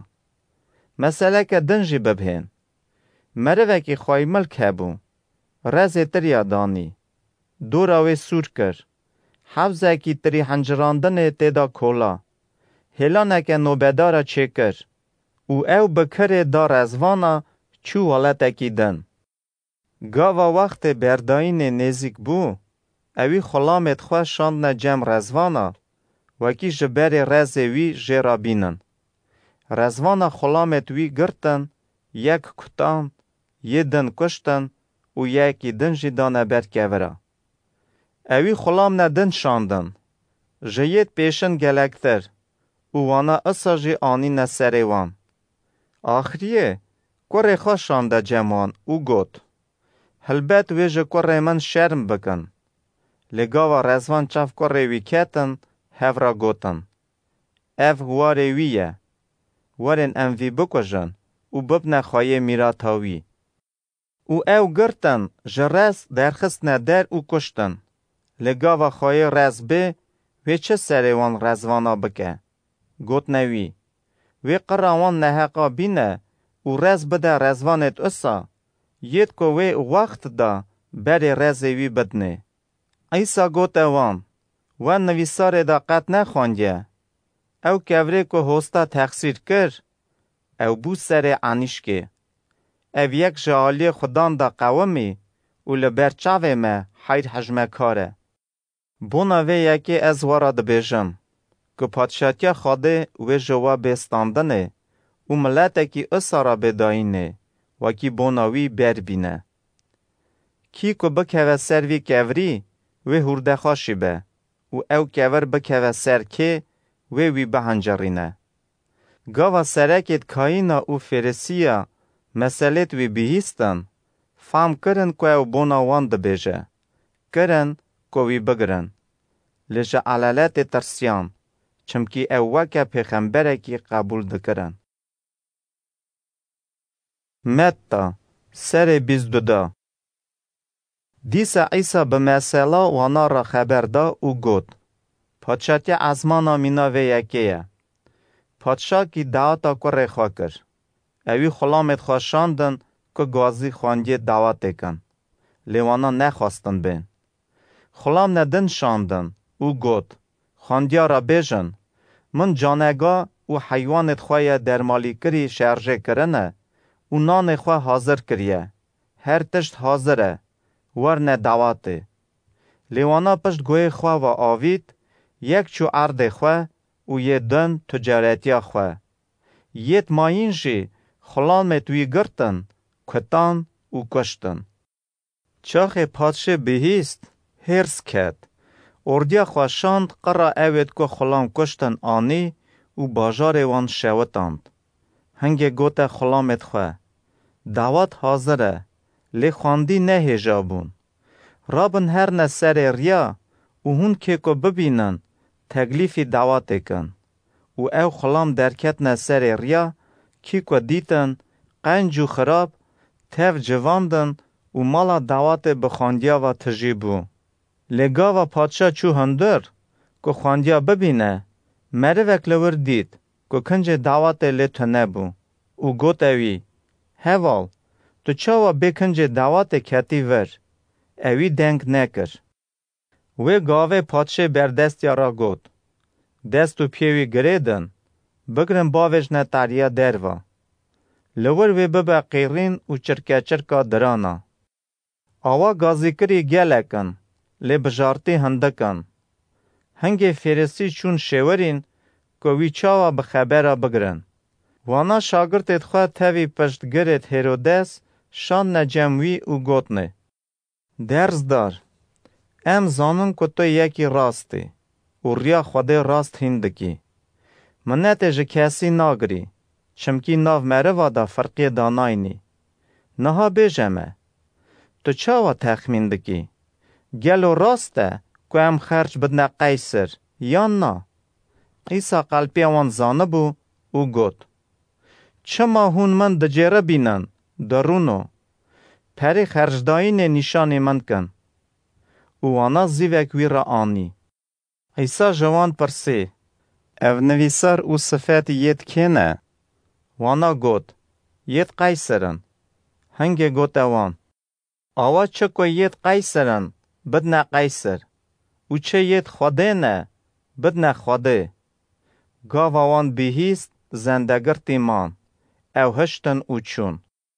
مسئله که دنجی ببهین. مروه که خواهی ملک هبو. رزه تریا دانی. دوراوی سور کر. حفظه که تری حنجراندن تیدا کولا. هلانه که نوبدارا چه کر. او بکره دار از وانا چو والته کی دن. گاوا وقت برداین نزیک بو. اوی خلامت خواه شاندن جم رزوانا. وکی جبر رزه وی جرا بینن. رزوانا خلامت وی گرتن. یک کتان. یه دن کشتن. و یکی دن جدانه برکوره. اوی خلام ندن شاندن. جیت پیشن گلکتر. او وانا اصا جی آنی نسره وان. آخریه. کره خواه شانده جمان او گوت. هلبت ویجه کره من شرم بکن. لگاوا رزوان چاف کره وی کتن هفرا گوتن. اف واره ویه. وارن ام وی بکجن. او ببنه خواهی میراتاوی. او گرتن جرس درخست ندر او کشتن. لگاوا خواهی رز به وی چه سریوان رزوانا بکه. گوت نوی. وی قراوان نهقا بینه او رز بده رزوانت اصا. ید که وی وقت دا بری رزوی بدنه. ایسا گوت وان. و نویسار دا قط نخواندیه. او کوری که هستا تقصیر کر. او بو سر عنیش که. او یک جعالی خدان دا قومی او لبرچاوه ما حیر حجمه کاره. بونا وی یکی از وارد بیجم. که پادشاتیا خواده و جواب بستاندنه و ملت کی اصارا بداینه و کی بوناوی بر بینه. کی که بکوه سر وی کوری و هرده خوشی به و او کور بکوه سر که وی بهنجرینه. گاوا سرکت کایینا و فرسیا مسئلت وی بیهستن فهم کرن که او بوناوان ده بیجه. کرن که وی بگرن. لیجه علالت ترسیان. چمکی او وکه پیغمبره کی قبول دکرن. متا سر 22 دیسا عیسا به مثلا وانا را خبر دا او گوت. پادشاتی ازمانا مینا و یکیه. پادشا کی دعوتا کره خواه کر. اوی خلامت خواه شاندن که گازی خواندی دعوت کن. لیوانا نخواستن بین. خلام ندن شاندن او گوت. خواندیا را بیجن. من جانگا و حیوانت خواه درمالی کری شرجه کرنه و نان خواه حاضر کریه. هر تشت حاضره. ورنه دعواته. لیوانا پشت گوی خواه و آوید یک چو عرد خواه و یه دن تجارتی خواه. یت ماینجی خلامت وی گرتن کتان و کشتن. چاخ پادشه بهیست هرس کت. اردیا خوشاند قرا اوید که خلام کشتن آنی و باجار وان شوتاند. هنگه گوت خلامت خواه. دعوت حاضره. لی خواندی نه هجابون. رابن هر نسر ریا و هون که ببینن تکلیفی دعوت کن. و او خلام درکت نسر ریا کی که دیتن قنج و خراب تف جواندن و مالا دعوت بخواندیا و تجیبو. لگا و پادشا چو هندر که خواندیا ببینه مره وکلور دید که کنج دعوت لیتو نبو. و گوت اوی هوال تو چاوا بکنج دعوت کتی ور. اوی دنگ نکر. و گاوه پادشه بردست یارا گوت. دستو پیوی گریدن بگرن باوش نتاریا دروا. لور و ببا قیرین و چرکا درانا. آوا گازیکری گلکن لی بجارتی هندکن. هنگی فیرسی چون شورین که وی چاوا بخبره بگرن. وانا شاگرتت خواه تاوی پشتگرت هیرودس شان نجموی و گوتنه. درز دار. ام زانن که تو یکی راستی و ریا خوده راست هندکی. منت جه کسی ناگری چمکی ناو مره وادا فرقی داناینی. نها بیجمه. تو چاوا تخمین دکی؟ گلو راسته که ام خرج بدن قیصر یا نا؟ ایسا قلبی وان زانه بو و گوت. چما هون من دجیره بینن درونو پری خرجداین نشانی من کن. و وانا زیوک وی را آنی. ایسا جوان پرسی او نویسر او صفت ید کنه؟ وانا گوت ید قیصرن. هنگه گوت وان آوا چکو ید قیصرن بدن قیصر و چه ید خوده نه بدن خوده. گاوا وان بیهیست زندگر تیمان او هشتن او چون.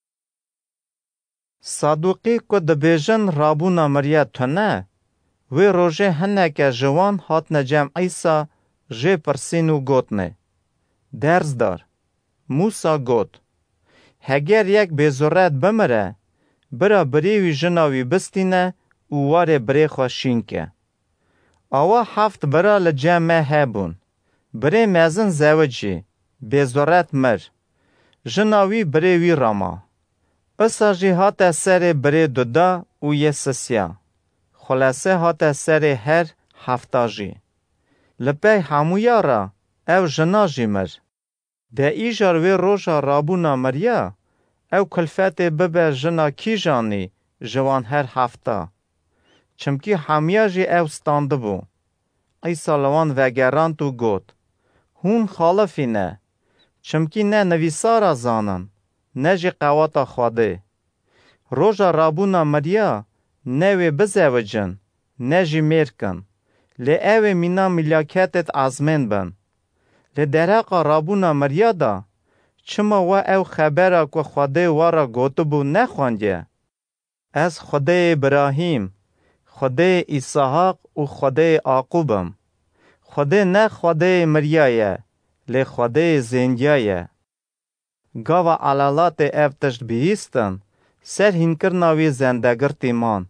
صادوقی که دبیجن رابونا مریا تنه و روژه هنه که جوان هات نجم ایسا جه پرسین و گوتنه. درز دار. موسا گوت هگر یک بزرت بمره برا بریوی جناوی بستینه و واره بری خوشین که. آوا هفت برا لجمع هبون. بری مزن زوجی بزرت مر. جناوی بریوی راما. اساجی هات سر بری دودا و یه سسیا. خلاصه هات سر هر هفتاجی. لپی همویا را او جناجی مر. ده ایجار وی روژا رابونا مریا او کلفت ببه جنا کی جانی جوان هر هفته. چمکی همیاجی او ستانده بو. ایسا لوان وگران تو گوت. هون خالفی نه. چمکی نه نویسارا زانن. نه جی قواتا خواده. روژا رابونا مریا نوی بزوجن. نه جی میرکن. لی اوی مینا ملیاکتت ازمین بن. لی درقا رابونا مریا دا چما و او خبره که خواده وارا گوتو بو نخواندیه. از خواده ابراهیم، خواده اسحاق و خواده یعقوبم. خواده نه خواده مریایه، لی خواده زندیایه. گاوا علالات افتشت بیستن، سر هنکرناوی زندگر تیمان.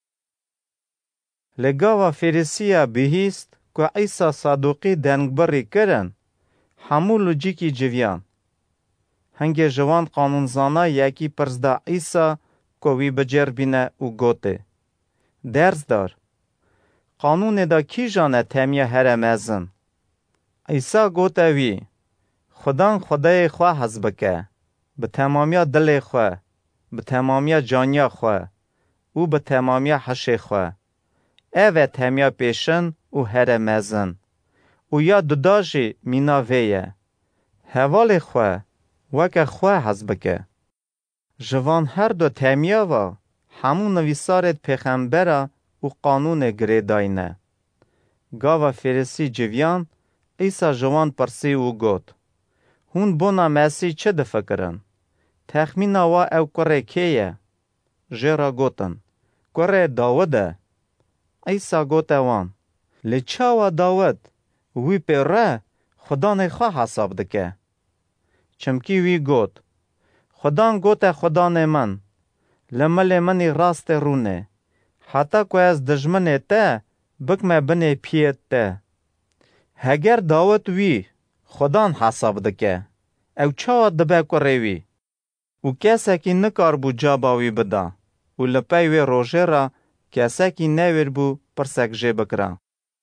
لی گاوا فریسیا بیست که عیسی صادوقی دنگبری کرن، همو لوجیکی جویان. هنگه جوان قانونزانا یکی پرزدا عیسی که وی بجر بینه و گوته. درز دار. قانون دا کی جانه تمیه هر مزن؟ عیسی گوته وی خدان خدای خواه هز بکه. به تمامیا دل خواه. به تمامیا جانیا خواه. و به تمامیا حش خواه. اوه تمیا پیشن و هر مزن. و یا دداجی مینا ویه. حوال خواه. وکه خواه هز بکه. جوان هر دو تمیا و همون نویسارت پیغمبره و قانون گریداینه. گاوا فریسی جویان ایسا جوان پرسی و گوت. هون بونا مسی چه دفکرن؟ تخمینا و او کره کیه؟ جرا گوتن. کره داوده. ایسا گوته وان. لچاوا داود وی پیره خدا نخواه حساب دکه. چمکی وی گوت. خدان گوته خدا من. لمل منی راست رونه. حتی که از دجمن ته بکمه بنه پیت ته. هگر داوت وی خدان حساب دکه او چا دبه کره وی و کسی که نکار بو جاباوی بدا و لپی وی روژه را کسی که نویر بو پرسک جه بکرا.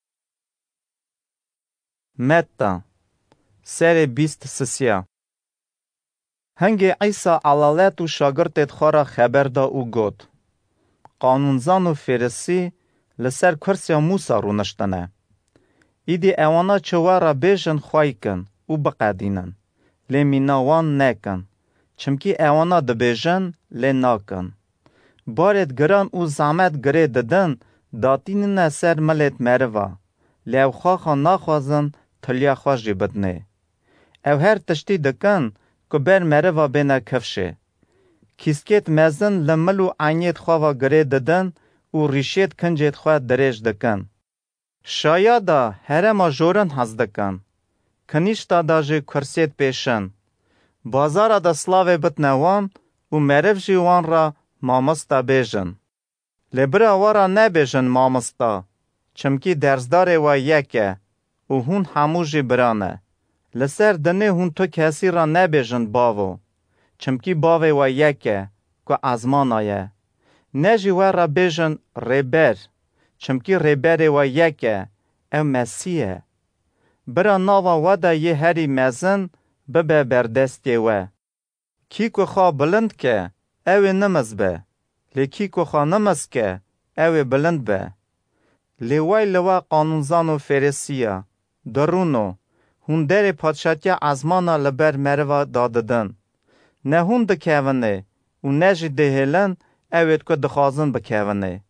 متا سر 23 هنگی عیسی علالت و شاگردت خورا خبر دا او گود. قانونزان و فرسی لسر کرسی موسی رو نشتنه. ایدی اوانا چوارا بیشن خواهی کن و بقدینن. لی میناوان نکن. چمکی اوانا دبیشن لی ناکن. بارد گران و زحمت گره ددن داتین سر ملت مروا. لی او خواخا ناخوازن تلیا خواجی بدنه. او هر تشتی دکن که بر مروا بینه کفشه. کیسکت مزن لملو عینیت خواوا گره ددن و ریشیت کنجیت خواه دریج دکن. شایادا هرما جورن هز دکن. کنیشتا دا جی کرسیت پیشن. بازارا دا سلاوه بتنوان و مرف جی وان را مامستا بیجن. لبرا وارا نبیجن مامستا. چمکی درزدار و یکه و هون همو جی برانه. لسر دنه هون تو کسی را نبیجن باوو. چمکی باوه و یکه که ازمان آیه. نجی و را بیجن ریبر. چمکی ریبر و یکه او مسیحه. برا ناوا ودا یه هری مزن ببه بردستی و. کی که خواه بلند که او نمز به. لی کی که خواه نمز که او بلند به. لی وی لوا قانونزان و فرسیه. درونو. هون در پادشاتی ازمانا لبر مروا داددن. نه هون دکیونه و نجی دهیلن اوید که دخوازن بکیونه.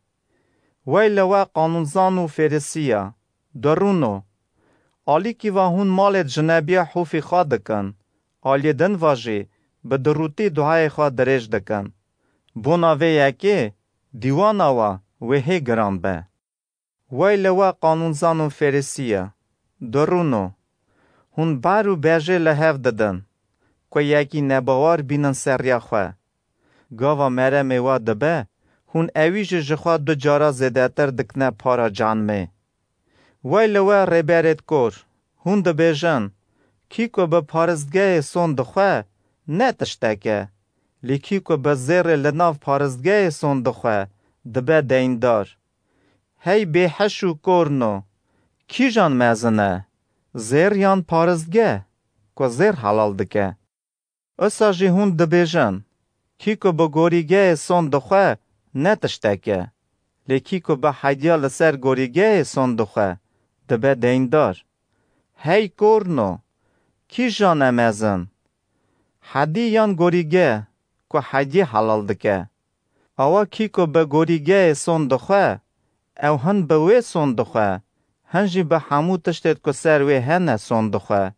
وی لوا قانونزان و فرسیه. درونو. آلی که و هون مال جنبیه حوفی خواه دکن. آلی دن واجی به دروتی دعای خواه دریج دکن. بونا وی یکی دیوانا و هی گران به. وی لوا قانونزان و فرسیه. درونو. هون بارو بیجه لحف ددن. که یکی نباوار بینن سریا خواه. گاوا مره میوا دبه. هون اویج جخوا دو جارا زیدتر دکنه پارا جان می. وی لوا ریبرت کور. هون دبیجن. کی که به پارزگاه سون دخواه نه تشتکه. لی کی که به زیر لناف پارزگاه سون دخواه دبه دیندار. هی به حشو کورنو. کی جان مزنه؟ زیر یان پارزگاه که زیر حلال دکه. اصا جی هون دبیجن. کی که به گوریگاه سون دخواه نه تشتکه. لی کی که به حدیال سر گوریگاه سون دخواه دبه دیندار. هی کورنو. کی جان مزن؟ حدی یان گوریگه که حدی حلال دکه. اوا کی که به گوریگه سون دخواه او هن به وی سون دخواه هنجی به همو تشتید که سر وی هنه سون دخواه.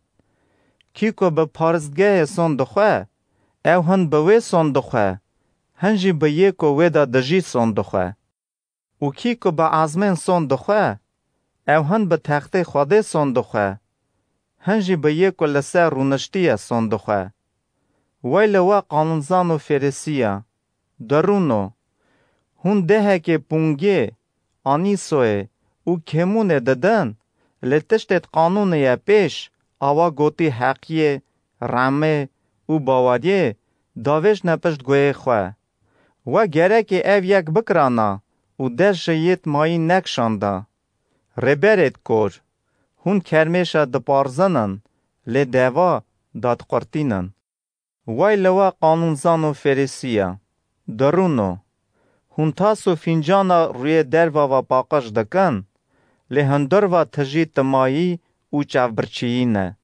کی که به پارزگه سون دخواه او هن به وی سون دخواه هنجی به یک وی دا دجی سون دخواه. و کی که به آزمین سون دخواه او هن به تخت خوده سون دخواه هنجی به یک لسه رونشتیه سون دخواه. وی لوا قانونزان و فرسیه. درونو. هون ده که پونگه آنیسوه او کمونه ددن لتشتت قانونه پیش آوا گوتی حقیه رمه او باوریه داوش نپشت گوه خواه. و گره که او یک بکرانا او در شیط مایی نکشانده. ریبرت کور. هون کرمیشه دپارزنن لی دیوا داد قرتینن. وی لوا قانونزان و فرسیه. درونو. هون تاسو فینجانا روی دروا و باقش دکن لی هندر و تجی تمایی او چاوبرچیینه.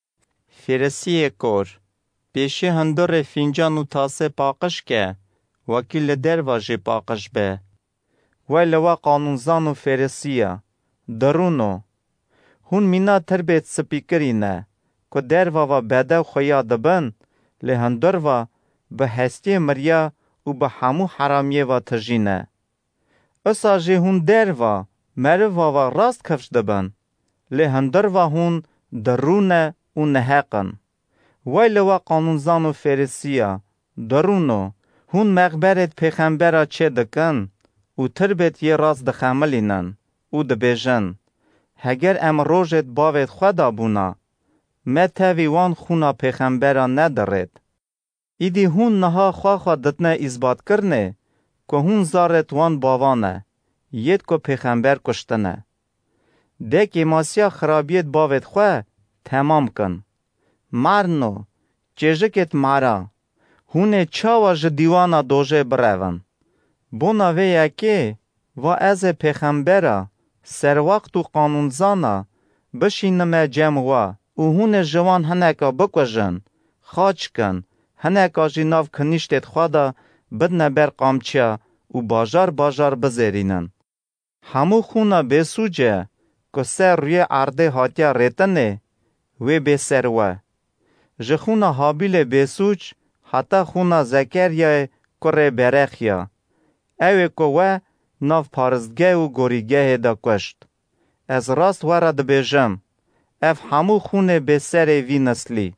فرسیه کور. پیشی هندر فینجان و تاسه باقش که وکیل دروا جی باقش به. وی لوا قانونزان و فرسیه. درونو. هون مینا تربیت سپیکرینه که دروا و بده خویا دبن لی هندر و به هستی مریا و به همو حرامیه و تجینه. اصا جی هون دروا مروا و راست کفش دبن لی هندر و هون درونه و نحقن. وی لوا قانونزان و فرسیه. درونو. هون مغبرت پیغمبرا چه دکن و تربت یه راز دخملینن و دبیجن هگر ام روژت باوید خدا بونا متوی وان خونا پیغمبرا ندارد. ایدی هون نها خواه دتنه اثبات کرنه که هون زارت وان باوانه ید که پیغمبر کشتنه. دکی ماسیا خرابیت باوید خواه تمام کن. مرنو چیجکت مارا هونه چاوا جدیوانا دوژه برون. بونا ویه که و از پیغمبرا سر وقت و قانونزانا بشینمه جمع و هونه جوان هنکا بکوژن خاچ کن هنکا جناف کنیشتت خوادا بدن بر قامچیا و باجار بزرینن. همو خونا بسوجه که سر روی عرده هاتیا ریتنه و بسروه. جخونا حابیل بسوج حتی خونا زکریه کره برخیا. اوه که و ناف پارزگه و گوریگه دا کشت. از راست ورد بیجم اف همو خونه بسر وی نسلی.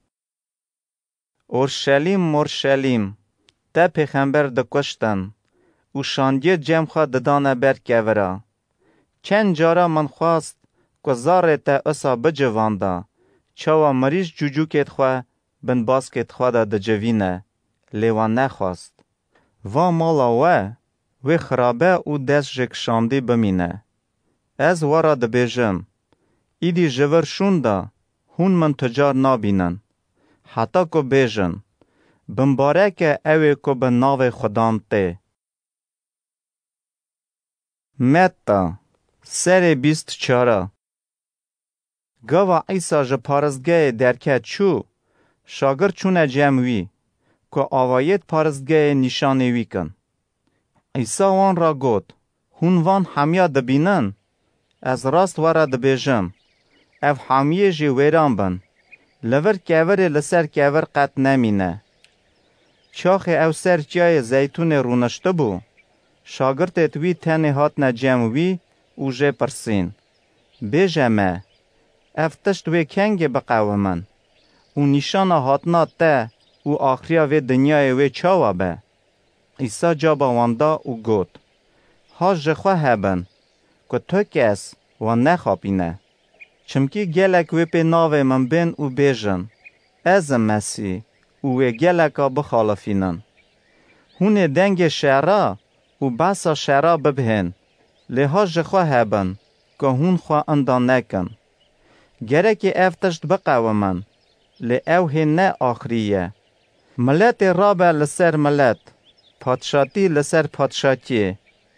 اورشلیم تا پیغمبر دا کشتن و شاندیه جمع خواه ددانه برکه ورا. چند جارا من خواست که زاره تا اصا بجوانده چاوا مریض جوجو کت خواه بن باز کت خواه دا جوینه لیوان نخواست. و مالا و خرابه او دست جک شاندی بمینه. از ورا دبیجم ایدی جور شونده هون من تجار نابینن حتی که بیجن بمباره که اوی که به ناو خدام ته. متا سر 24 گوا عیسا جپارزگه درکت چو شاگر چونه جمعوی که آوایت پارزگه نشانه وی کن. عیسا وان را گود هون وان همیا دبینن از راست ورا دبیجم اف همیه جی ویران بن لور کور لسر کور قط نمینه. چاخ او سر جای زیتون رونشته بو شاگرد توی تنه هات نجموی او جه پرسین بیجمه اف تشت وی کنگ بقاو من او نشان هاتنا ته او آخریا وی دنیای وی چاوا به. عیسا جابا واندا او گود ها جخواه هبن که تو کس و نخوابینه چمکی گلک وی پی ناوه من بین او بیجن از مسیح او وی گلکا بخالفینن. هونه دنگ شعرا او بسا شعرا ببهن لیها جخواه هبن که هون خواه اندان نکن. گرکی افتشت بقاو من لی اوه نه آخریه. ملت رابع لسر ملت پادشاتی لسر پادشاتی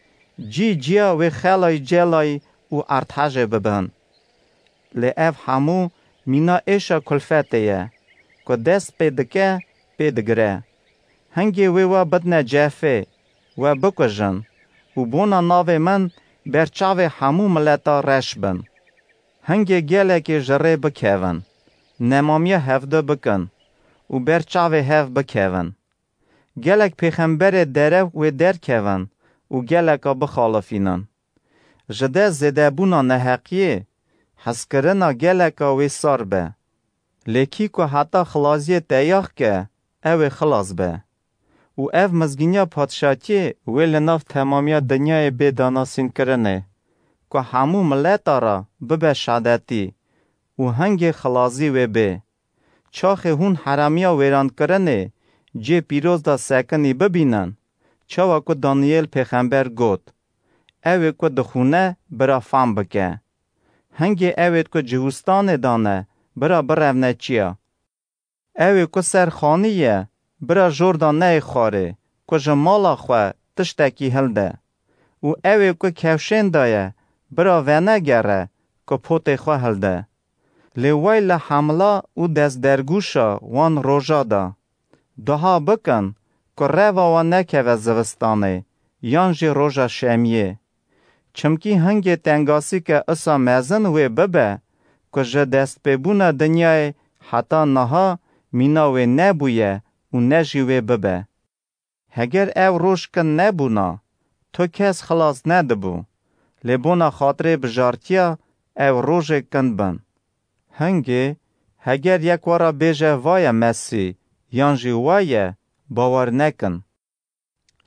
جیا و خلای جلای او ارتحاجه ببن. لی اف همو مینا ایشا کلفتیه که دست پیدکه پیدگره. هنگی و بدن جافه و بکجن و بونا ناو من برچاو همو ملتا رش بن. هنگی گله که جره بکهون نمامیه هفته بکن و برچاو هف بکهون. گلک پیغمبر دره و در کهون و گلکا بخالفینن. جده زده بونا نحقیه حسکرنا گلکا وی سار به. لیکی که حتی خلاصیه تیاخ که او خلاص به. و او مزگینیا پادشاتی وی لناف تمامیا دنیای بیداناسین کرنه که همو ملتا را ببه شادتی و هنگ خلاصی وی به. چاخ هون حرامیا ویران کرنه جه پیروز دا سکنی ببینن چاوا که دانیل پیغمبر گود اوی که دخونه برا فام بکه. هنگی اوی که جهوستان دانه برا برونه چیا. اوی که سرخانیه برا جوردان نه خواره که جمالا خواه تشتکی هلده. و اوی که کفشین دایه برا ونه گره که پوت خواه هلده. لیوی لحملا و دست درگوشا وان روژا دا. دها بکن که روا و نکه و زوستانه یانجی روژا شمیه. چمکی هنگی تنگاسی که اصا مزن وی ببه که جه دست ببونه دنیای حتی نها میناوی نبویه و نجیوی ببه. هگر او روش کن نبونا تو کس خلاص ندبو لبونا خاطر بجارتیا او روش کن بن. هنگی هگر یک وارا بیجه وای مسی یانجی وای باور نکن.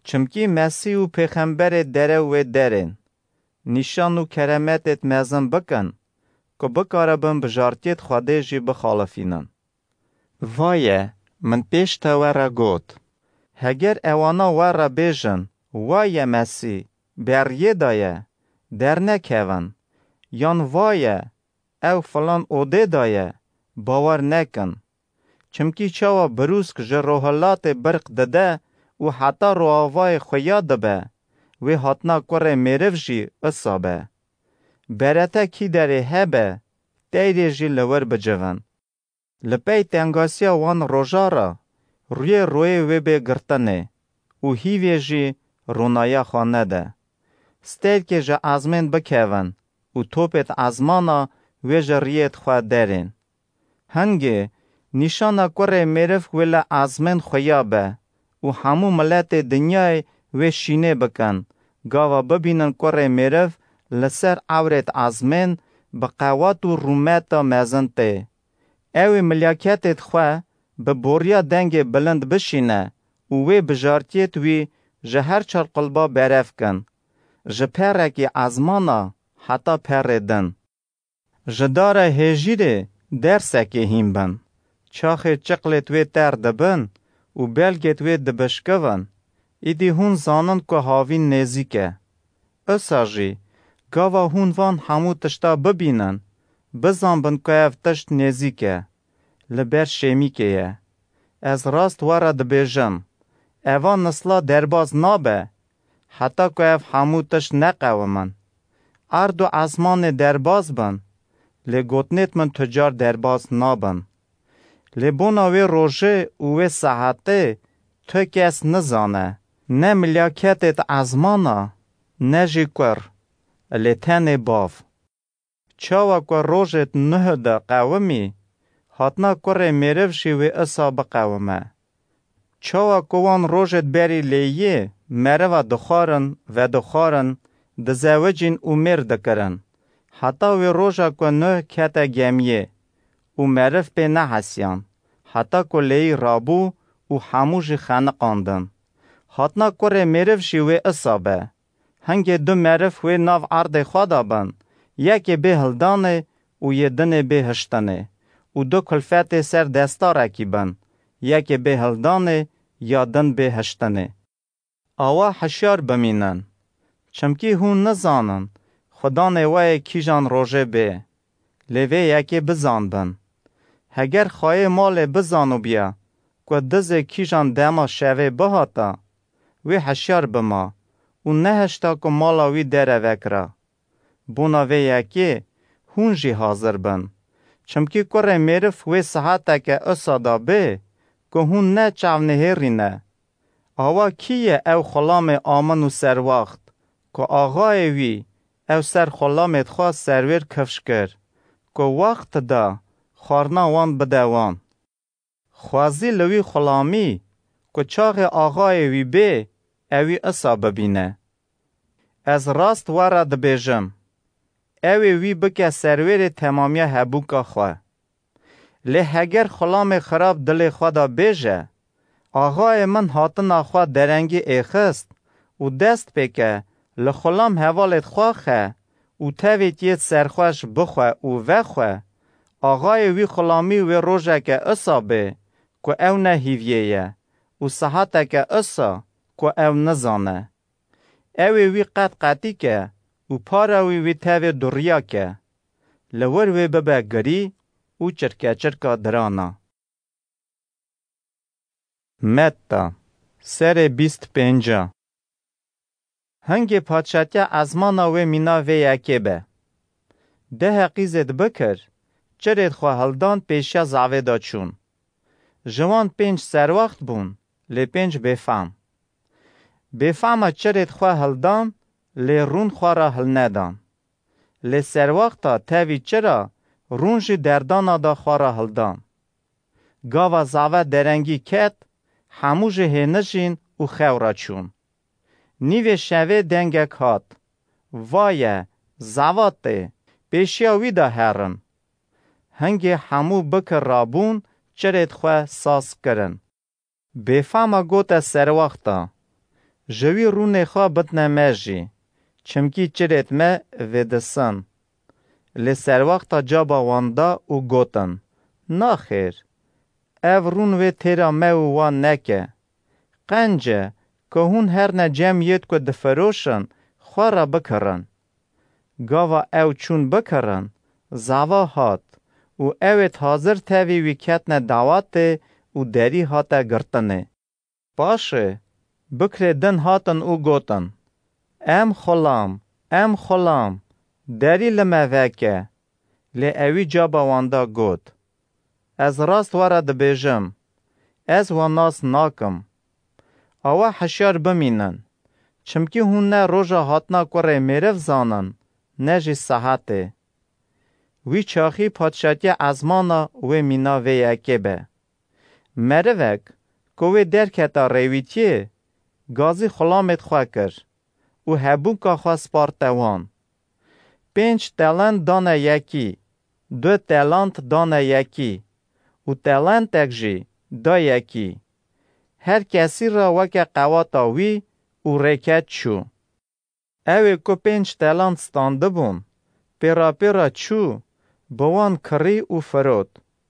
چمکی مسیح و پیغمبر دره و درین. نشان و کرامتت مزن بکن که بکاره بن بجارتیت خواده جی بخالفینن. وایه من پیش تا ورا گوت. هگر اوانا ورا بیجن وایه مسیح بریه دایه در نکوون. یان وایه او فلان اوده دایه باور نکن. چمکی چاوا بروز که جه روحلات برق دده و حتی روحاوای خویا دبه و حتنا کره میرف جی اصابه. برته کی داره هبه تیره جی لور بجوان. لپی تنگاسیا وان روژارا روی و بگرتنه و هیوی جی رونایا خانه ده. ستید که جه ازمین بکوان و توپت ازمانا و جه ریت خواه درین. هنگه نشانا کره میرف ویلا ازمین خویا به و همو ملت دنیای و شینه بکن گاوا ببینن کره میرف لسر عورت ازمین بقوات و رومتا مزن ته. اوی ملیاکتت خواه به بوریا دنگ بلند بشینه و وی بجارتیت وی جهر چار قلبا برف کن. جپرکی ازمانا حتی پردن. جدار هجیره درسکی هیم بن. چاخ چقلت وی تر دبن و بلگت وی دبشکون. ایدی هون زانن که هاوین نزیکه. اساجی گاوا هون وان همو تشتا ببینن. بزان بن که اف تشت نزیکه. لبر شمیکه یه. از راست وارد بیجم. اوان نسلا درباز نابه. حتی که اف همو تشت نقومن. اردو ازمان درباز بن. لگوتنیت من تجار درباز نابن. لبوناوی روژه اوی صحته تو کس نزانه. نه ملیاکتت ازمانا نه جی کر. لیتن باف. چاوا که روژت نه ده قومی حتنا کره میرف شیوی اصاب قومه. چاوا که وان روژت بری لیه مروا دخارن دزوجین امیر دکرن. حتی وی روژا که نه کتا گمیه و مرف به نه حسیان. حتی که لی رابو و هموش خانقاندن. حتنا کره میرف شیوی اصابه. هنگه دو مرف وی ناو عرض خوادا بن. یکی به هلدانه و یه دنه به هشتنه. و دو کلفت سر دستاره کی بن. یکی به هلدانه یا دن به هشتنه. آوا حشار بمینن. چمکی هون نزانن. خدا نوای کیجان روژه به. لیوه یکی بزان بن. هگر خواهی مال بزانو بیا. که دزه کیجان دما شوه بهاتا. وی حشار بما. و نهشتا که مالاوی دره وکرا. بونا وی یکی هون جی حاضر بن. چمکی کره میرف وی صحاتا که اصادا به. که هون نه چاو نهیری نه. آوا کیه او خلام آمن و سر وقت. که آغای وی او سر خلامت خواه سرویر کفش کر. که وقت دا خارنا وان بدوان. خوازی لوی خلامی که چاق آغای وی به اوی اصا ببینه. از راست وارد بیجم. اوی وی بکه سرویر تمامی هبوکا خواه. لحگر خلام خراب دل خدا بیجه. آغای من هاتنا خواه درنگی ایخست و دست بکه لخلام حوالت خواه و تاویتیت سرخوش بخواه و وخواه. آغای وی خلامی وی روژه که اصا به که او نهیویه و صحته که اصا که او نزانه. اوی وی قطی که و پاروی وی تاوی دریا که لور وی ببه گری و چرکه درانا. متا سر 25 هنگی پادشاتی ازمانا و مینا وی یکی به. ده قیزت بکر چرید خواه هلدان پیشیا زعوه دا چون. جوان 5 سر وقت بون لی 5 بفهم. بفهم چرید خواه هلدان لی رون خواه را هل ندان. لی سر وقتا تاوی چرا رونج دردانا دا خواه را هلدان. گاوا زعوه درنگی کت هموش هنشین و خو را چون. نیوه شوه دنگک هات. وایه زعواته پیشیا وی دا هرن. هنگی همو بکر رابون چرید خواه ساس کرن. بفهمه گوته سر وقتا. جوی رونه خواه بتنه مجی، چمکی چرت me vedsan. لی سر وقتا جابا واندا و گوتن. ناخیر. او رون و تیرا me و وان نکه. قنجه که هون هر نجم ید که دفروشن خواه بکرن. گاوا او چون بکرن زوا هات و اوید حاضر تاوی ویکتن دعوات و دری هاتا گرتنه. باشه بکر دن هاتن او گوتن. ام خلام دری لما وکه. لی اوی جابا واندا گوت. از راست وارد بیجم. از واناس ناکم. آوا حشار بمینن. چمکی هونه روژا هاتنا کره میرف زانن. نجی صحته. وی چاخی پادشاتی ازمانا و مینا وی اکی به. مروک که وی درکتا ریویتیه گازی خلامت خواه کر و هبونکا خواه سپارتوان. 5 تلنت دانه یکی، 2 تلنت دانه یکی و تلنت اکجی دا یکی. هر کسی را وکه قواتا وی و ریکت چو. اوی که 5 تلنت ستانده بون، پیرا چو بوان کری و فرود.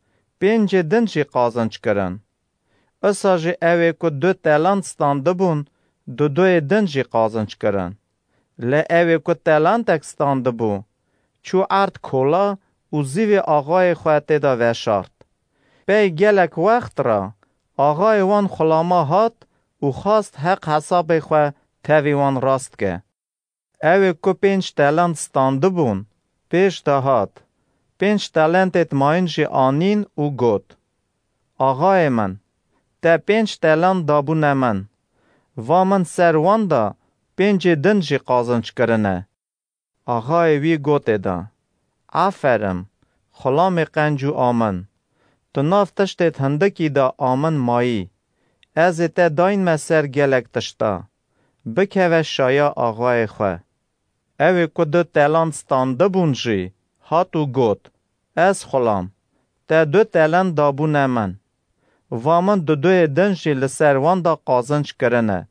5 دنجی قازنچ کرن. اساجی اوی که 2 تلنت ستانده بون، 2 دنجی قازنچ کرن. لی اوی که تلنت اک ستانده بون، چو ارد کولا و زیوی آغای خواهده دا وشارد. پی گلک وقت را آغای وان خلاما هات و خواست حق حساب خواه تاوی وان راست که. اوی که 5 تلنت ستانده بون، پیش دا هات. 5 تلنتت ماینجی آنین و گوت. آغای من، تا 5 تلنت دابونه من. و من سروان دا 5 دنجی قازنچ کرنه. آغای وی گوته دا. آفرم، خلام قنجو آمن. تو ناف تشتت هندکی دا آمن مایی. از تا داین مسر گلک تشتا. بکه و شایا آغای خواه. اوی که 2 تلنت ستانده بونجی، هاتو گوت. از خلام، تا 2 تلنت دابونه من. و من 2 دنجی لسروان دا قازنچ کرنه.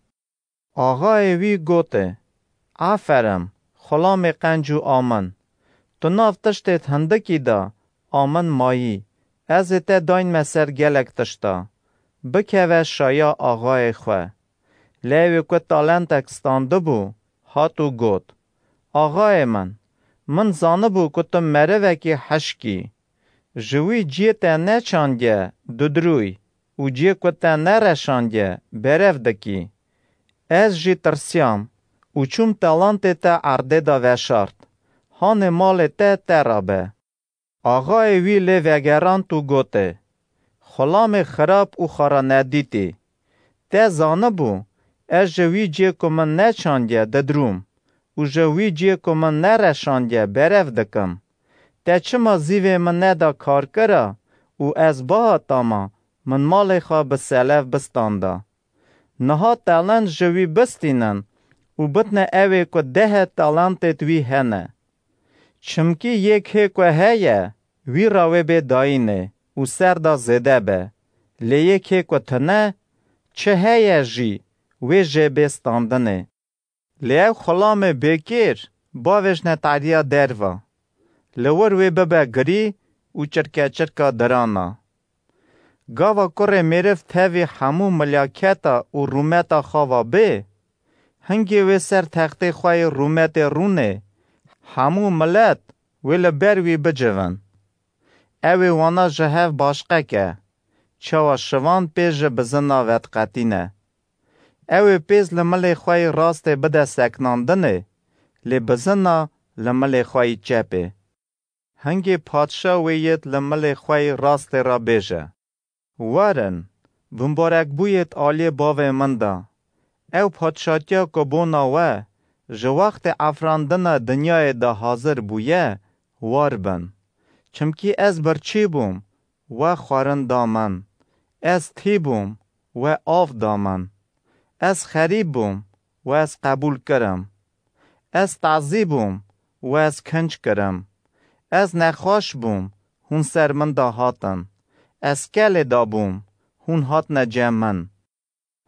آغای وی گوته. آفرم، خلام قنجو آمن. تو ناف تشتت هندکی دا آمن مایی. از تا داین مسر گلک تشتا. بکه و شایا آغای خواه. لیوی که تالنت اکستانده بو، هاتو گوت. آغای من زانه بو که تو مروکی حشکی. جوی جیه تا نچاندیه دودروی و جیه که تا نرشاندیه برف دکی. از جی ترسیام و چوم تالنت تا عرده دا وشارد. هان مال تا ترابه. آغای وی لیوگران تو گوته. خلام خراب و خارا ندیتی. تا زانه بو از جوی جیه که من نچاندیه ددروم. و جوی جیه که من نرشاندیه برف دکم. تا چما زیوه من ندا کار کرا و از با تاما من مال خواه بسلف بستانده. نها تالنت جوی بستینن و بطنه اوی که 10 تالنتت وی هنه. چمکی یک که هیه وی راوی به داینه و سر دا زده به. لی یک که تنه چه هیه جی وی جه بستاندنه. لی او خلام بکیر باوش نتعریا دروا. لور وی ببه گری و چرکا درانا. گاوا کره میرف تاوی همو ملیاکتا و رومتا خوا به. هنگی وی سر تخت خواه رومت رونه. همو ملت وی لبر وی بجوان. اوی وانا جهف باشقه که. چوا شوان پیش بزنا وید قطینه. اوی پیز لملی خواه راست بده سکناندنه. لی بزنا لملی خواه چپه. هنگی پادشا ویت لملی خواه راست را بیجه. وارن، بمبارک بویت آلی باوی منده. او پادشاتیا که بونا و جو وقت افراندن دنیای دا حاضر بویه وار بن. چمکی از برچی بوم و خوارن دامن. از تی بوم و آف دامن. از خریب بوم و از قبول کرم. از تعذیب بوم و از کنج کرم. از نخواش بوم هون سر من دا هاتن. از کل دا بوم هون هات نجمن.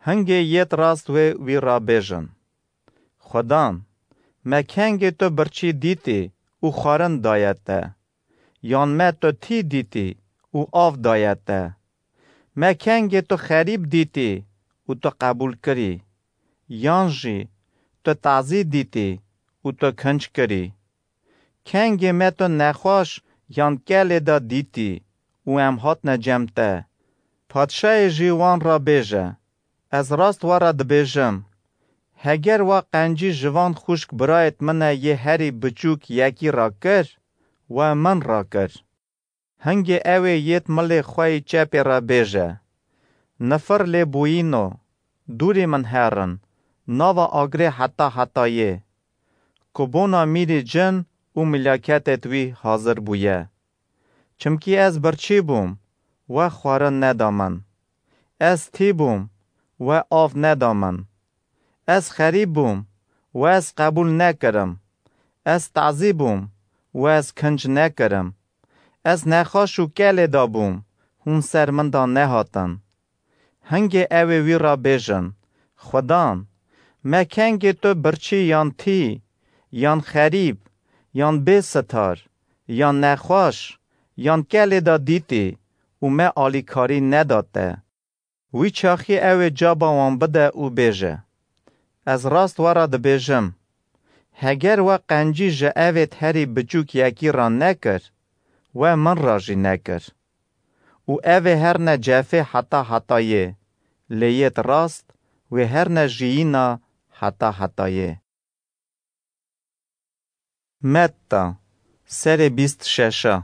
هنگی یت راست وی را بیجن. خدان، ما کنگی تو برچی دیتی او خارن دایت ده. یان ما تو تی دیتی او آف دایت ده. ما کنگی تو خریب دیتی او تو قبول کری. یان جی تو تعزی دیتی او تو کنج کری. کنگی ما تو نخواش یان کلی دا دیتی او ام هات نجمته. پادشای جیوان را بیجه. از راست وارا دبیجم. هگر و قنجی جوان خوشک برایت منه یه هری بچوک یکی را کر و من را کر. هنگی اوی یت ملی خواهی چپی را بیجه. نفر لی بوینو. دوری من هرن. ناوا آگری حتا یه. کبونا میری جن و ملاکتت وی حاضر بویه. چمکی از برچی بوم و خوارن ندامن. از تی بوم و آف ندامن. از خریب بوم و از قبول نکرم. از تعذیب بوم و از کنج نکرم. از نخواش و کل دا بوم هون سر من دا نهاتن. هنگی اوی وی را بیجن. خدان، ما کنگی تو برچی یان تی، یان خریب، یان بی ستار، یان نخواش، یان کل دا دیتی و ما آلیکاری نداده. وی چاخی اوی جابا وان بده او بیجه. از راست وارا دبیجم. هگر و قنجی جه اوید هری بچوک یکی را نکر و من را جی نکر. و اوی هر نجافه حتا یه. لیت راست و هر نجیینا حتا یه. متا سر 26.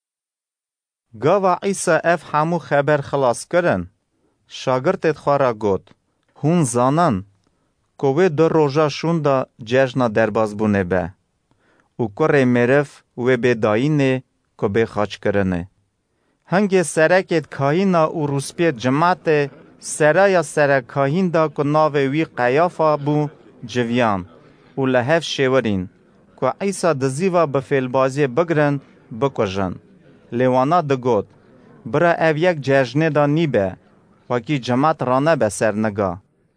گاوا عیسی اف همو خبر خلاص کرن. شاگرتت خوارا گوت. هون زانن کوه دو روژا شوندا جشنا درباز بونه به. او کره مرف و به داینه که به خاچ کرنه. هنگی سرکت کهینا و روسپیت جماعت سرایا سرک کهین دا که ناوه وی قیافا بو جویان و لحف شورین که عیسا دزیوا بفیلبازی بگرن بکجن. لیوانا دگود برا او یک جشنه دا نیبه وکی جماعت رانه به سر نگا.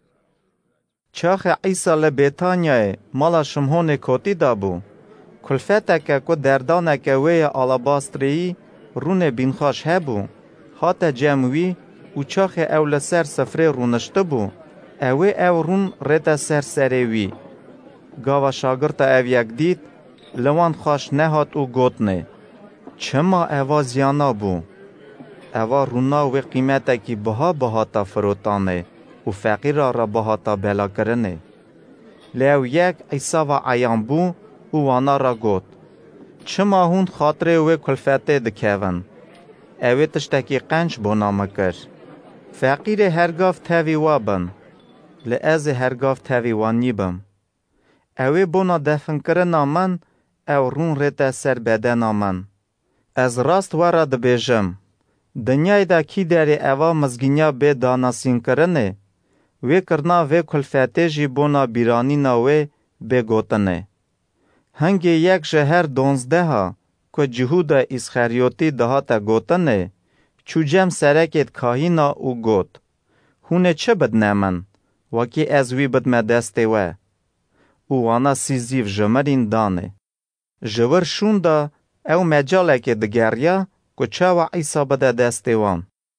چاخ عیسی لبیتانیای مالا شمهون کوتی دابو. کلفته که دردانه که وی آلاباستری رون بینخاش هبو. هات جمعوی و چاخ او لسر سفره رونشته بو. اوی او رون ریت سر سریوی. گاوا شاگرت او یک دید لوان خاش نهات و گوتنه. چما اوا زیانا بو. اوا رونا و قیمته کی بها تا فروتانه. و فقیر را بهاتا بلا کرنه. لیو یک عیسی و عیان بو و وانا را گوت. چما هون خاطره و کلفته دکیون. اوی تشتکی قنج بونا مکر. فقیر هرگاف تاوی وابن. لعز هرگاف تاوی وانی بم. اوی بونا دفن کرنا من او رون ریت سر بدنا من. از راست وارا دبیجم. دنیای دا کی داری اوا مزگینیا به داناسین کرنه. وی کرنا وی کلفته جی بونا بیرانی ناوی بگوتنه. هنگی یک شهر 12 ها که جهودا اسخریوتی دهاتا گوتنه چو جم سرکت کاهینا او گوت. هونه چه بد نمن وکی از وی بد مدسته و. او وانا سیزیف جمرین دانه. جور شوندا او مجاله که دگریا که چاوا عیسا بده دسته وان.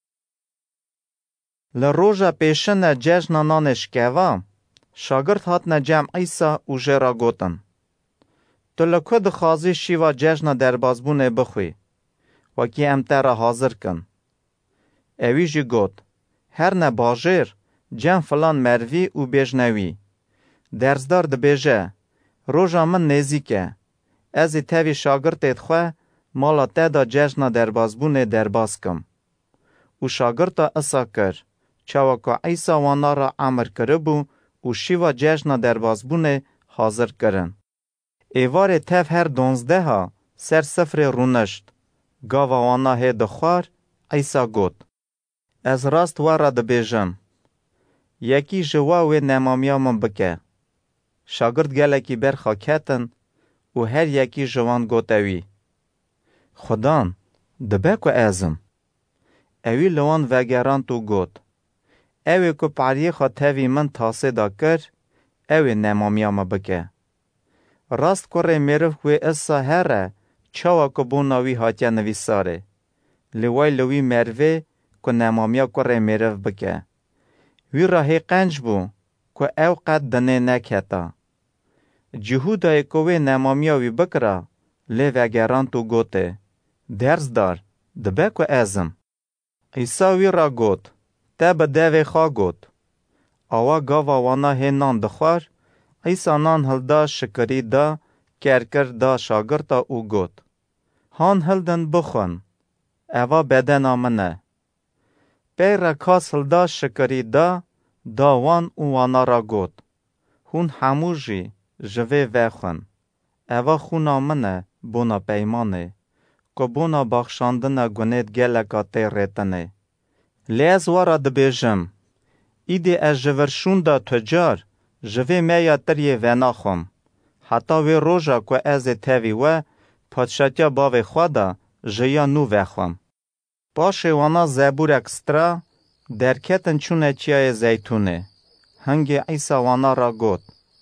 لروجا پیشن جشن نانش کوا شاگرد هات جمع عیسا و جرا گوتن. تو لکو دخوازی شیوا جشن دربازبونه بخوی وکی امتر حاضر کن. اوی جی گوت هر نباجر جمع فلان مروی و بیجنوی. درزدار دبیجه روژا من نزیکه از تاوی شاگردت خواه مالا تدا جشن دربازبونه درباز کم. و شاگرد اصا کر چاوا که عیسا وانا را امر کربو و شیوا جشن دربازبونه حاضر کرن. ایوار تف هر 12 ها سر سفر رونشت. گاوا وانا هی دخوار عیسا گوت. از راست وارا دبیجم. یکی جوا و نمامیا من بکه. شاگرد گلکی برخا کتن و هر یکی جوان گوتوی. خدان دبکو ازم. اوی لوان وگران تو گوت. اوی که پاریه خوا تاوی من تاسه دا کر، اوی نمامیا ما بکه. راست کره میرف وی اصا هره، چاوا که بوناوی هاتیا نویساره. لوی لوی مروه که نمامیا کره میرف بکه. وی راهی قنج بو که او قد دنه نکتا. جهودای که وی نمامیا وی بکره، لی وگران تو گوته. درز دار، دبه که ازم. عیسا وی را گوت، تا به دوی خواه گوت. آوا گاوا وانا هی نان دخوار، عیسا نان هلدا شکری دا، کرکر دا شاگرتا او گوت. هان هلدن بخون، اوا بدن آمنه. پیر کاس هلدا شکری دا، داوان او وانا را گوت. هون هموجی جوه وخون. اوا خون آمنه بونا پیمانه. که بونا بخشاندن گونید گلکا تیرتنه. لیز وارا دبیجم. ایده از جورشون دا تجار، جوه میا تریه و ناخم. حتی وی روژا که از تاوی و پادشاتیا باوی خوادا جیا نو وخم. باشه وانا زبور اکسترا درکتن چونه چیای زیتونه. هنگی عیسا وانا را گوت.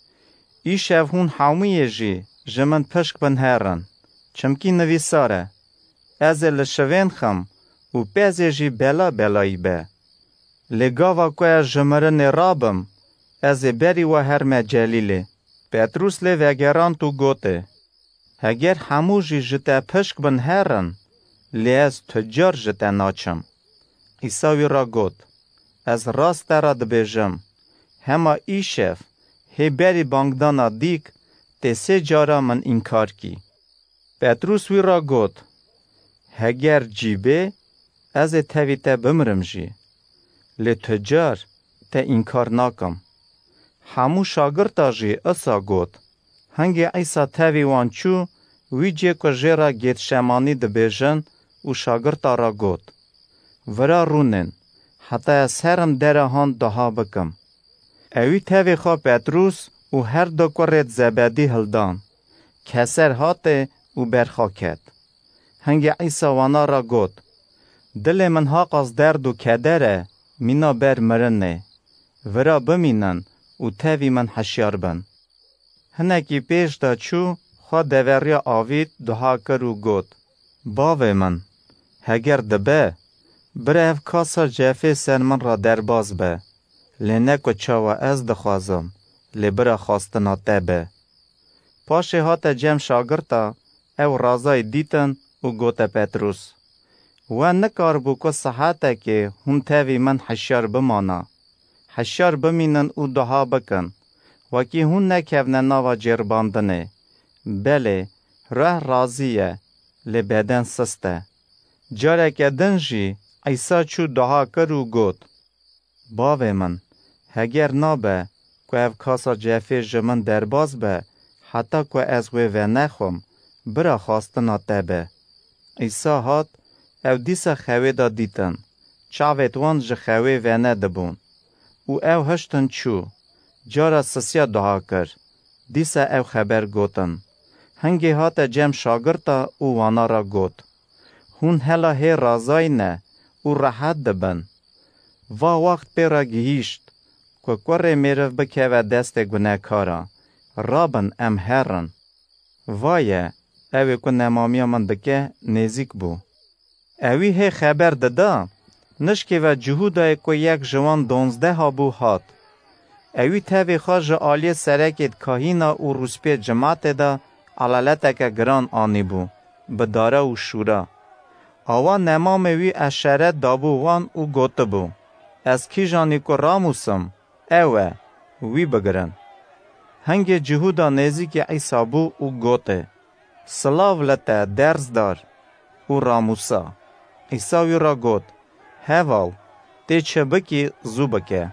ای شفهون حامیه جی جمن پشک بن هرن. چمکی نویساره. از لشوین خم و پیزی جی بلا بلایی به. لگاوا که جمرن رابم از بری و هر مجلیله. پتروس لی وگران تو گوته. هگر همو جی جتا پشک بن هرن لی از تجار جتا ناچم. عیساوی را گوت. از راست را دبیجم. هما ای شف هی بری بانگدانا دیک تی 3 جارا من انکار کی. پتروس وی را گوت. هگر جیبه از تاوی تا بمرم جی. لی تجار تا انکار ناکم. همو شاگرتا جی اصا گوت. هنگی عیسا تاوی وانچو وی جی که جیرا گیت شمانی دبیجن و شاگرتا را گوت. ورا رونن حتی از هرم دره هان دها بکم. اوی تاوی خواه پتروس و هر دو کرد زبدی هلدان. کسر هاته و برخوا کد. هنگی عیسا وانا را گوت. دل من حق از درد و کدره مینا بر مرنه. ورا بمینن و تاوی من حشیار بن. هنکی پیش دا چو خواه دوریا آوید دها کر و گوت. باوی من هگر دبه بره کاسا جفه سر من را درباز به. لنکو چاوا از دخوازم لبرا خواستنا تبه. پاشه هاتا جم شاگرتا او رازای دیتن و گوتا پتروس. و نکار بو که صحاته که هم تاوی من حشیار بمانا. حشیار بمینن و دها بکن. وکی هون نکفنه ناوا جرباندنه. بله راه رازیه لبدن سسته. جاره که دنجی عیسا چو دها کرو گوت. باوی من هگر نابه که او کاسا جفه جمن درباز به حتی که از وی و نخوم برا خواستنا تبه. عیسا هات او دیسا خوی دا دیتن. چاویت وان جه خوی و ندبون. او هشتن چو. جارا سسیا دها کر. دیسا او خبر گوتن. هنگی هات جم شاگرتا او وانا را گوت. هون هلا هی رازای نه او راحت دبن. و وقت پیرا گهیشت که کره میرف بکه و دست گناه کارا. رابن ام هرن. وایه اوی که نمامی من دکه نزیک بو. اوی هی خبر دادا. نشکه و جهودای که یک جوان 12 ها بو هات. اوی تاوی خواج آلی سرکت کهینا و روسپی جماعت دا علالتا که گران آنی بو. بداره و شورا. آوا نمام وی اشارت دابو وان او گوت بو. از کی جانی که راموسم اوه وی بگرن. هنگ جهودا نزیک عیسا بو او گوته. سلاو لته درز دار او راموسا. عیسا وی را گوت. هوال تی چه بکی زو بکه.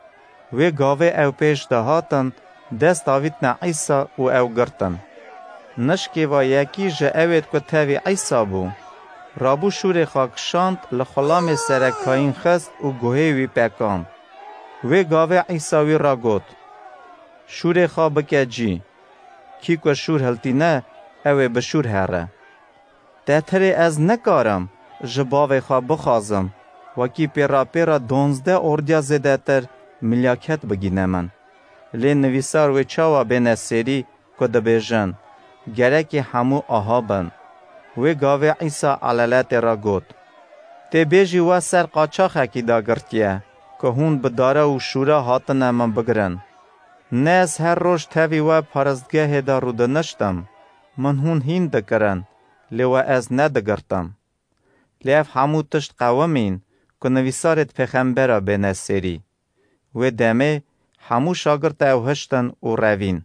وی گاوه او پیش دهاتن دست آویتن عیسا و او گرتن. نشکی و یکی جه اوید که تاوی عیسا بو. رابو شور خاکشاند لخلام سرکاین خست و گوهی وی پکان. وی گاوه عیساوی را گوت. شور خواه بکه جی. کی که شور هلتی نه اوی بشور هره. تتری از نکارم جباوی خواه بخوازم وکی پیرا پیرا 12 اردیا زده تر ملیاکت بگینه من. لی نویسار و چاوا بین سری که دبیجن گرکی همو آها بن. و گاوه عیسی علالت را گوت. تی بیجی و سر قاچاخ اکی دا گرتیه که هون بداره و شورا هاتنه من بگرن. نیز هر روش تاوی و پارستگاه دا رو دنشتم. من هون هین دکرن لی و از ندگرتم. لیف همو تشت قوامین که نویسارت پیغمبرا بین سری. و دمه همو شاگرد او هشتن و روین.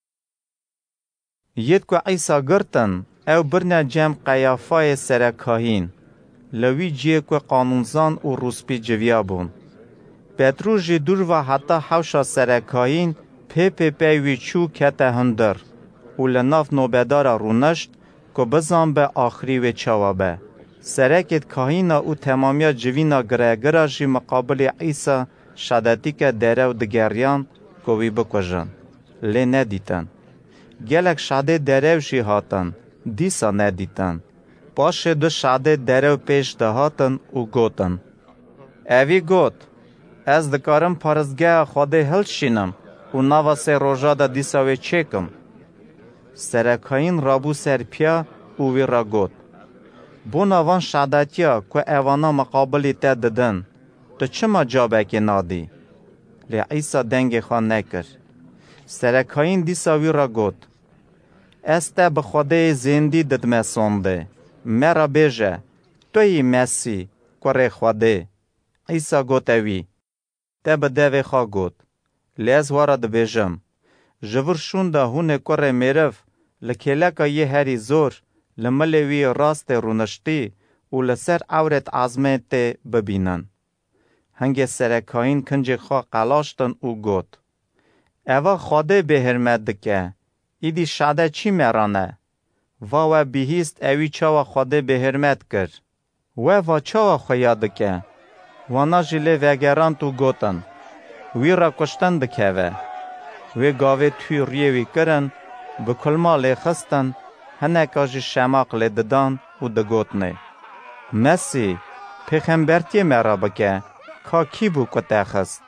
ید که عیسی گرتن او برنا جمع قیافای سرکاهین. لوی جیه که قانونزان و روسپی جویا بون. پتروس جی دور و حتی حوشا سرکاهین پی وی چو کته هندر. و لناف نوبدارا رونشت که بزن به آخری و چوابه. سرکت کاهینا و تمامیا جوینا گره جی مقابل عیسی شدتی که دره و دگریان که وی بکجن. لی ندیتن. گلک شده دره و شی هاتن. دیسا ندیتن. باشه دو شده دره و پیش ده هاتن و گوتن. اوی گوت. از دکارم پارزگاه خوده هل شینم و نواسه روژا دا دیسا وی چکم. سرکاین رابو سر پیا و وی را گوت. بو نوان شدتیا که اوانا مقابلی تا ددن. تو چما جابه که نادی؟ لی عیسی دنگ خواه نکر. سرکاین دیسا وی را گوت. استه به خوده زندی ددمه سونده. مرا بیجه. توی مسی کره خوده. عیسی گوت اوی. ده به دوی خواه گوت. لیز وارا ده بیجم. جور ده هونه کره میرف. لکیلکا یه هری زور. لملوی راست رونشتی. و لسر عورت عظمت ببینن. هنگ سرکاین کنج خواه قلاشتن و گوت. اوا خوده به هرمت دکه. ایدی شاده چی مرانه؟ و بیهیست اوی چاوا خوده به هرمت کر. و چاوا خویاد که. وانا جلی وگران تو گوتن. وی را کشتن دکه و گاوه توی ریوی کرن. به کلما لی خستن. هنکاجی شماق لی ددان و دگوتنه. مسی پیغمبرتی مرا بکه. که کی بو کته خست؟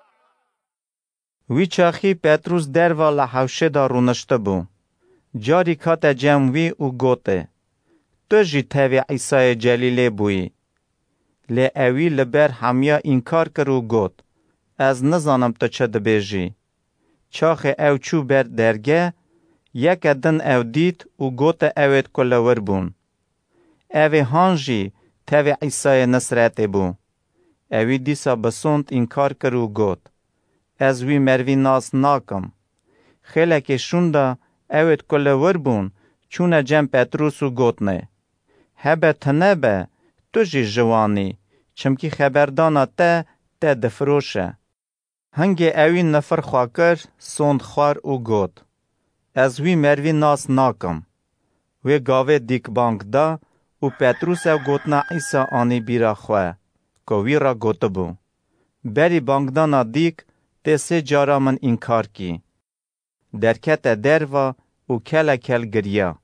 وی چاخی پتروس در و لحوشه دا رونشته بو. جاری کات جموی و گوته. تو جی تاوی عیسی جلیله بوی. لی اوی لبر همیا انکار کرو گوت. از نزانم تو چه دبیجی. چاخ او چو بر درگه. یک دن او دید و گوته اوید کلور بون. اوی هانجی تاوی عیسی نصرت بو. اوی دیسا بسوند انکار کرو گوت. از وی مروی ناس ناکم. خیلی شونده اوید کلور بون چونه جم پتروس و گوتنه. هبه تنبه تو جی جوانی چمکی خبردانا تا دفروشه. هنگی اوی نفر خواکر سوند خوار و گوت. از وی مروی ناس ناکم. وی گاوه دیک بانک دا و پتروس او گوتنا عیسی آنی بیرا خواه که وی را گوته بو. بری بانک دانا دیک سه جارا من انکار کی. درکت دروا و کل گریا.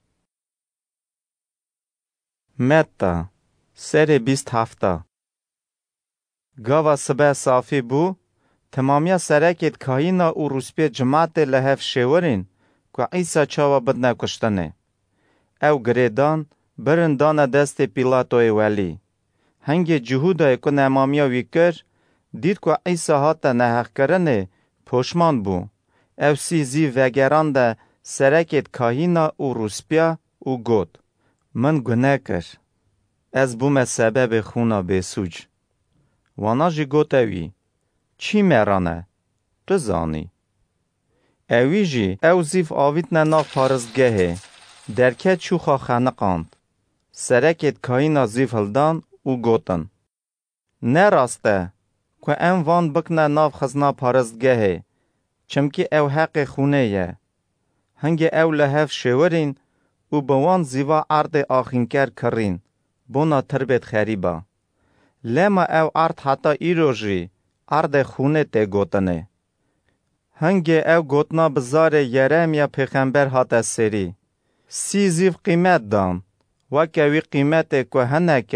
متا سر 27 گاوا سبه صافی بو تمامیا سرکت کهینا و روسپی جماعت لحف شورین که عیسی چاوا بدنه کشتنه. او گریدان برندان دست پیلاتوی ولی. هنگی جهودای که نمامیا ویکر دید که عیسی هاتا نحق کرنه پشمان بو. او سیزی وگران ده سرکت کهینا و روسپیا و گود. من گناه کر. از بوم سبب خونا بسوج. وانا جی گوت اوی. چی مرانه؟ تو زانی. اوی جی او زیف آویت ناف پارزگهه. درکت چوخا خانقاند. سرکت کهینا زیف هلدان و گوتن. نه راسته که ام وان بکنه ناف خزنا پارزگهه. چمکی او حق خونه یه. هنگی او لحف شورین و بوان زیوا عرض آخینکر کرین. بونا تربت خریبا. لما او عرض حتا ایروژی عرض خونه ته گوتنه. هنگی او گوتنا بزار یرمیا پیغمبر حتا سری. 30 زیف قیمت دان. وکوی قیمت که هنکه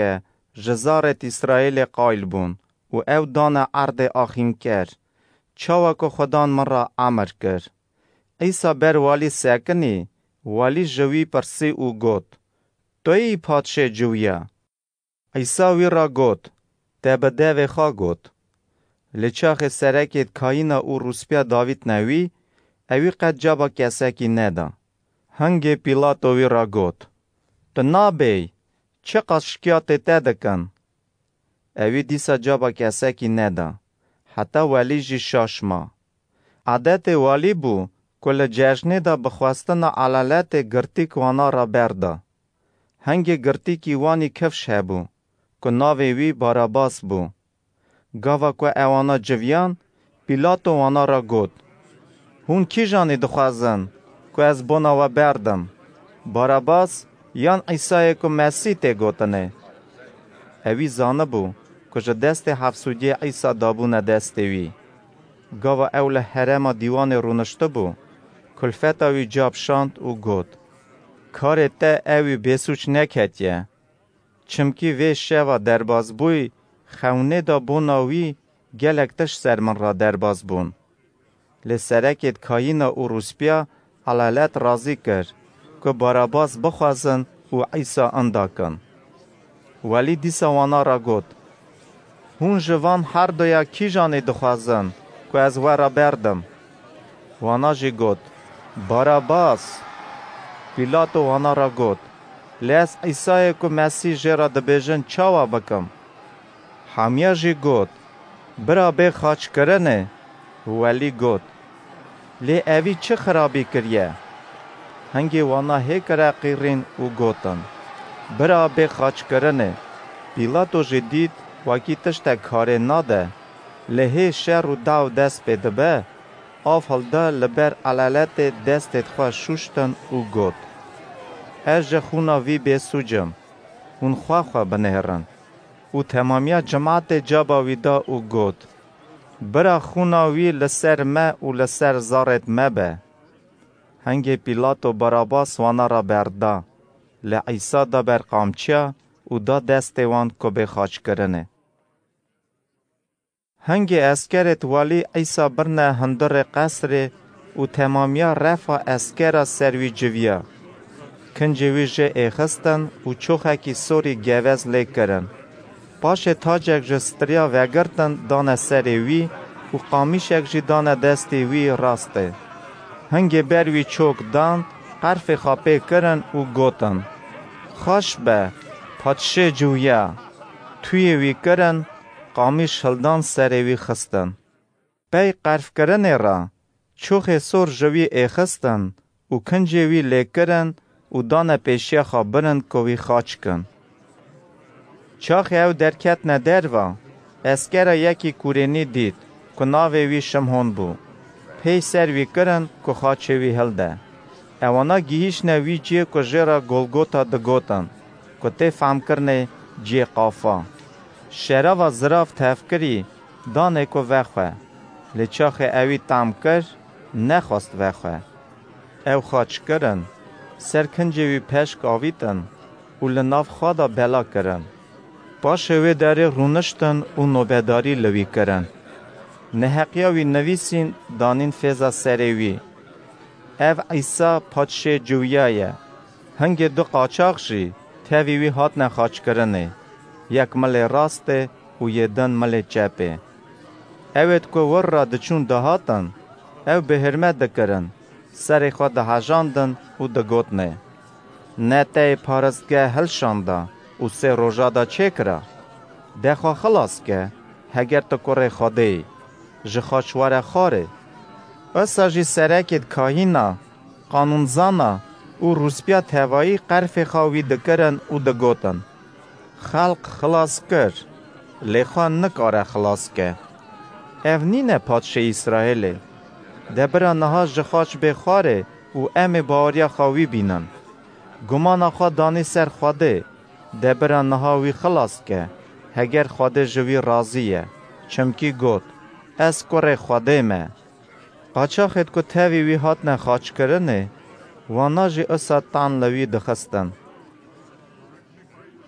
جزارت اسرائیل قایل بون و او دان عرض آخین کر چاوا که خدان من را امر کر. عیسی بر والی سکنی والی جوی پرسی او گوت توی پادشه جویا. عیسی وی را گوت تبده و خوا گوت لچاخ سرکت کاینا او روسپیا داوید نوی اوی قد جابا کسکی ندا. هنگ پیلاتو وی را گوت تو نابی چه قشکیات تدکن؟ اوی دیسا جابا کسکی ندا حتی ولی جی شاشما. عادت والی بو کل جشنه دا بخواستن علالت گرتیک وانا را بردا. هنگ گرتیکی وانی کفش هبو که ناوی وی باراباس بو. گاوا که اوانا جویان پیلاتو وانا را گوت هون کی جانی دخوازن که از بونا و بردم باراباس یان عیسای که مسیح تی گوتنه. اوی زانه بو که جه دست حفظودی عیسی دابونه دسته وی. گاوا اول حرم دیوان رونشته بو کلفت اوی جاب شاند و گوت کار تا اوی بسوچ نکتیه چمکی وی شوا درباز بوی خونه دا بوناوی گلکتش سرمن را درباز بون. لسرکت کایینا او روسپیا علالت رازی کر که باراباس بخوازن و عیسی انداکن. ولی دیسا وانا را گوت هون جوان هر دویا کی جانی دخوازن که از ورا بردم. وانا جی گوت باراباس. پیلاتو وانا را گوت لیس عیسی که مسیح جرا دبیجن چاوا بکم. حامیا جی گوت برا بی خاچ کرنه. ولی گوت لی اوی چه خرابی کریه؟ هنگی وانا هی کرا قیرین و گوتن برا بی خاچ کرنه. پیلاتو جی دید واکی تشتا کاره ناده لهی شر و داو دست پیده به آف هلده لبر علالت دستت خواه شوشتن و گوت از جه خونا وی بی سوجم اون خواه بنهرن و تمامیا جماعت جابا ویدا و گوت برا خونا وی لسر ما و لسر زارت ما به. هنگی پیلاتو باراباس وانا را بردا لعیسا دا بر قامچیا و دا دست وان که به خاچ کرنه. هنگی اسکرت والی عیسا برنه هندر قصر و تمامیا رفا اسکرا سروی جویا. کنجوی جه ایخستن و چوخکی سوری گوز لی کرن. پاش تاجک جستریا وگرتن دانه سری وی و قامیشک جی دانه دستی وی راسته. هنگی بروی چوک دان قرف خاپه کرن و گوتن خوش به پادشه جویا. توی وی کرن قامیش هلدان سری وی خستن. پی قرف کرن را چوخ سور جوی ایخستن و کنجی وی لی کرن و دانه پیشی خابرن که وی خاچ کن. چاخ او درکت ندر و اسکر یکی کورینی دید که ناوی وی شمهون بو. پی سر وی کرن که خاچه وی هلده. اوانا گیهیش نوی جی که جرا گلگوتا دگوتن که تی فهم کرنه جی قافا. شرا و زراف تفکری دانه که وخواه. لچاخ اوی تام کر نخواست وخواه. او خاچ کرن سرکنجی وی پشک آویتن و لناف خوادا بلا کرن. باشه وی داری رونشتن و نوبداری لوی کرن. نحقیا وی نویسین دانین فیضا سری وی. او عیسی پادشه جویایه. هنگ دو قاچاق شی تاوی وی هات نخاچ کرنه. یک مل راسته و یدن مل چپه. اوید که ور را دچون دهاتن او به حرمت دکرن. سر خود دهجاندن و دگوتنه. نه تای پارستگاه هل شانده و سه روژا دا چه کرا؟ دخوا خلاص که هگر تو کره خوده جخاشوار خاره. اسا جی سرکت کاهینا قانونزانا و روسپیا تهوایی قرف خواهی دکرن و دگوتن خلق خلاص کر لیخوان نکاره خلاص که. اونینه پادشه اسرائیل دبرا نها جخاش بخواره و ام باوریا خواهی بینن. گمان خواه دانی سر خوده دبرا نهاوی خلاص که هگر خوده جوی رازیه چمکی گوت از کره خوده مه. قاچاخت که تاوی وی هات نخاچ کرنه وانا جی اصا تان لوی دخستن.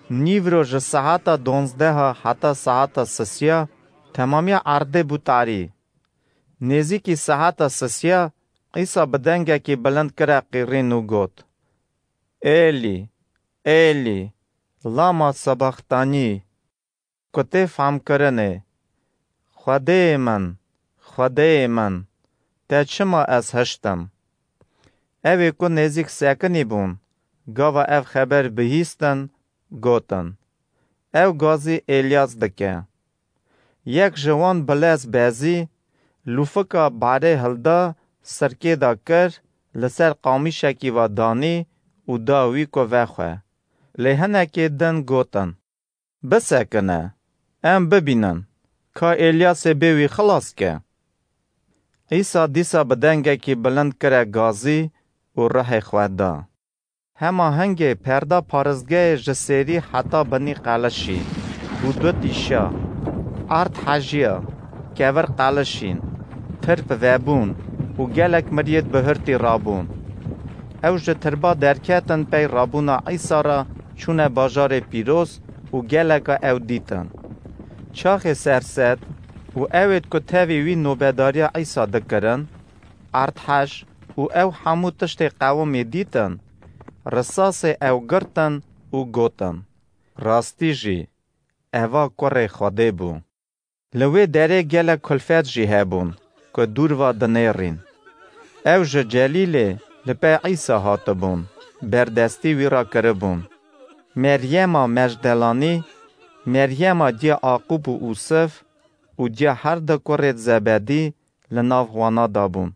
نیورو ج ساعتا 12 حتی ساعتا 3 تمامی عرضه بوتاری. نزدیکی ساعتا 3 عیسی بدنگه که بلند کرد قیرین و گفت: ایلی، ایلی، لاما سبختانی، کتی فهم کرنه. خدای من، تا چما از هشتم. اوی که نزدیک سکنی بون، گاوا او خبر بهیستن، گوتن. او گازی الیاس دکه. یک جوان بلز بازی، لوفکا باره هلدا سرکی دا کر، لسر قامیشه کی و دانی و داوی کو وخواه. لحنه که دن گوتن. بسکنه. ام ببینن. که الیاس بیوی خلاص که. عیسی دیسا بدنگه که بلند کره گازی و راه خواه دا. هما هنگه پردا پارزگه جسری حتا بنی قلشی. و دو تیشا. ارد حجیا. کور قلشین. ترپ وابون. و گلک مریت بهرتی رابون. او جتربا درکتن پی رابونا عیسی را چونه باجار پیروز و گلک او دیتن. چاخ سرسد و اوید که تاوی وی نوبداری عیسی دکرن، ارتحش و او همو تشت قومی دیتن، رساس او گرتن و گوتن. راستی جی، اوه کره خوده بو. لوی داره گل کلفت جی هبون، که دور و دنیرین. او جه جلیله لپی عیسی هات بون، بردستی وی را کربون. مریم مجدلانی، مریم دی عاقوب و اوسف و دی هر ده کرد زبدی لناف وانا دابون.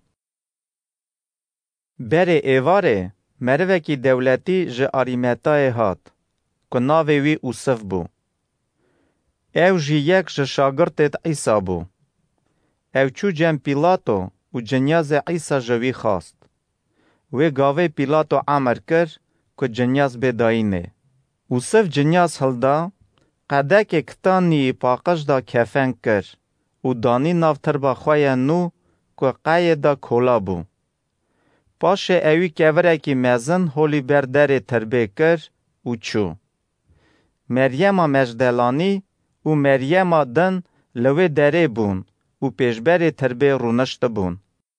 بره ایواره مروکی دولتی جه آریمتای هات که ناوی وی اوسف بو. او جی یک جه شاگرتت عیسی بو. او چو جن پیلاتو و جنیاز عیسی جوی خواست. وی گاوه پیلاتو عمر کر که جنیاز بداینه. اوسف جنیاز هلدا قده که کتانی پاقش دا کفن کر و دانی نافتر با خواه نو که قای دا کولا بو. پاش اوی کوره که مزن هولی بردر تربه کر و چو. مریم مجدلانی و مریم دن لوی دره بون و پیشبر تربه رونشت بون.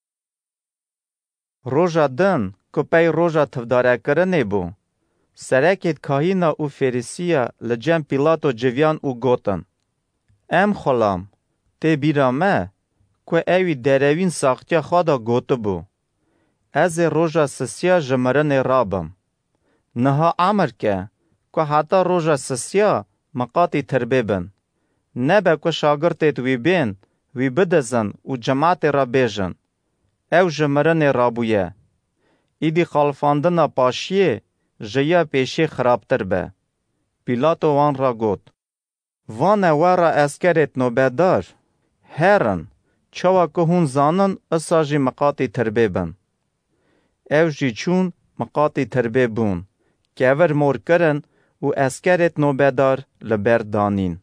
روژا دن که پی روژا تفداره کرنه بو. سرکت کاهینا و فریسیا لجم پیلاتو جویان و گوتن. ام خلام، تی بیرامه که اوی دروین ساختیا خوادا گوتو بو. از روژا سسیا جمرن رابم. نها عمر که حتی روژا سسیا مقاتی تربه بن. نبه که شاگرتت وی بین وی بدزن و جماعت را بیجن. او جمرن رابویه. ایدی خالفاندنا پاشیه جیا پیشی خرابتر به. پیلاتو وان را گوت. وان وارا اسکرت نوبدار. هرن چوا که هون زانن اساجی مقاتی تربه بن. او جی چون مقاتی تربه بون. که ور مور کرن و اسکرت نوبدار لبردانین.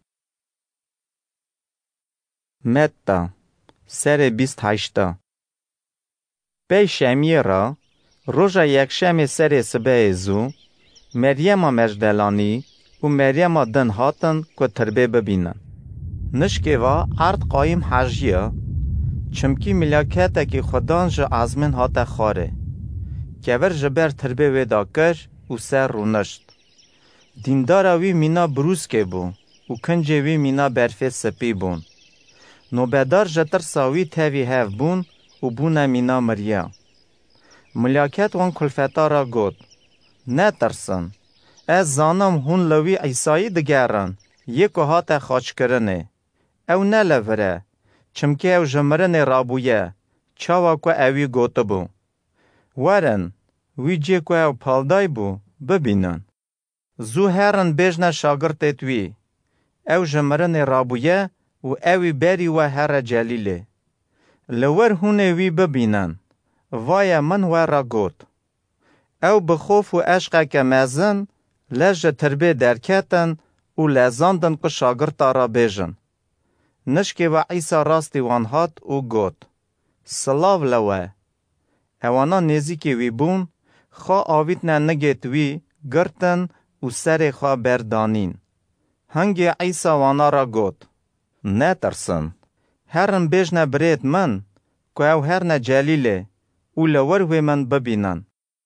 متا سر 28 پی شمیه را روژا یک شم سر سبه زو مریم مجدلانی و مریم دن هاتن که تربه ببینن. نشکه و عرض قایم حجیه چمکی ملاکته که خدان جا ازمن هات خاره که ور جبر تربه ویدا کر و سر رونشت. دیندارا وی مینا بروز که بو و کنجه وی مینا برفه سپی بون. نوبدار جتر ساوی تاوی هف بون و بونه مینا مریا. ملاکت وان کلفتا را گود. نه ترسن. از زانم هون لوی عیسایی دگرن. یکو هات خاچ کرنه. او نه لوره. چمکه او جمرن رابویه. چاوا که اوی گوته بو. ورن. وی جه که او پالدای بو. ببینن. زو هرن بیجنه شاگرتت وی. او جمرن رابویه و اوی بری و هر جلیله. لور هونه وی ببینن. وای من و را گوت. او بخوف و عشقه که مزن لجه تربه درکتن و لزاندن که شاگرتا را بیجن. نشکه و عیسی راستی وانهات و گوت. سلاو لوه. اوانا نیزی که وی بون خواه آویت نه نگیت وی گرتن و سر خوا بردانین. هنگی عیسی وانا را گوت نترسن. هرن بیجنه برید من که او هرن جلیله او لوروی من ببینن.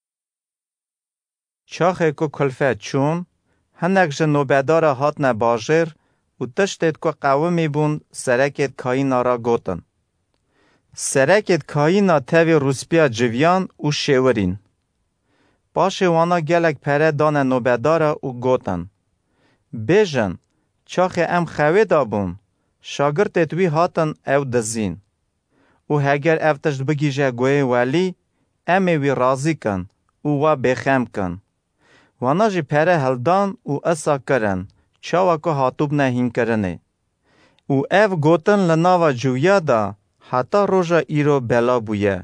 چاخه که کلفه چون هنک جنوبدار هاتنه باجر و تشتید که قومی بون سرکت کایینا را گوتن. سرکت کایینا تاوی روسپیا جویان و شیورین. باشه وانا گلک پره دانه نوبدار و گوتن. بیجن چاخه ام خوی دابون شاگرد توی هاتن او دزین. و هگر افتشت بگیجه گوی ولی امی وی رازی کن و بخم کن. وانا جی پره هلدان و اسا کرن چاوا که هاتوب نهین کرنه. و او گوتن لناوا جویا دا حتا روژا ایرو بلا بویه.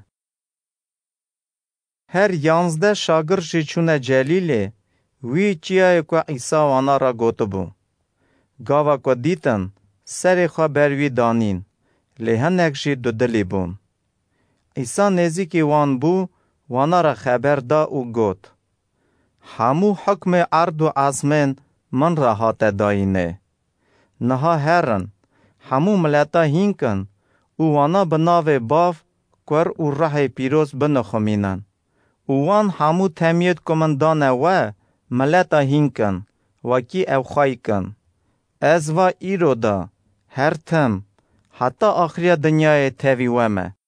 هر 11 شاگرد جی چونه جلیله وی چیه که عیسی وانا را گوتو بو. گاوا که دیتن سر خوا بروی دانین لهنک جی دو دلی بون. عیسی نزیکی وان بو وانا را خبر دا و گوت همو حکم ارد و آسمان من را هات داینه. نها هرن همو ملتا هینکن و وانا بناو باف کور و راه پیروز بنخمینن. و وان همو تمیت کمندانه و ملتا هینکن وکی او خواهی کن. از و ایرو دا هر تم حتی آخری دنیای تاوی ومه.